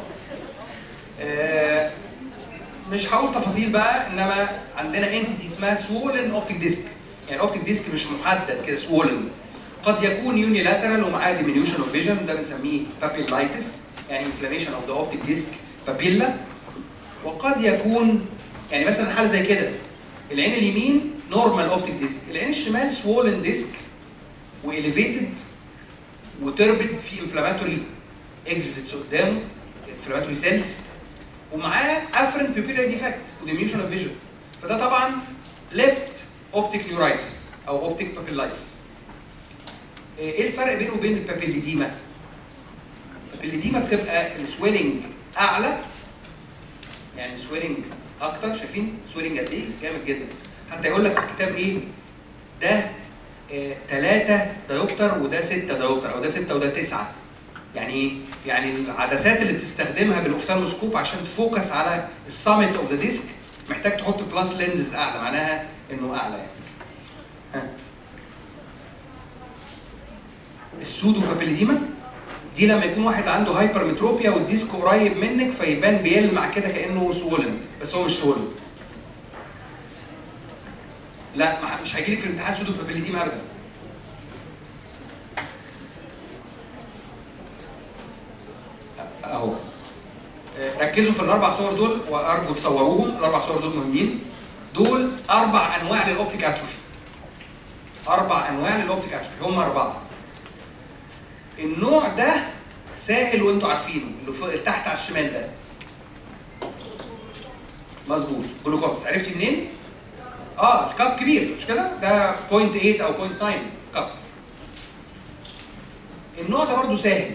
مش هقول تفاصيل بقى، انما عندنا انتيتي اسمها سوولن اوبتيك ديسك. يعني الاوبتيك ديسك مش محدد كده، سوولن. قد يكون يونيلاترال ومعاه ديمينيوشن اوف فيجن، ده بنسميه بابيلايتس، يعني انفلاميشن اوف ذا اوبتيك ديسك بابيلا. وقد يكون يعني مثلا حاله زي كده، العين اليمين نورمال اوبتيك ديسك، العين الشمال سوولن ديسك واليفيتد وتربت في انفلاماتوري اكزوديتس قدامه، انفلاماتوري سيلز، ومعاه افرنت بيبيلا ديفكت وديمينيوشن اوف فيجن. فده طبعا ليفت اوبتيك نيورايتس او اوبتيك بابيلايتس. ايه الفرق بينه وبين البابيليديما؟ البابيليديما بتبقى السويلنج اعلى، يعني سويلنج اكتر. شايفين سويلنج قد ايه؟ جامد جدا. حتى يقول لك في الكتاب ايه؟ ده 3 دايوبتر وده 6 دايوبتر، او ده 6 وده 9. يعني ايه؟ يعني العدسات اللي بتستخدمها بالاوفثالموسكوب عشان تفوكس على السامت اوف ذا ديسك محتاج تحط بلس لينزز اعلى، معناها انه اعلى يعني. ها. السودو بابيليديما دي لما يكون واحد عنده هايبرمتروبيا والديسك قريب منك فيبان بيلمع كده كانه سولن، بس هو مش سولن. لا مش هيجي لك في الامتحان سودو بابيليديما ابدا. اهو ركزوا في الاربع صور دول وارجو تصوروهم، الاربع صور دول مهمين. دول 4 انواع للاوبتيك اتروفي. 4 انواع للاوبتيك اتروفي، هم 4. النوع ده سهل وانتوا عارفينه، اللي فوق تحت على الشمال ده. مظبوط، جلوكوبس. عرفتي منين؟ الكاب كبير مش كده؟ ده 0.8 او 0.9 كاب. النوع ده برضه سهل.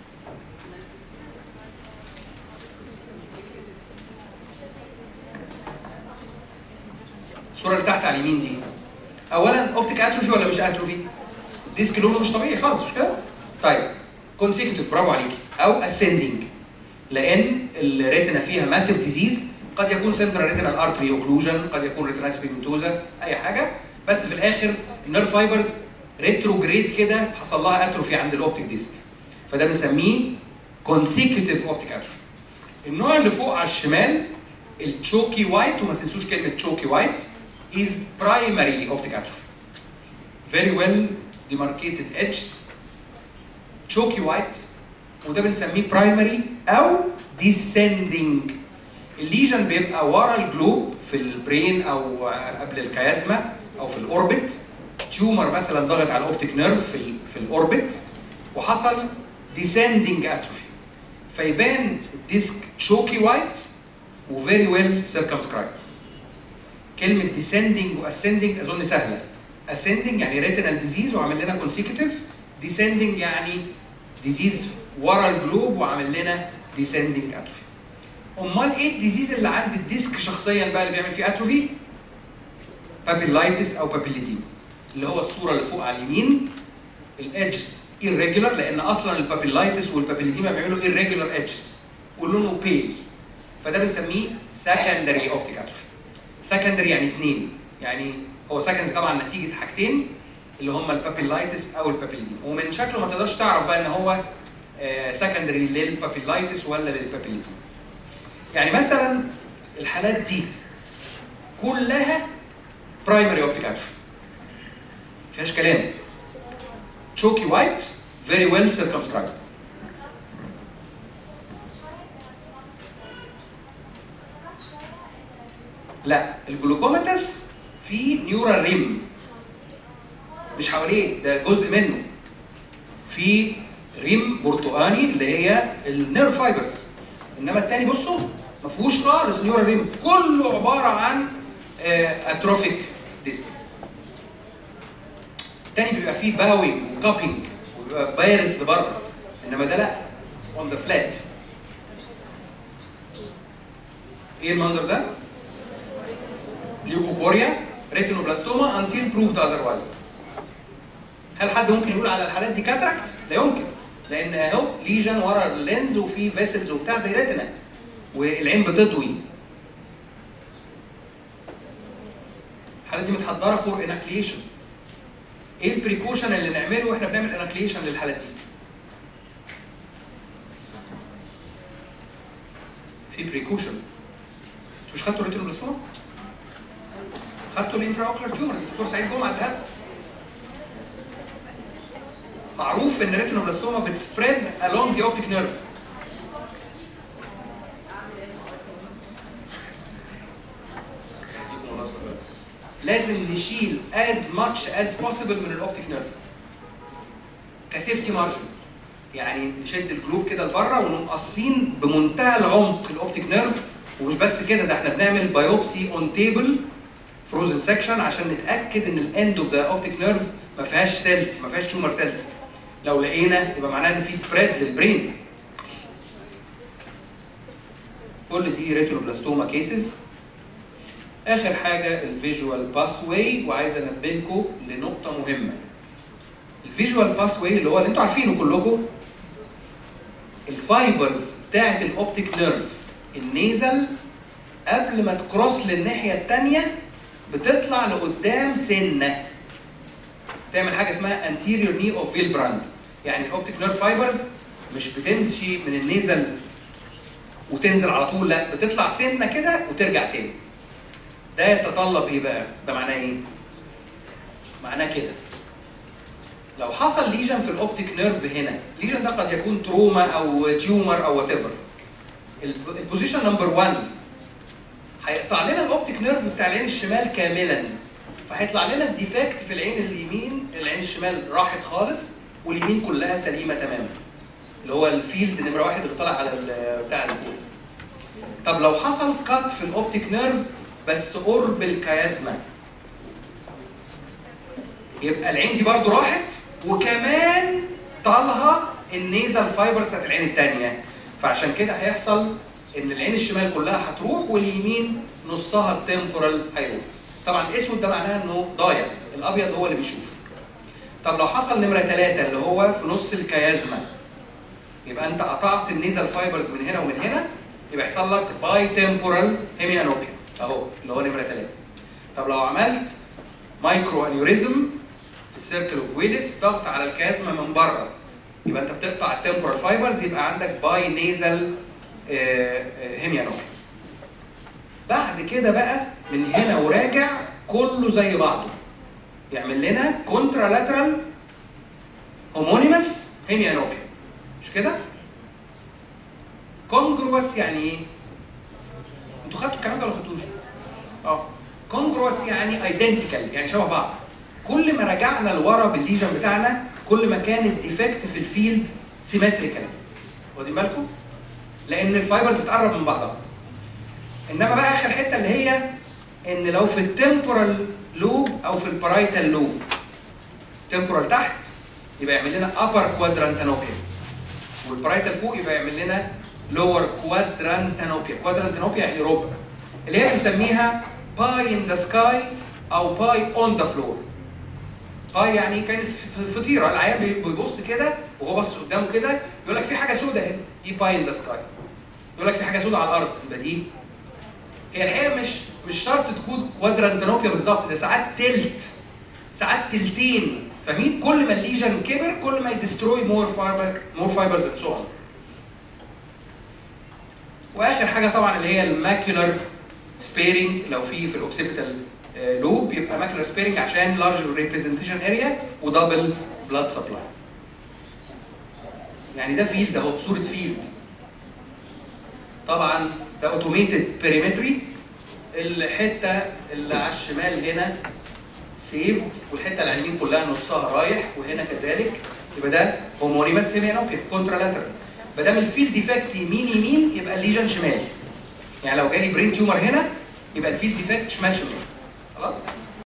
الصوره اللي تحت على اليمين دي اولا اوبتيك اتروفي ولا مش اتروفي؟ الديسك لونه مش طبيعي خالص مش كده؟ طيب كونسيكتيف، برافو عليكي، او اسندنج، لان الريتنا فيها ماسيف ديزيز. قد يكون سنترال ريتينال ارتري اوكلوجن، قد يكون ريتينايتس بيجمنتوزا، اي حاجه، بس في الاخر النيرف فايبرز ريتروجريد كده حصل لها اتروفي عند الاوبتيك ديسك، فده بنسميه كونسيكتيف اوبتيك اتروفي. النوع اللي فوق على الشمال التشوكي وايت، وما تنسوش كلمه تشوكي وايت، is primary optic atrophy. Very well demarcated edges. تشوكي وايت، وده بنسميه برايمري او descending. الليجن بيبقى ورا الجلوب في البرين او قبل الكيازما او في الاوربت. تيومر مثلا ضغط على الاوبتيك نيرف في الاوربت وحصل descending atrophy، فيبان الديسك تشوكي وايت وفيري ويل circumscribed. كلمه descending واسcending اظن سهله. ascending يعني ريتينال ديزيز وعمل لنا consecutive، descending يعني ديزيز ورا الجلوب وعمل لنا descending atrophy. امال ايه الديزيز اللي عند الديسك شخصيا بقى اللي بيعمل فيه اتروفي؟ بابيلايتس او بابيليديما، اللي هو الصوره اللي فوق على اليمين. الايدجز irregular لان اصلا البابيلايتس والبابيليديما بيعملوا irregular edges ولونه بيل، فده بنسميه secondary optic atrophy. secondary يعني 2، يعني هو secondary طبعا نتيجه حاجتين اللي هم البابيلايتس او البابيليديما، ومن شكله ما تقدرش تعرف بقى ان هو سكندري للبابيلايتس ولا للبابيليتي. يعني مثلا الحالات دي كلها برايمري اوبتيك اتروفي ما فيهاش كلام. تشوكي وايت فيري ويل سيركمسكرايبد. لا الجلوكوماتس في نيورال ريم مش حواليه، ده جزء منه. في ريم برتقاني اللي هي النيرف فايبرز، انما الثاني بصوا ما فيهوش خالص نيورال ريم، كله عباره عن اتروفيك ديسك. الثاني بيبقى فيه باوينج وكابينج وبيبقى بارز لبره، انما ده لا، اون ذا فلات. ايه المنظر ده؟ ليوكوكوريا ريتينوبلاستوما until proved otherwise. هل حد ممكن يقول على الحالات دي كاتراكت؟ لا يمكن، لان اهو ليجن ورا اللينز وفي فيسلز وبتاع دي ريتنا والعين بتضوي. الحالات دي متحضره فور اناكليشن. ايه البريكوشن اللي نعمله واحنا بنعمل اناكليشن للحالات دي؟ في بريكوشن. انتوا مش خدتوا ريتينوبلاستوما؟ خدتوا الانترا اوكلر تيومرز، الدكتور سعيد جمعه اداها. معروف ان الريتينوبلاستوما بتسبريد along the optic nerve. لازم نشيل as much as possible من الاوبتيك نيرف كسيفتي مارجن. يعني نشد الجلوب كده لبره ونقوم قاصين بمنتهى العمق الاوبتيك نيرف. ومش بس كده، ده احنا بنعمل بايوبسي اون تيبل فروزن سكشن عشان نتاكد ان الاند اوف ذا اوبتيك نيرف ما فيهاش سيلز، ما فيهاش تيومر سيلز. لو لقينا يبقى معناه ان في سبريد للبرين. كل دي ريتينوبلاستوما كيسز. اخر حاجه الفيجوال باث واي، وعايز انبهكم لنقطه مهمه. الفيجوال باث واي اللي هو اللي انتوا عارفينه كلكم، الفايبرز بتاعه الاوبتيك نيرف النيزل قبل ما تكروس للناحيه الثانيه بتطلع لقدام سنه، تعمل حاجه اسمها anterior knee of Willebrand. يعني الاوبتيك نيرف فايبرز مش بتمشي من النيزل وتنزل على طول، لا بتطلع سنه كده وترجع تاني. ده يتطلب ايه بقى؟ ده معناه ايه؟ معناه كده لو حصل ليجن في الاوبتيك نيرف هنا، الليجن ده قد يكون تروما او تيومر او وات ايفر. البوزيشن نمبر 1 هيقطع لنا الاوبتيك نيرف بتاع العين الشمال كاملا، فهيطلع لنا الديفكت في العين اليمين. العين الشمال راحت خالص واليمين كلها سليمه تماما، اللي هو الفيلد نمره 1 اللي طالع على بتاع اللي فوق. طب لو حصل كات في الاوبتيك نيرف بس قرب الكيازما، يبقى العين دي برضو راحت وكمان طالها النيزل فايبرز بتاعت العين الثانيه. فعشان كده هيحصل ان العين الشمال كلها هتروح واليمين نصها التمبورال هيروح. طبعا الاسود ده معناه انه ضايع، الابيض هو اللي بيشوف. طب لو حصل نمره 3 اللي هو في نص الكيازما، يبقى انت قطعت النيزل فايبرز من هنا ومن هنا، يبقى يحصل لك باي تمبورال هيميانوبيا اهو اللي هو نمره 3. طب لو عملت مايكرو انيوريزم في السيركل اوف ويلس، ضغط على الكيازما من بره، يبقى انت بتقطع التمبورال فايبرز، يبقى عندك باي نيزل هيميانوبيا. بعد كده بقى من هنا وراجع كله زي بعضه، يعمل لنا كونترالاترال هومونيمس هيميانوبيا، مش كده؟ كونجروس يعني ايه؟ انتوا خدتوا الكلام ده ولا ما خدتوش؟ كونجروس يعني ايدنتيكال، يعني شبه بعض. كل ما رجعنا لورا بالليجن بتاعنا كل ما كان الديفكت في الفيلد سيمتريكال. واخدين بالكم؟ لان الفايبرز بتقرب من بعضها. انما بقى اخر حته اللي هي ان لو في التمبورال لوب او في البرايتال لوب، تمبورال تحت يبقى يعمل لنا upper quadrant anopia، والبرايتال فوق يبقى يعمل لنا lower quadrant anopia. quadrant anopia يعني ربع، اللي هي بنسميها pie in the sky او pie on the floor. pie يعني كانت فطيره، العيان بيبص كده وهو باصص قدامه كده يقول لك في حاجه سوداء هنا، دي pie in the sky. يقول لك في حاجه سوداء على الارض، يبقى دي هي الحقيقه مش شرط تكون كوادرانت انوبيا بالظبط، ده ساعات تلت، ساعات تلتين فاهمين؟ كل ما الليجن كبر كل ما يدستروي مور فايبرز اند سو اون. واخر حاجه طبعا اللي هي الماكيولار سبيرنج، لو في الاوكسيبيتال لوب يبقى ماكيولار سبيرنج عشان لارج ريبريزنتيشن اريا ودبل بلاد سبلاي. يعني ده فيلد اهو بصوره فيلد. طبعا ده اوتوميتد بيريمتري، الحته اللي على الشمال هنا سيفد والحته اللي على اليمين كلها نصها رايح وهنا كذلك، يبقى ده هومونيمس سيميانوبيا كونترالاترال. ما دام الفيلد ديفكت يمين يبقى الليجن شمال. يعني لو جالي برين تيومر هنا يبقى الفيلد ديفكت شمال شمال.